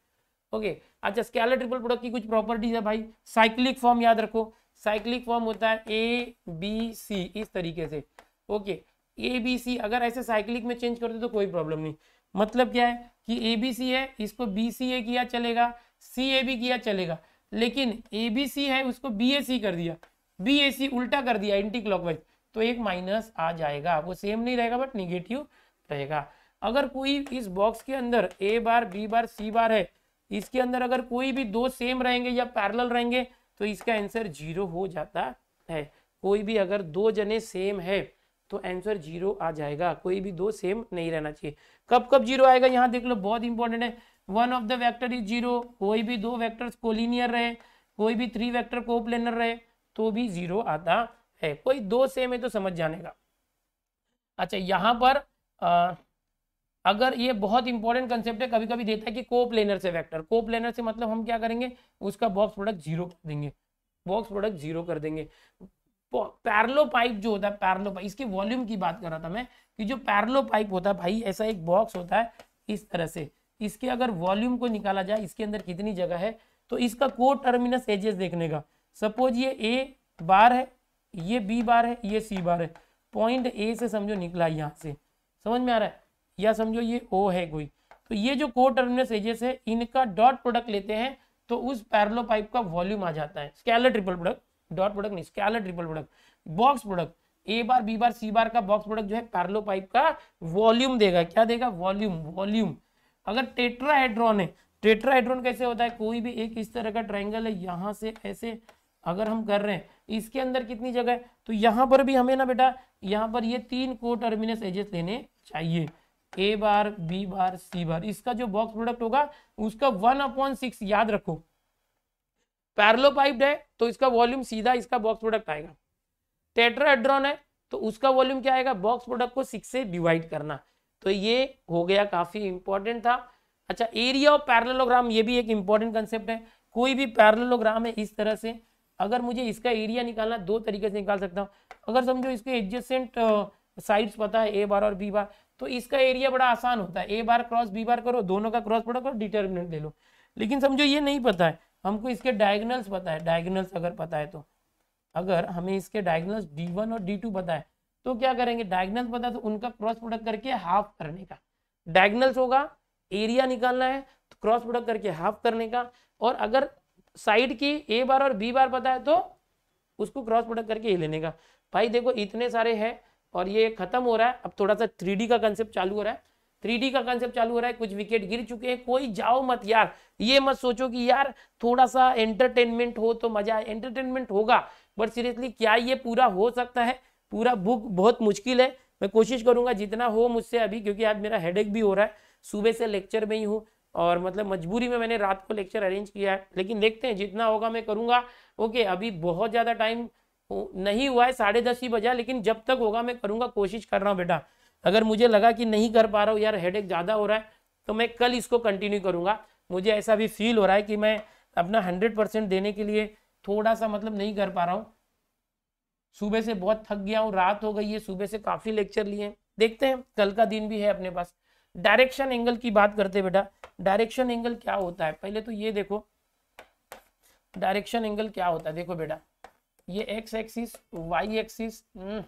ओके, अच्छा, स्केलर ट्रिपल प्रोडक्ट की कुछ प्रॉपर्टीज है भाई। साइक्लिक फॉर्म याद रखो, साइक्लिक फॉर्म होता है ए बी सी, इस तरीके से। ओके, ए बी सी अगर ऐसे साइक्लिक में चेंज करते तो कोई प्रॉब्लम नहीं। मतलब क्या है कि ए बी सी है, इसको बी सी ए किया चलेगा, सी ए बी किया चलेगा, लेकिन ए बी सी है उसको बी ए सी कर दिया, बी ए सी उल्टा कर दिया एंटी क्लॉकवाइज, तो एक माइनस आ जाएगा। वो सेम नहीं रहेगा बट निगेटिव रहेगा। अगर कोई इस बॉक्स के अंदर ए बार बी बार सी बार है, इसके अंदर अगर कोई भी दो सेम रहेंगे या पैरेलल रहेंगे तो इसका आंसर जीरो हो जाता है। कोई भी अगर दो जने सेम है तो आंसर जीरो आ जाएगा, कोई भी दो सेम नहीं रहना चाहिए। कब कब जीरो आएगा यहाँ देख लो, बहुत इंपॉर्टेंट है। One of the vector is zero, कोई भी दो वेक्टर्स कोलिनियर रहे, कोई भी थ्री वेक्टर कोप्लेनर रहे तो भी जीरो आता है। कोई दो सेम है तो समझ जाने का। अच्छा, यहाँ पर आ, अगर ये बहुत इंपॉर्टेंट कंसेप्ट है, कभी कभी देता है कि कोप्लेनर से वेक्टर, कोप्लेनर से मतलब हम क्या करेंगे, उसका बॉक्स प्रोडक्ट जीरो कर देंगे, बॉक्स प्रोडक्ट जीरो कर देंगे। पैरेलल पाइप जो होता है, पैरेलल पाइप, इसके वॉल्यूम की बात कर रहा था मैं कि जो पैरेलल पाइप होता है भाई, ऐसा एक बॉक्स होता है इस तरह से, इसके अगर वॉल्यूम को निकाला जाए, इसके अंदर कितनी जगह है, तो इसका को टर्मिनस एजेस देखने का। सपोज ये ए बार है, ये बी बार है, ये सी बार है, पॉइंट ए से समझो निकला यहाँ से, समझ में आ रहा है, या समझो ये ओ है कोई, तो ये जो को टर्मिनस एजेस है इनका डॉट प्रोडक्ट लेते हैं तो उस पैरेलल पाइप का वॉल्यूम आ जाता है। Scalar triple product, dot product नहीं, scalar triple product, box product, a bar b bar c bar का बॉक्स प्रोडक्ट जो है पैरेलल पाइप का वॉल्यूम देगा। क्या देगा? वॉल्यूम। वॉल्यूम। अगर टेट्राहेड्रॉन है, टेट्राहेड्रॉन कैसे होता है, कोई भी एक इस तरह का ट्रायंगल है, यहाँ से ऐसे अगर हम कर रहे हैं, इसके अंदर कितनी जगह है, तो यहाँ पर भी हमें ना बेटा, यहाँ पर ये तीन को टर्मिनस एजेस लेने चाहिए, ए बार बी बार सी बार। इसका जो बॉक्स प्रोडक्ट होगा उसका वन अपॉन सिक्स याद रखो। पैरेलल पाइप है तो इसका वॉल्यूम सीधा इसका बॉक्स प्रोडक्ट आएगा। टेट्राहेड्रॉन है तो उसका वॉल्यूम क्या आएगा, बॉक्स प्रोडक्ट को सिक्स से डिवाइड करना। तो ये हो गया, काफी इंपॉर्टेंट था। अच्छा, एरिया ऑफ पैरेललोग्राम, ये भी एक इंपॉर्टेंट कंसेप्ट है। कोई भी पैरेललोग्राम है इस तरह से, अगर मुझे इसका एरिया निकालना, दो तरीके से निकाल सकता हूँ। अगर समझो इसके एडजेसेंट साइड्स पता है ए बार और बी बार, तो इसका एरिया बड़ा आसान होता है, ए बार क्रॉस बी बार करो, दोनों का क्रॉस प्रोडक्ट और डिटर्मिनेंट ले लो। लेकिन समझो ये नहीं पता है, हमको इसके डायगोनल्स पता है, डायगोनल्स अगर पता है तो, अगर हमें इसके डायगोनल्स डी वन और डी टू पता है तो क्या करेंगे, डायगोनल्स पता है तो उनका क्रॉस प्रोडक्ट करके हाफ करने का। डायगोनल्स होगा, एरिया निकालना है तो क्रॉस प्रोडक्ट करके हाफ करने का, और अगर साइड की ए बार और बी बार पता है तो उसको क्रॉस प्रोडक्ट करके ये लेने का। भाई देखो इतने सारे हैं और ये खत्म हो रहा है, अब थोड़ा सा थ्री डी का कंसेप्ट चालू हो रहा है। थ्री डी का कंसेप्ट चालू हो रहा है, कुछ विकेट गिर चुके हैं, कोई जाओ मत यार, ये मत सोचो कि यार थोड़ा सा एंटरटेनमेंट हो तो मजा आए, एंटरटेनमेंट होगा बट सीरियसली क्या ये पूरा हो सकता है? पूरा बुक बहुत मुश्किल है। मैं कोशिश करूंगा जितना हो मुझसे अभी, क्योंकि आज मेरा हेडेक भी हो रहा है, सुबह से लेक्चर में ही हूँ और मतलब मजबूरी में मैंने रात को लेक्चर अरेंज किया है, लेकिन देखते हैं जितना होगा मैं करूंगा। ओके, अभी बहुत ज़्यादा टाइम नहीं हुआ है, साढ़े दस ही बजा, लेकिन जब तक होगा मैं करूंगा, कोशिश कर रहा हूँ बेटा। अगर मुझे लगा कि नहीं कर पा रहा हूँ यार, हेडेक ज़्यादा हो रहा है, तो मैं कल इसको कंटिन्यू करूंगा। मुझे ऐसा भी फील हो रहा है कि मैं अपना हंड्रेड परसेंट देने के लिए थोड़ा सा मतलब नहीं कर पा रहा हूँ। सुबह से बहुत थक गया हूँ, रात हो गई है, सुबह से काफ़ी लेक्चर लिए हैं, देखते हैं कल का दिन भी है अपने पास। डायरेक्शन एंगल की बात करते हैं बेटा। डायरेक्शन एंगल क्या होता है, पहले तो ये देखो डायरेक्शन एंगल क्या होता है। देखो बेटा, ये एक्स एक्सिस, वाई एक्सिस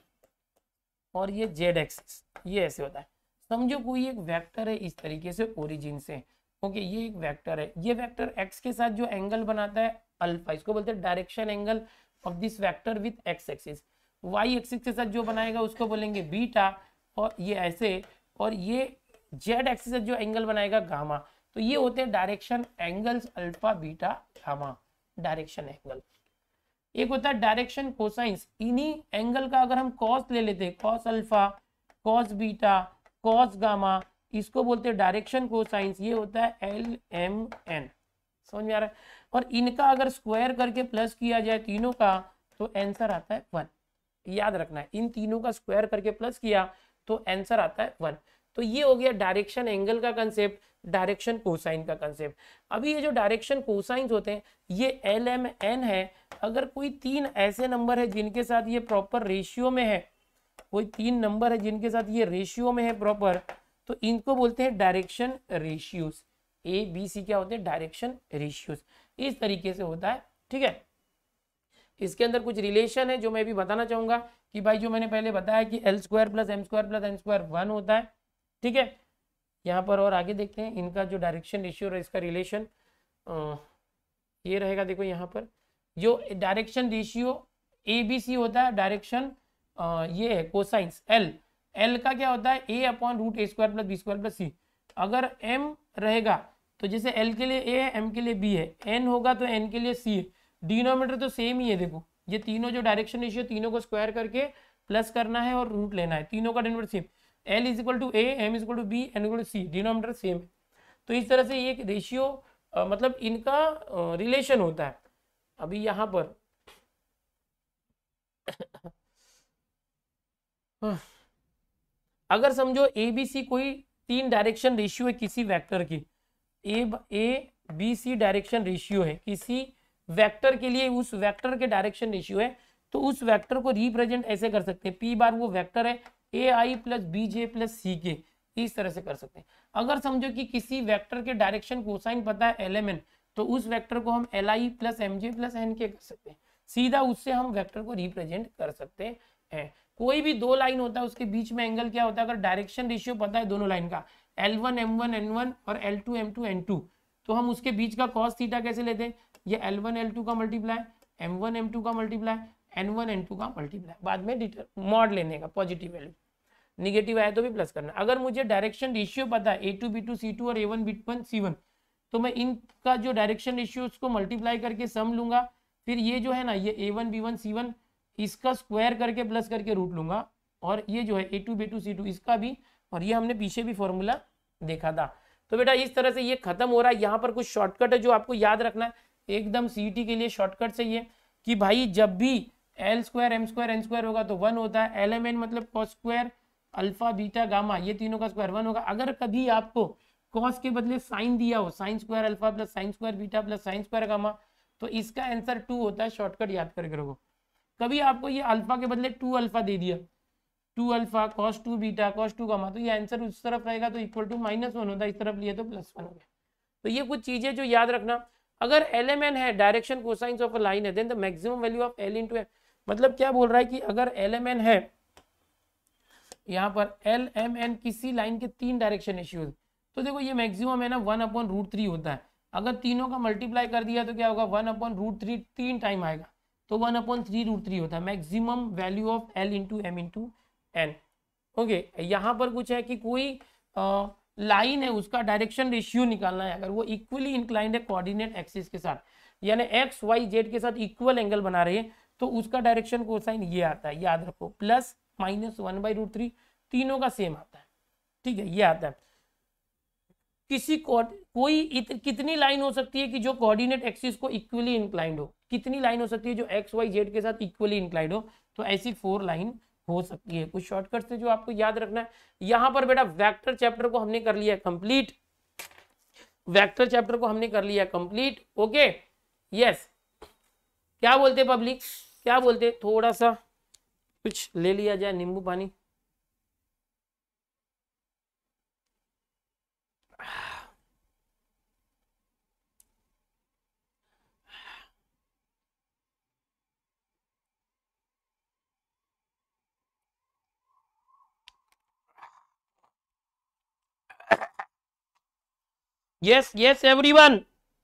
और ये जेड एक्सिस, ये ऐसे होता है। समझो कोई एक वेक्टर है इस तरीके से ओरिजिन से, ओके, ये एक वेक्टर है, ये वेक्टर एक्स के साथ जो एंगल बनाता है अल्फा, इसको बोलते हैं direction angle of this vector with x axis. Y axis के साथ जो बनाएगा उसको बोलेंगे बीटा, और ये ऐसे, और ये जेड एक्सिस से जो एंगल बनाएगा गामा। तो ये होते हैं direction angles alpha beta gamma, direction angle. एक होता है डायरेक्शन कोसाइंस, इन्हीं एंगल का अगर हम कॉस ले लेते हैं, cos alpha, cos beta, cos gamma, इसको बोलते हैं डायरेक्शन कोसाइंस। ये होता है एल एम एन, समझ में आ रहा है। और इनका अगर स्क्वायर करके प्लस किया जाए तीनों का तो आंसर आता है वन। याद रखना है, इन तीनों का स्क्वायर करके प्लस किया तो आंसर आता है वन। तो ये हो गया डायरेक्शन एंगल का कंसेप्ट, डायरेक्शन कोसाइन का कंसेप्ट। अभी ये जो डायरेक्शन कोसाइंस होते हैं ये एल एम एन है। अगर कोई तीन ऐसे नंबर है जिनके साथ ये प्रॉपर रेशियो में है, कोई तीन नंबर है जिनके साथ ये रेशियो में है प्रॉपर, तो इनको बोलते हैं direction ratios. A b c क्या होते हैं, डायरेक्शन रेशियोज। इस तरीके से होता है, ठीक है। इसके अंदर कुछ रिलेशन है जो मैं भी बताना चाहूंगा कि भाई जो मैंने पहले बताया कि l square plus m square plus n square one होता है, ठीक है। यहाँ पर और आगे देखते हैं इनका जो डायरेक्शन रेशियो है, इसका रिलेशन ये रहेगा। देखो यहाँ पर जो direction ratio a b c होता है, डायरेक्शन ये है कोसाइंस एल, एल का क्या होता है a upon root a square plus b square plus c. अगर एम रहेगा तो जैसे एल के लिए ए है, एम के लिए बी है, एन होगा तो एन के लिए सी है। डिनोमिनेटर तो सेम ही है, देखो ये तीनों जो डायरेक्शन रेशियो, तीनों को स्क्वायर करके प्लस करना है और रूट लेना है, तीनों का denominator same. L is equal to a, m is equal to b, n equal to c, denominator same है। तो इस तरह से ये रेशियो मतलब इनका रिलेशन होता है। अभी यहाँ पर अगर समझो ए बी सी कोई तीन डायरेक्शन रेशियो है किसी वेक्टर की, a a b c direction ratio है किसी वेक्टर के लिए, उस वेक्टर के डायरेक्शन रेशियो है, तो उस वेक्टर को रिप्रेजेंट ऐसे कर सकते हैं, पी बार वो वेक्टर है ए आई प्लस बी जे प्लस सी के, इस तरह से कर सकते हैं। अगर समझो कि किसी वेक्टर के डायरेक्शन कोसाइन पता है एल एम एन, तो उस वेक्टर को हम l i plus m j plus n k कर सकते हैं, सीधा उससे हम वेक्टर को रिप्रेजेंट कर सकते हैं। कोई भी दो लाइन होता है उसके बीच में एंगल क्या होता है, अगर डायरेक्शन रेशियो पता है दोनों लाइन का, l one m one n one और l two m two n two, तो हम उसके बीच का कॉस थीटा कैसे लेते हैं, ये एल वन एल टू का multiply, m one m two का multiply, n one n two का मल्टीप्लाई, बाद में मॉड लेने का, पॉजिटिव वैल्यू, निगेटिव आया तो भी प्लस करना। अगर मुझे डायरेक्शन रेशियो पता है a two b two c two और a one B one C one, तो मैं इनका जो डायरेक्शन रेशियो उसको मल्टीप्लाई करके सम लूंगा, फिर ये जो है ना ये ए वन बी वन सी वन इसका स्क्वायर करके प्लस करके रूट लूंगा, और ये जो है a two b two c two इसका भी, और ये हमने पीछे भी फॉर्मूला देखा था। तो बेटा इस तरह से ये खत्म हो रहा है। यहाँ पर कुछ शॉर्टकट है जो आपको याद रखना है, एकदम सीईटी के लिए शॉर्टकट से ये कि भाई जब भी l square m square n square होगा तो वन होता है, एल एम एन मतलब cos square alpha beta gamma, ये तीनों का स्क्वायर वन होगा। अगर कभी आपको कॉस के बदले साइन दिया हो, sine square alpha plus sine square beta plus sine square gamma, तो इसका आंसर टू होता है, शॉर्टकट याद करके रखो। कभी आपको ये अल्फा के बदले टू अल्फा दे दिया, two alpha cos two beta cos two gamma, तो ये आंसर उस तरफ रहेगा तो इक्वल टू माइनस वन होता है, इस तरफ लिए तो प्लस वन हो गया। तो ये कुछ चीजें जो याद रखना। अगर एल एम एन है, direction cosines of a line है, then the maximum value of L into m, मतलब क्या बोल रहा है कि अगर एल एम एन है, यहाँ पर एल एम एन किसी लाइन के तीन डायरेक्शन रेशियो, तो देखो ये मैक्सिमम है ना वन अपॉन रूट थ्री होता है। अगर तीनों का मल्टीप्लाई कर दिया तो क्या होगा, वन अपॉन रूट थ्री तीन टाइम आएगा, तो one upon three root three होता है maximum value of L into M into N. Okay, यहाँ पर कुछ है कि कोई आ, लाइन है उसका डायरेक्शन रेशियो निकालना है, अगर वो इक्वली इंक्लाइंड है कोऑर्डिनेट एक्सिस के साथ, यानी एक्स वाई जेड के साथ इक्वल एंगल बना रहे हैं, तो उसका डायरेक्शन कोसाइन ये आता है, याद रखो, plus minus one by root three, तीनों का सेम आता है, ठीक है, ये आता है। किसी कोई इत, कितनी लाइन हो सकती है कि जो कोऑर्डिनेट एक्सिस को इक्वली इंक्लाइंड हो, कितनी लाइन हो सकती है जो एक्स वाई जेड के साथ इक्वली इंक्लाइंड हो, तो ऐसी फोर लाइन हो सकती है। कुछ शॉर्टकट से जो आपको याद रखना है। यहाँ पर बेटा वेक्टर चैप्टर को हमने कर लिया कंप्लीट, वेक्टर चैप्टर को हमने कर लिया कंप्लीट। ओके, यस, क्या बोलते पब्लिक, क्या बोलते, थोड़ा सा कुछ ले लिया जाए, नींबू पानी। Yes yes everyone.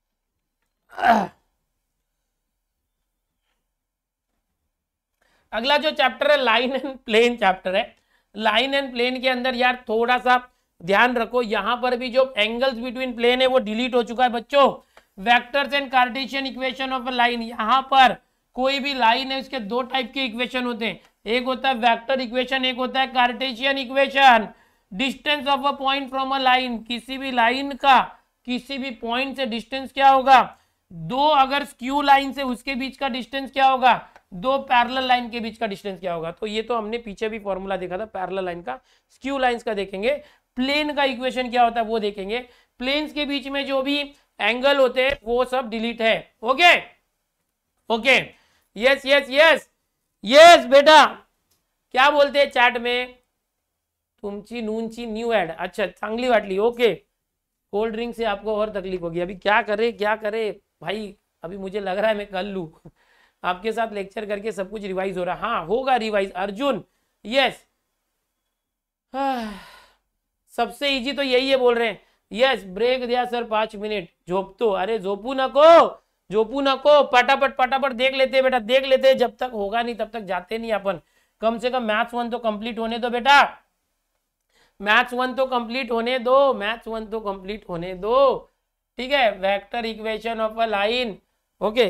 अगला जो चैप्टर है लाइन एंड प्लेन चैप्टर है। लाइन एंड प्लेन के अंदर यार थोड़ा सा ध्यान रखो, यहां पर भी जो एंगल्स बिटवीन प्लेन है वो डिलीट हो चुका है बच्चों। Vectors and Cartesian equation of a line, यहां पर कोई भी लाइन है उसके दो टाइप के इक्वेशन होते हैं, एक होता है वेक्टर इक्वेशन, एक होता है Cartesian equation. Distance of a point from a line, किसी भी लाइन का किसी भी पॉइंट से डिस्टेंस क्या होगा, दो अगर स्क्यू लाइन से उसके बीच का डिस्टेंस क्या होगा, दो पैरेलल लाइन के बीच का डिस्टेंस क्या होगा। तो ये तो हमने पीछे भी फॉर्मूला देखा था पैरेलल लाइन का। स्क्यू लाइंस का देखेंगे, प्लेन का इक्वेशन क्या होता है वो देखेंगे। प्लेन्स के बीच में जो भी एंगल होते हैं वो सब डिलीट है। Okay okay yes yes yes yes बेटा, क्या बोलते हैं चैट में, तुमची नूनची न्यू ऍड, अच्छा चांगली वाटली, ओके। कोल्ड ड्रिंक से आपको और तकलीफ होगी, अभी क्या करे क्या करे भाई, अभी मुझे लग रहा है मैं कर लूँ आपके साथ लेक्चर करके सब कुछ रिवाइज हो रहा है। हाँ होगा रिवाइज अर्जुन, यस। सबसे इजी तो यही है बोल रहे हैं, यस। ब्रेक दिया सर पांच मिनट, झोप तो, अरे झोपू नको झोपू नको, पटापट पटापट देख लेते बेटा, देख लेते, जब तक होगा नहीं तब तक जाते नहीं अपन। कम से कम मैथ्स वन तो कंप्लीट होने दो बेटा, मैथ्स वन तो कंप्लीट होने दो, मैथ्स वन तो कंप्लीट होने दो, ठीक है। Vector equation of a line, okay.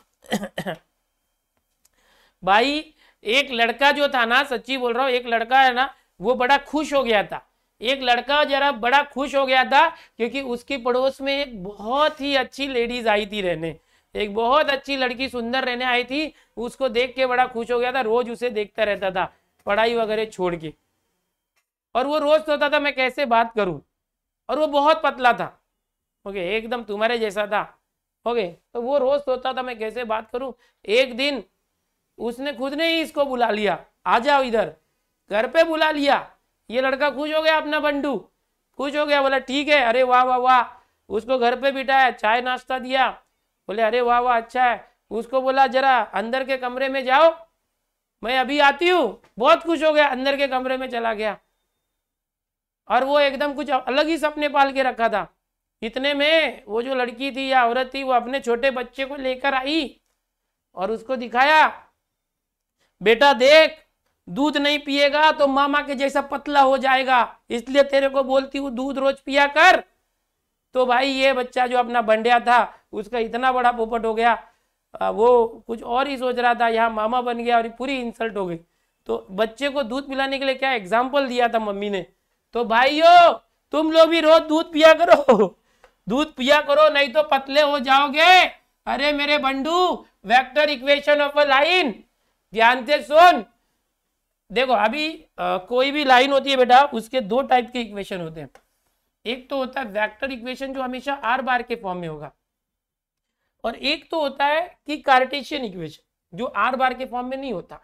भाई एक लड़का जो था ना, सच्ची बोल रहा हूँ, एक लड़का है ना वो बड़ा खुश हो गया था, एक लड़का जरा बड़ा खुश हो गया था क्योंकि उसकी पड़ोस में एक बहुत ही अच्छी लेडीज आई थी रहने, एक बहुत अच्छी लड़की सुंदर रहने आई थी, उसको देख के बड़ा खुश हो गया था, रोज उसे देखता रहता था पढ़ाई वगैरह छोड़ के, और वो रोज सोचता था मैं कैसे बात करूं, और वो बहुत पतला था, ओके, एकदम तुम्हारे जैसा था, ओके। तो वो रोज सोचता था मैं कैसे बात करूं। एक दिन उसने खुद ने ही इसको बुला लिया, आ जाओ इधर, घर पे बुला लिया। ये लड़का खुश हो गया, अपना बंडू खुश हो गया, बोला ठीक है, अरे वाह वाह वाह। उसको घर पे बिठाया, चाय नाश्ता दिया, बोले अरे वाह वाह अच्छा है। उसको बोला जरा अंदर के कमरे में जाओ, मैं अभी आती हूँ। बहुत खुश हो गया, अंदर के कमरे में चला गया, और वो एकदम कुछ अलग ही सपने पाल के रखा था। इतने में वो जो लड़की थी या औरत थी वो अपने छोटे बच्चे को लेकर आई और उसको दिखाया, बेटा देख दूध नहीं पिएगा तो मामा के जैसा पतला हो जाएगा, इसलिए तेरे को बोलती हूँ दूध रोज पिया कर। तो भाई ये बच्चा जो अपना बंडिया था उसका इतना बड़ा पोपट हो गया, वो कुछ और ही सोच रहा था, यहाँ मामा बन गया और पूरी इंसल्ट हो गई। तो बच्चे को दूध पिलाने के लिए क्या एग्जाम्पल दिया था मम्मी ने, तो भाइयों तुम लोग भी रोज दूध पिया करो, दूध पिया करो नहीं तो पतले हो जाओगे। अरे मेरे बंडू, vector equation of a line ध्यान से सुन। देखो अभी आ, कोई भी लाइन होती है बेटा, उसके दो टाइप के इक्वेशन होते हैं। एक तो होता है वेक्टर इक्वेशन जो हमेशा आर बार के फॉर्म में होगा, और एक तो होता है कि कार्टेशियन इक्वेशन जो आर बार के फॉर्म में नहीं होता,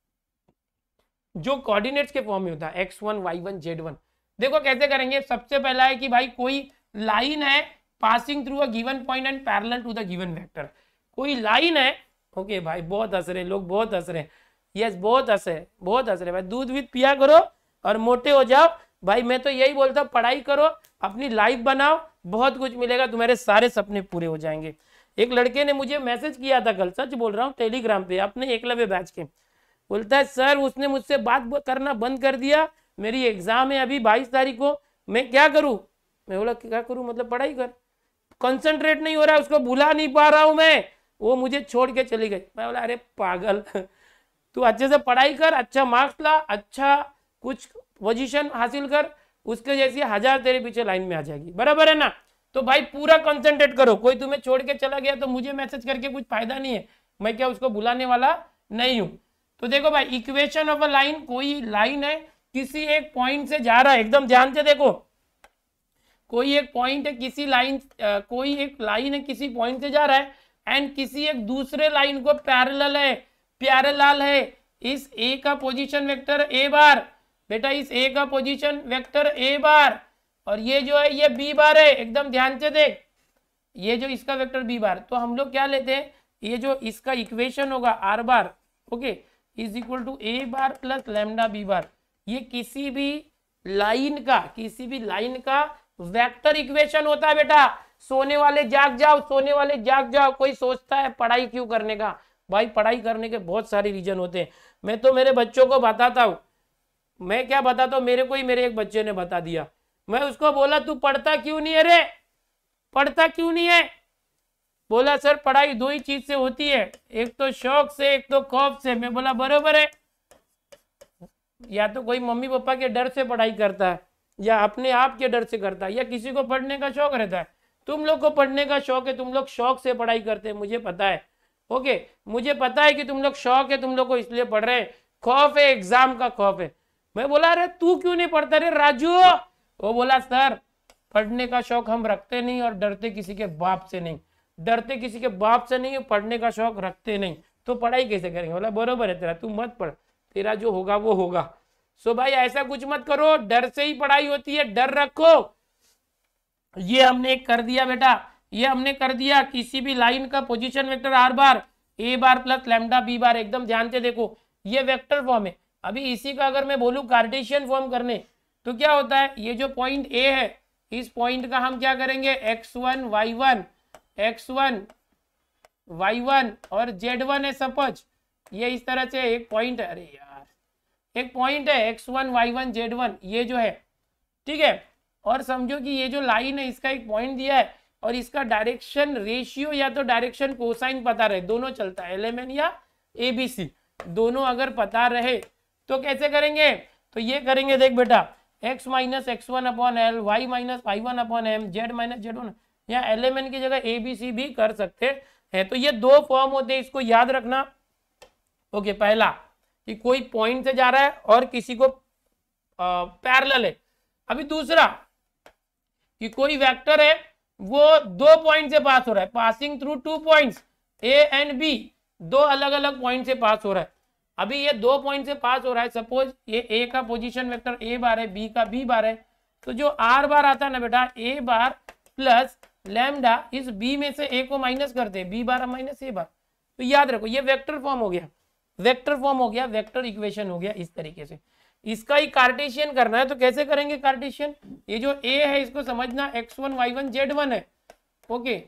जो कोऑर्डिनेट्स के फॉर्म में होता है, X one Y one Z one. देखो कैसे करेंगे, सबसे पहला है कि भाई कोई लाइन है passing through a given point and parallel to the given vector. कोई लाइन है, ओके भाई बहुत हंस रहे लोग, बहुत हंस रहे, यस बहुत हंस रहे बहुत हंस रहे भाई। दूध विद पिया करो और मोटे हो जाओ भाई, मैं तो यही बोलता हूँ पढ़ाई करो, अपनी लाइफ बनाओ, बहुत कुछ मिलेगा, तुम्हारे सारे सपने पूरे हो जाएंगे। एक लड़के ने मुझे मैसेज किया था कल, सच बोल रहा हूँ, टेलीग्राम पे, अपने एकलव्य बैच के, बोलता है सर उसने मुझसे बात करना बंद कर दिया, मेरी एग्जाम है अभी बाईस तारीख को, मैं क्या करूँ। मैं बोला क्या करूँ मतलब पढ़ाई कर, कंसंट्रेट नहीं हो रहा है, उसको भुला नहीं पा रहा हूँ मैं, वो मुझे छोड़ के चली गई। मैं बोला अरे पागल तू अच्छे से पढ़ाई कर, अच्छा मार्क्स ला, अच्छा कुछ पोजीशन हासिल कर, उसके जैसी हजार तेरे पीछे लाइन में आ जाएगी, बराबर है ना। तो भाई पूरा कंसंट्रेट करो, कोई तुम्हें छोड़ के चला गया तो मुझे मैसेज करके कुछ फायदा नहीं है, मैं क्या उसको बुलाने वाला नहीं हूं। तो देखो भाई इक्वेशन ऑफ अ लाइन, कोई लाइन है किसी एक पॉइंट से जा रहा है, एकदम ध्यान से देखो, कोई एक पॉइंट है किसी लाइन, कोई एक लाइन है किसी पॉइंट से जा रहा है एंड किसी एक दूसरे लाइन को पैरेलल है, पैरेलल है। इस ए का पोजीशन वेक्टर ए बार, बेटा इस ए का पोजीशन वेक्टर ए बार, और ये जो है ये बी बार है, एकदम ध्यान से देख, ये जो इसका वेक्टर बी बार। तो हम लोग क्या लेते हैं, ये जो इसका इक्वेशन होगा R bar, okay, is equal to A bar plus lambda B bar. ये किसी भी लाइन का किसी भी लाइन का वेक्टर इक्वेशन होता है बेटा। सोने वाले जाग जाओ, सोने वाले जाग जाओ। कोई सोचता है पढ़ाई क्यों करने का, भाई पढ़ाई करने के बहुत सारे रीजन होते हैं। मैं तो मेरे बच्चों को बताता हूँ, मैं क्या बताता हूँ, मेरे को ही मेरे एक बच्चे ने बता दिया। मैं उसको बोला तू पढ़ता क्यों नहीं है रे, पढ़ता क्यों नहीं है? बोला सर पढ़ाई दो ही चीज से होती है, एक तो शौक से, एक तो खौफ से। मैं बोला बरोबर है, या तो कोई मम्मी पापा के डर से पढ़ाई करता है, या अपने आप के डर से करता है, या किसी को पढ़ने का शौक रहता है। तुम लोग को पढ़ने का शौक है, तुम लोग शौक से पढ़ाई करते हैं, मुझे पता है। ओके, मुझे पता है कि तुम लोग शौक है, तुम लोग को इसलिए पढ़ रहे हैं, खौफ है, एग्जाम का खौफ है। मैं बोला अरे तू क्यों नहीं पढ़ता रे राजू? वो बोला सर पढ़ने का शौक हम रखते नहीं और डरते किसी के बाप से नहीं, डरते किसी के बाप से नहीं, पढ़ने का शौक रखते नहीं, तो पढ़ाई कैसे करेंगे? बोला बरोबर है तेरा, तू मत पढ़, तेरा जो होगा वो होगा। सो भाई ऐसा कुछ मत करो, डर से ही पढ़ाई होती है, डर रखो। ये हमने कर दिया बेटा, ये हमने कर दिया। किसी भी लाइन का position vector R bar A bar plus lambda B bar, एकदम ध्यान से देखो ये वेक्टर फॉर्म है। अभी इसी का अगर मैं बोलूं कार्टेशियन फॉर्म करने तो क्या होता है, ये जो पॉइंट ए है इस पॉइंट का हम क्या करेंगे, X one Y one, X one Y one और जेड वन है सपोज, ये इस तरह से एक पॉइंट है, अरे यार एक पॉइंट है X one Y one Z one, ये जो है ठीक है। और समझो कि ये जो लाइन है इसका एक पॉइंट दिया है और इसका डायरेक्शन रेशियो या तो डायरेक्शन कोसाइन पता रहे, दोनों चलता है, एल एम एन या ए बी सी, दोनों अगर पता रहे तो कैसे करेंगे? तो ये करेंगे, देख बेटा x minus x one upon L, Y minus Y one upon M, Z minus Z one, या एल एम एन की जगह ए बी सी भी कर सकते हैं। तो ये दो फॉर्म होते हैं, इसको याद रखना। ओके, पहला कि कोई पॉइंट से जा रहा है और किसी को पैरेलल है। अभी दूसरा कि कोई वेक्टर है वो दो पॉइंट से पास हो रहा है, passing through two points A and B, दो अलग अलग पॉइंट से पास हो रहा है। अभी ये दो पॉइंट से पास हो रहा है, सपोज ये ए का पोजीशन वेक्टर ए बार है, बी का बी बार है, तो जो आर बार आता है ना बेटा, ए बार प्लस लैम्डा, इस बी में से ए को माइनस करते हैं, बी बार माइनस ए बार। तो याद रखो ये वेक्टर फॉर्म हो गया, वेक्टर फॉर्म हो गया, वेक्टर इक्वेशन हो गया इस तरीके से। इसका ही कार्टेशियन करना है तो कैसे करेंगे कार्टेशियन? ये जो ए है इसको समझना X one Y one Z one है, ओके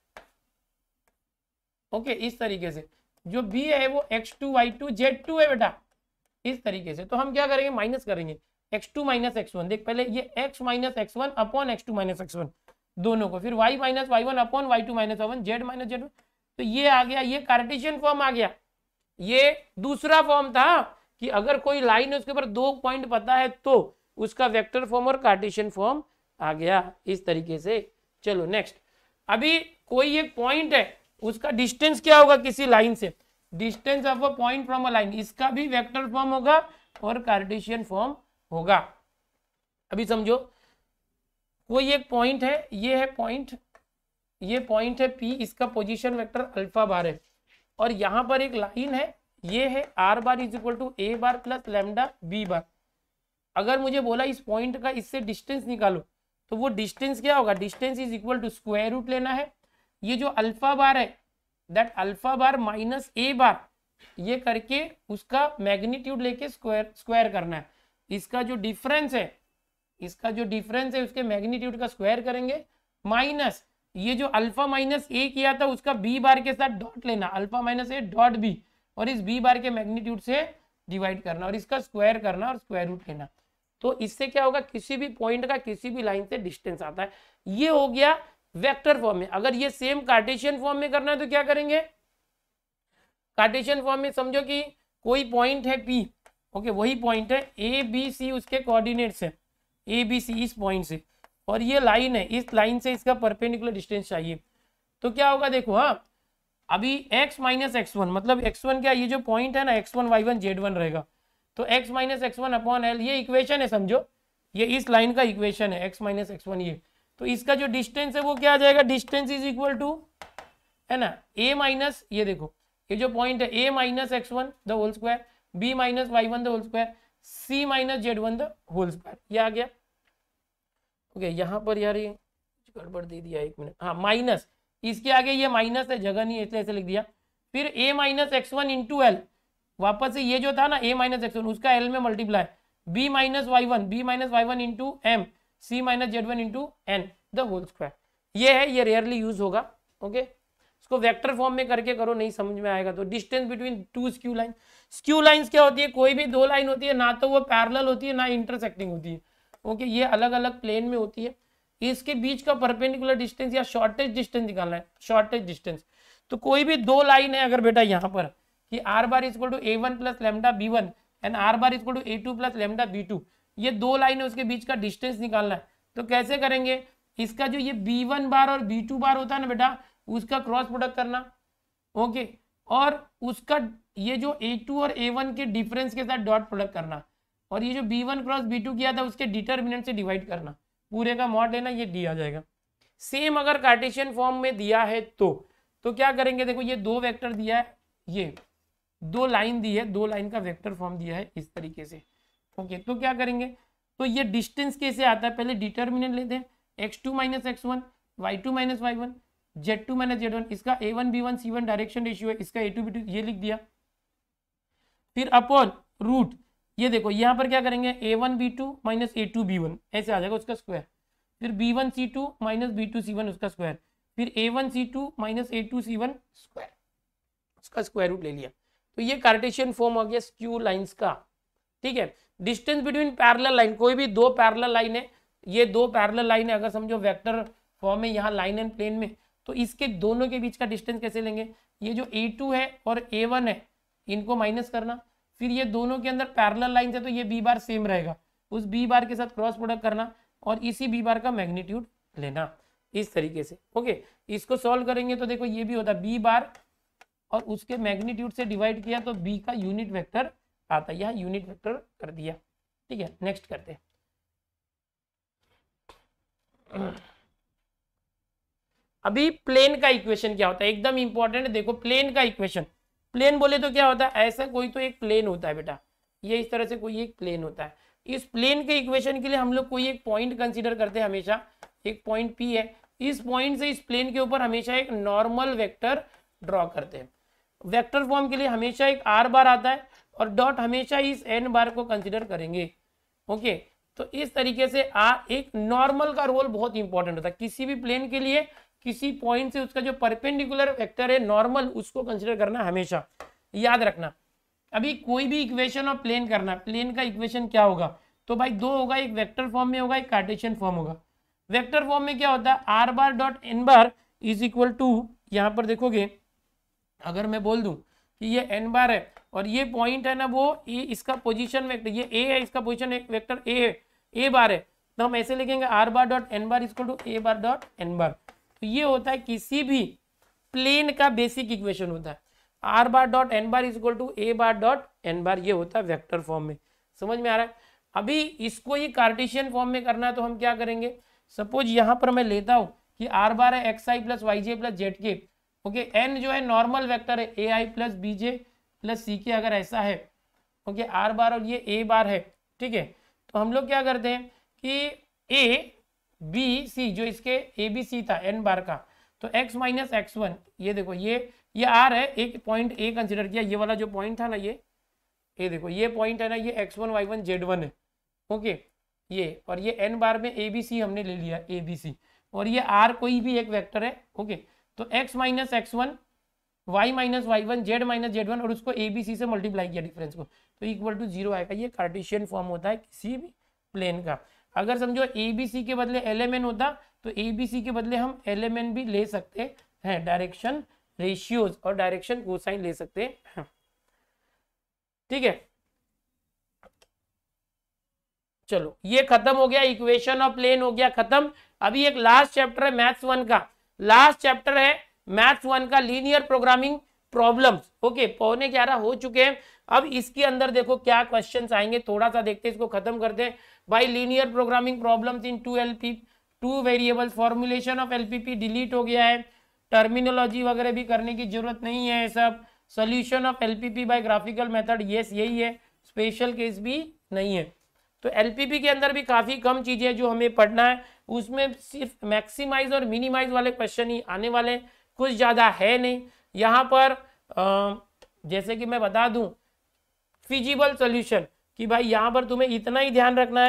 ओके इस तरीके से। जो बी है वो X two Y two Z two है बेटा, इस तरीके से। तो हम क्या करेंगे, माइनस करेंगे X two minus x one, देख पहले ये x minus x one upon x two minus x one दोनों को, फिर y minus Y one upon Y two minus one, Z minus Z one. तो ये आ गया, ये कार्टेशियन फॉर्म आ गया। ये दूसरा फॉर्म था कि अगर कोई लाइन है उसके ऊपर दो पॉइंट पता है तो उसका वेक्टर फॉर्म और कार्टेशियन फॉर्म आ गया इस तरीके से। चलो नेक्स्ट, अभी कोई एक पॉइंट है उसका डिस्टेंस क्या होगा किसी लाइन से, distance of a point from a line, इसका भी वेक्टर फॉर्म होगा और कार्टेशियन फॉर्म होगा। अभी समझो कोई एक पॉइंट है, ये है पॉइंट, ये पॉइंट है P, इसका पोजीशन वेक्टर अल्फा बार है, और यहाँ पर एक लाइन है, ये है R bar is equal to A bar plus lambda B bar. अगर मुझे बोला इस पॉइंट का इससे डिस्टेंस निकालो तो वो डिस्टेंस क्या होगा, distance is equal to square root लेना है, ये जो अल्फा बार है that alpha bar minus A bar, ये करके उसका मैग्नीट्यूड लेके स्क्वायर स्क्वायर करना है। इसका जो डिफरेंस है, इसका जो डिफरेंस है उसके मैग्नीट्यूड का स्क्वायर करेंगे, माइनस ये जो अल्फा माइनस ए किया था उसका बी बार के साथ डॉट लेना, alpha minus A dot B, और इस बी बार के मैग्नीट्यूड से डिवाइड करना और इसका स्क्वायर करना और स्क्वायर रूट लेना। तो इससे क्या होगा, किसी भी पॉइंट का किसी भी लाइन से डिस्टेंस आता है। ये हो गया वेक्टर फॉर्म में। अगर ये सेम कार्टेशियन फॉर्म में करना है तो क्या करेंगे, कार्टेशियन फॉर्म में समझो कि कोई पॉइंट है P, ओके वही पॉइंट है ए बी सी, उसके कोऑर्डिनेट्स है ए बी सी इस पॉइंट से, और ये लाइन है, इस लाइन से इसका परपेंडिकुलर डिस्टेंस चाहिए। तो क्या होगा देखो, हाँ अभी x माइनस एक्स वन, मतलब एक्स वन क्या, ये जो पॉइंट है ना X one Y one Z one रहेगा, तो x minus x one upon L, ये इक्वेशन है समझो, ये इस लाइन का इक्वेशन है x माइनस एक्स वन, ये तो इसका जो डिस्टेंस है वो क्या आ जाएगा, डिस्टेंस इज इक्वल टू है ना a माइनस, ये देखो ये जो पॉइंट है a minus x one the whole square, b minus Y one the whole square, c minus Z one the whole square, ये आ गया। ओके यहाँ पर यार ये गड़बड़ दे दिया, एक मिनट, हाँ माइनस, इसके आगे ये माइनस है, जगह नहीं है इसलिए ऐसे लिख दिया। फिर a minus x one into L, वापस से ये जो था ना a माइनस एक्स वन उसका l में multiply, b minus Y one, B minus Y one into M, C minus Z one into N the whole square. ये है, ये रेयरली यूज होगा। ओके, इसको वेक्टर फॉर्म में करके करो, नहीं समझ में आएगा तो। Distance between two skew line, skew lines क्या होती है, कोई भी दो लाइन होती है ना तो वो पैरेलल होती है ना इंटरसेक्टिंग होती है। ओके, ये अलग अलग प्लेन में होती है। इसके बीच का परपेंडिकुलर डिस्टेंस या शॉर्टेज डिस्टेंस निकालना है, शॉर्टेज डिस्टेंस। तो कोई भी दो लाइन है अगर बेटा यहाँ पर कि R bar is equal to A one plus lambda B one and R bar is equal to A two plus lambda B two, ये दो लाइन है, उसके बीच का डिस्टेंस निकालना है। तो कैसे करेंगे, इसका जो ये बी वन बार और बी टू बार होता है ना बेटा, उसका क्रॉस प्रोडक्ट करना। ओके, और उसका ये जो ए टू और ए वन के डिफरेंस के साथ डॉट प्रोडक्ट करना, और ये जो B one cross B two किया था उसके डिटर्मिनेंट से डिवाइड करना, पूरे का मॉड लेना, ये डी आ जाएगा। सेम अगर कार्टेशियन फॉर्म में दिया है तो तो क्या करेंगे, देखो ये दो वेक्टर दिया है, ये दो लाइन दी है, दो लाइन का वेक्टर फॉर्म दिया है इस तरीके से। ओके, तो क्या करेंगे, तो ये डिस्टेंस कैसे आता है, पहले डिटर्मिनेंट लेते हैं, X two minus x one, Y two minus Y one, Z two minus Z one, इसका A one B one C one direction ratio है, इसका ए टू बी टू ये लिख दिया। फिर अपॉन रूट, ये देखो यहाँ पर क्या करेंगे, A one B two minus A two B one ऐसे आ जाएगा उसका स्क्वायर, फिर बी वन सी two minus B two C one उसका स्क्वायर, फिर ए one C two minus A two C one square, उसका स्क्वायर रूट ले लिया। तो ये कार्टेशियन फॉर्म आ गया स्क्यू लाइंस का। ठीक है, डिस्टेंस बिटवीन पैरेलल लाइन, कोई भी दो पैरेलल लाइन है, ये दो पैरेलल लाइन है, अगर समझो वेक्टर फॉर्म में यहाँ लाइन एंड प्लेन में, तो इसके दोनों के बीच का डिस्टेंस कैसे लेंगे, ये जो ए टू है और ए वन है इनको माइनस करना, फिर ये दोनों के अंदर पैरेलल लाइन है तो ये बी बार सेम रहेगा, उस बी बार के साथ क्रॉस प्रोडक्ट करना और इसी बी बार का मैग्नीट्यूड लेना, इस तरीके से। ओके, इसको सॉल्व करेंगे तो देखो ये भी होता है बी बार और उसके मैग्नीट्यूड से डिवाइड किया तो बी का यूनिट वेक्टर आता है, यहाँ यूनिट वेक्टर कर दिया। ठीक है, नेक्स्ट करते हैं। अभी प्लेन का इक्वेशन क्या होता है, एकदम इंपॉर्टेंट। देखो प्लेन का इक्वेशन, प्लेन बोले तो क्या होता है, ऐसा कोई तो एक प्लेन होता है बेटा, ये इस तरह से कोई एक प्लेन होता है। इस प्लेन के इक्वेशन के लिए हम लोग कोई एक पॉइंट कंसीडर करते हैं हमेशा, एक पॉइंट पी है, इस पॉइंट से इस प्लेन के ऊपर हमेशा एक नॉर्मल वेक्टर ड्रॉ करते हैं। वेक्टर फॉर्म के लिए हमेशा एक आर बार आता है और डॉट हमेशा इस एन बार को कंसीडर करेंगे। ओके, तो इस तरीके से आर एक नॉर्मल का रोल बहुत इंपॉर्टेंट होता है किसी भी प्लेन के लिए। किसी पॉइंट से उसका जो परपेंडिकुलर वेक्टर है नॉर्मल, उसको कंसीडर करना, हमेशा याद रखना। अभी कोई भी इक्वेशन ऑफ प्लेन करना, प्लेन का इक्वेशन क्या होगा, तो भाई दो होगा, एक वेक्टर फॉर्म में होगा, एक कार्टेशियन फॉर्म होगा। वेक्टर फॉर्म में क्या होता है, R bar dot N bar is equal to, यहाँ पर देखोगे अगर मैं बोल दूं कि ये एन बार है और ये पॉइंट है ना वो ए, इसका पोजीशन वेक्टर ये ए है, इसका पोजीशन वेक्टर ए है, ए बार है, तो हम ऐसे लिखेंगे R bar dot N bar equal to A bar dot N bar. तो ये होता है किसी भी प्लेन का बेसिक इक्वेशन होता है, R bar dot N bar equal to A bar dot N bar, ये होता है वेक्टर फॉर्म में। समझ में आ रहा है। अभी इसको ये कार्टेशियन फॉर्म में करना है तो हम क्या करेंगे, सपोज यहाँ पर मैं लेता हूँ कि आर बार है X I plus Y J plus Z K. Okay, N जो है नॉर्मल वेक्टर है, ए आई प्लस बी जे प्लस सी के, अगर ऐसा है। ओके, आर बार और ये ए बार है। ठीक है, तो हम लोग क्या करते हैं कि ए बी सी, जो इसके ए बी सी था एन बार का, तो एक्स माइनस एक्स वन, ये देखो ये ये आर है, एक पॉइंट ए कंसिडर किया, ये वाला जो पॉइंट था ना, ये ये देखो ये पॉइंट है ना, ये X one Y one Z one है। ओके, ये और ये एन बार में ए बी सी हमने ले लिया, ए बी सी, और ये आर कोई भी एक वेक्टर है। ओके, तो x minus x one, Y minus Y one, Z minus Z one, और उसको ए बी सी से मल्टीप्लाई किया डिफरेंस को, तो इक्वल टू जीरो आएगा। ये कार्टेशियन फॉर्म होता है किसी भी प्लेन का। अगर समझो ए बी सी के बदले एल एम एन होता तो ए बी सी के बदले हम एल एम एन भी ले सकते हैं, डायरेक्शन रेशियोज और डायरेक्शन कोसाइन ले सकते हैं। ठीक है, चलो ये खत्म हो गया, इक्वेशन ऑफ प्लेन हो गया खत्म। अभी एक लास्ट चैप्टर है मैथ्स वन का, लास्ट चैप्टर है मैथ्स वन का, लीनियर प्रोग्रामिंग प्रॉब्लम्स। ओके, पौने ग्यारह हो चुके हैं। अब इसके अंदर देखो क्या क्वेश्चंस आएंगे, थोड़ा सा देखते हैं, इसको खत्म करते हैं भाई। Linear programming problems in two L P two variables, formulation of LPP delete हो गया है, टर्मिनोलॉजी वगैरह भी करने की जरूरत नहीं है सब। Solution of LPP by graphical method, yes यही है, स्पेशल केस भी नहीं है। तो एलपीपी के अंदर भी काफी कम चीजें जो हमें पढ़ना है, उसमें सिर्फ मैक्सिमाइज और मिनिमाइज वाले क्वेश्चन ही आने वाले, कुछ ज्यादा है नहीं यहाँ पर। आ, जैसे कि मैं बता दूं फिजिबल सॉल्यूशन, कि भाई यहाँ पर तुम्हें इतना ही ध्यान रखना है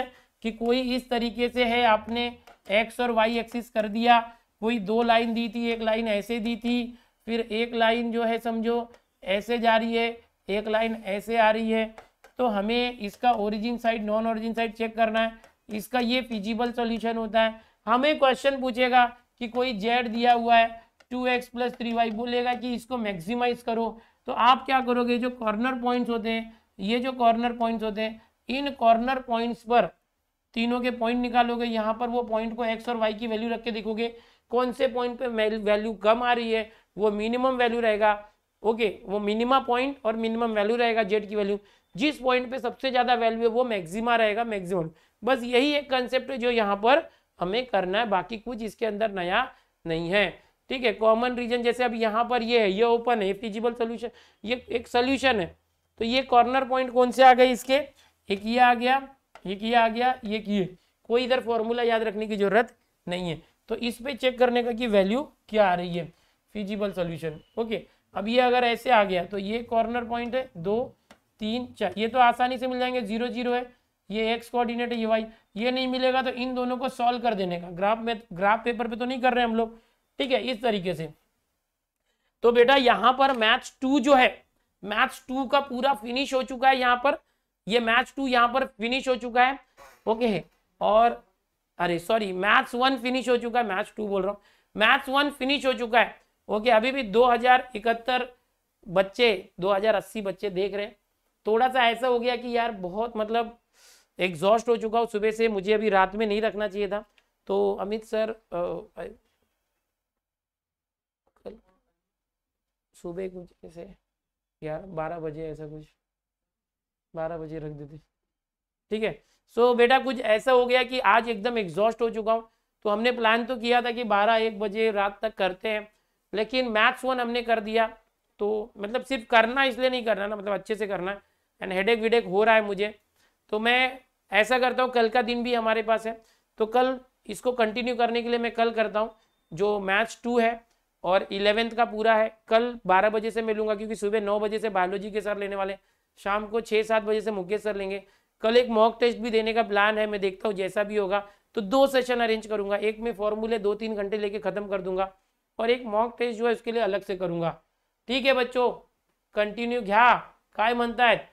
कि कोई इस तरीके से है, आपने एक्स और वाई एक्सिस कर दिया, कोई दो लाइन दी थी, एक लाइन ऐसे दी थी, फिर एक लाइन जो है समझो ऐसे जा रही है, एक लाइन ऐसे आ रही है, तो हमें इसका origin side non origin side check करना है। इसका ये फिजिबल सॉल्यूशन होता है। हमें क्वेश्चन पूछेगा कि कोई जेड दिया हुआ है two X plus three Y, बोलेगा कि इसको मैक्सिमाइज करो, तो आप क्या करोगे, जो कॉर्नर पॉइंट्स होते हैं, ये जो कॉर्नर पॉइंट्स होते हैं, इन कॉर्नर पॉइंट्स पर तीनों के पॉइंट निकालोगे, यहाँ पर वो पॉइंट को एक्स और वाई की वैल्यू रख के देखोगे कौन से पॉइंट पे वैल्यू कम आ रही है, वो मिनिमम वैल्यू रहेगा। ओके, वो मिनिमम पॉइंट और मिनिमम वैल्यू रहेगा जेड की वैल्यू, जिस पॉइंट पे सबसे ज्यादा वैल्यू है वो मैक्सिमा रहेगा, मैक्सिमम। बस यही एक कंसेप्ट है जो यहाँ पर हमें करना है, बाकी कुछ इसके अंदर नया नहीं है। ठीक है, कॉमन रीजन जैसे अब यहाँ पर ये है, ये ओपन है, फिजिबल सोल्यूशन, ये एक सोल्यूशन है, तो ये कॉर्नर पॉइंट कौन से आ गए इसके, एक ये आ गया, एक ये आ गया, ये किए, कोई इधर फॉर्मूला याद रखने की जरूरत नहीं है। तो इस पे चेक करने का कि वैल्यू क्या आ रही है, फिजिबल सोल्यूशन। ओके, अब ये अगर ऐसे आ गया तो ये कॉर्नर पॉइंट है, दो तीन चार, ये तो आसानी से मिल जाएंगे, जीरो जीरो है, ये एक्स कोऑर्डिनेट है, ये वाई, ये नहीं मिलेगा तो इन दोनों को सॉल्व कर देने का। ग्राफ में, ग्राफ पेपर पे तो नहीं कर रहे हम लोग, ठीक है, इस तरीके से। तो बेटा यहाँ पर मैथ्स टू जो है, मैथ्स टू का पूरा फिनिश हो चुका है, यहाँ पर ये मैथ्स टू यहाँ पर फिनिश हो चुका है। ओके, और अरे सॉरी, मैथ्स वन फिनिश हो चुका है, मैथ्स टू बोल रहा हूँ, मैथ्स वन फिनिश हो चुका है। ओके, अभी भी दो हजार इकहत्तर बच्चे, दो हजार अस्सी बच्चे देख रहे हैं। थोड़ा सा ऐसा हो गया कि यार बहुत मतलब एग्जॉस्ट हो चुका हूँ सुबह से, मुझे अभी रात में नहीं रखना चाहिए था। तो अमित सर आ, सुबह कुछ ऐसे यार बारह बजे ऐसा कुछ बारह बजे रख देते, ठीक है। सो so, बेटा कुछ ऐसा हो गया कि आज एकदम एग्जॉस्ट हो चुका हूँ। तो हमने प्लान तो किया था कि बारह एक बजे रात तक करते हैं, लेकिन मैथ्स वन हमने कर दिया। तो मतलब सिर्फ करना इसलिए नहीं करना ना, मतलब अच्छे से करना है, एंड हेडेक विडेक हो रहा है मुझे। तो मैं ऐसा करता हूँ, कल का दिन भी हमारे पास है, तो कल इसको कंटिन्यू करने के लिए मैं कल करता हूँ। जो मैथ्स टू है और इलेवेंथ का पूरा है, कल बारह बजे से मिलूंगा, क्योंकि सुबह नौ बजे से बायोलॉजी के सर लेने वाले, शाम को छः सात बजे से मुकेश सर लेंगे। कल एक मॉक टेस्ट भी देने का प्लान है, मैं देखता हूँ जैसा भी होगा। तो दो सेशन अरेंज करूंगा, एक में फॉर्मूले दो तीन घंटे लेके खत्म कर दूंगा, और एक मॉक टेस्ट जो है उसके लिए अलग से करूंगा। ठीक है बच्चों, कंटिन्यू घ्या काय म्हणता है,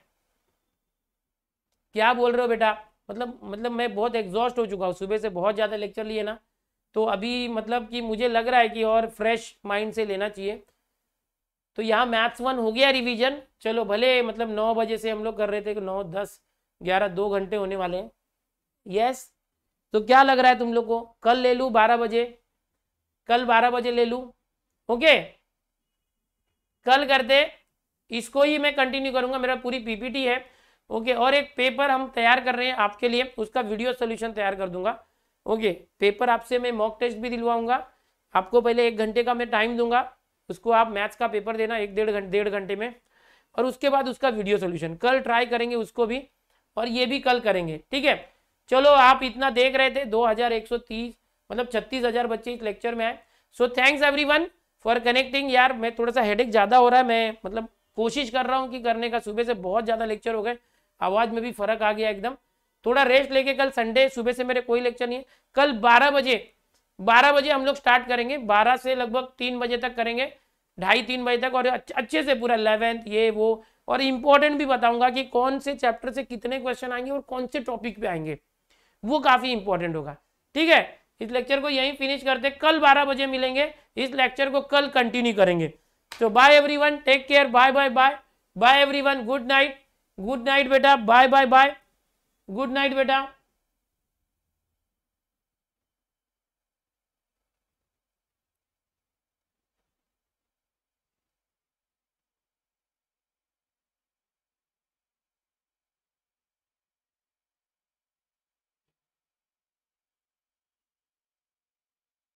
क्या बोल रहे हो बेटा? मतलब मतलब मैं बहुत एग्जॉस्ट हो चुका हूँ, सुबह से बहुत ज़्यादा लेक्चर लिए ना, तो अभी मतलब कि मुझे लग रहा है कि और फ्रेश माइंड से लेना चाहिए। तो यहाँ मैथ्स वन हो गया रिवीजन। चलो भले मतलब नौ बजे से हम लोग कर रहे थे, नौ दस ग्यारह दो घंटे होने वाले हैं। यस, तो क्या लग रहा है तुम लोग को, कल ले लूँ बारह बजे? कल बारह बजे ले लूँ? ओके, कल करते, इसको ही मैं कंटिन्यू करूंगा, मेरा पूरी पीपीटी है। ओके, और एक पेपर हम तैयार कर रहे हैं आपके लिए, उसका वीडियो सोल्यूशन तैयार कर दूंगा। ओके, पेपर आपसे मैं मॉक टेस्ट भी दिलवाऊंगा, आपको पहले एक घंटे का मैं टाइम दूंगा, उसको आप मैथ्स का पेपर देना एक डेढ़ घंटे डेढ़ घंटे में, और उसके बाद उसका वीडियो सोल्यूशन कल ट्राई करेंगे उसको भी, और ये भी कल करेंगे। ठीक है, चलो आप इतना देख रहे थे, दो हजार एक सौ तीस मतलब छत्तीस हजार बच्चे इस लेक्चर में आए। So thanks everyone for connecting. यार मैं थोड़ा सा हेडेक ज़्यादा हो रहा है, मैं मतलब कोशिश कर रहा हूँ कि करने का, सुबह से बहुत ज़्यादा लेक्चर हो गए, आवाज़ में भी फर्क आ गया एकदम। थोड़ा रेस्ट लेके, कल संडे सुबह से मेरे कोई लेक्चर नहीं है, कल बारह बजे बारह बजे हम लोग स्टार्ट करेंगे, बारह से लगभग तीन बजे तक करेंगे, ढाई तीन बजे तक, और अच्छे से पूरा इलेवेंथ ये वो, और इम्पोर्टेंट भी बताऊंगा कि कौन से चैप्टर से कितने क्वेश्चन आएंगे और कौन से टॉपिक पे आएंगे, वो काफ़ी इंपॉर्टेंट होगा। ठीक है, इस लेक्चर को यहीं फिनिश करते, कल बारह बजे मिलेंगे, इस लेक्चर को कल कंटिन्यू करेंगे। तो bye everyone, take care, bye bye bye bye everyone, good night, good night बेटा, bye bye bye, good night बेटा।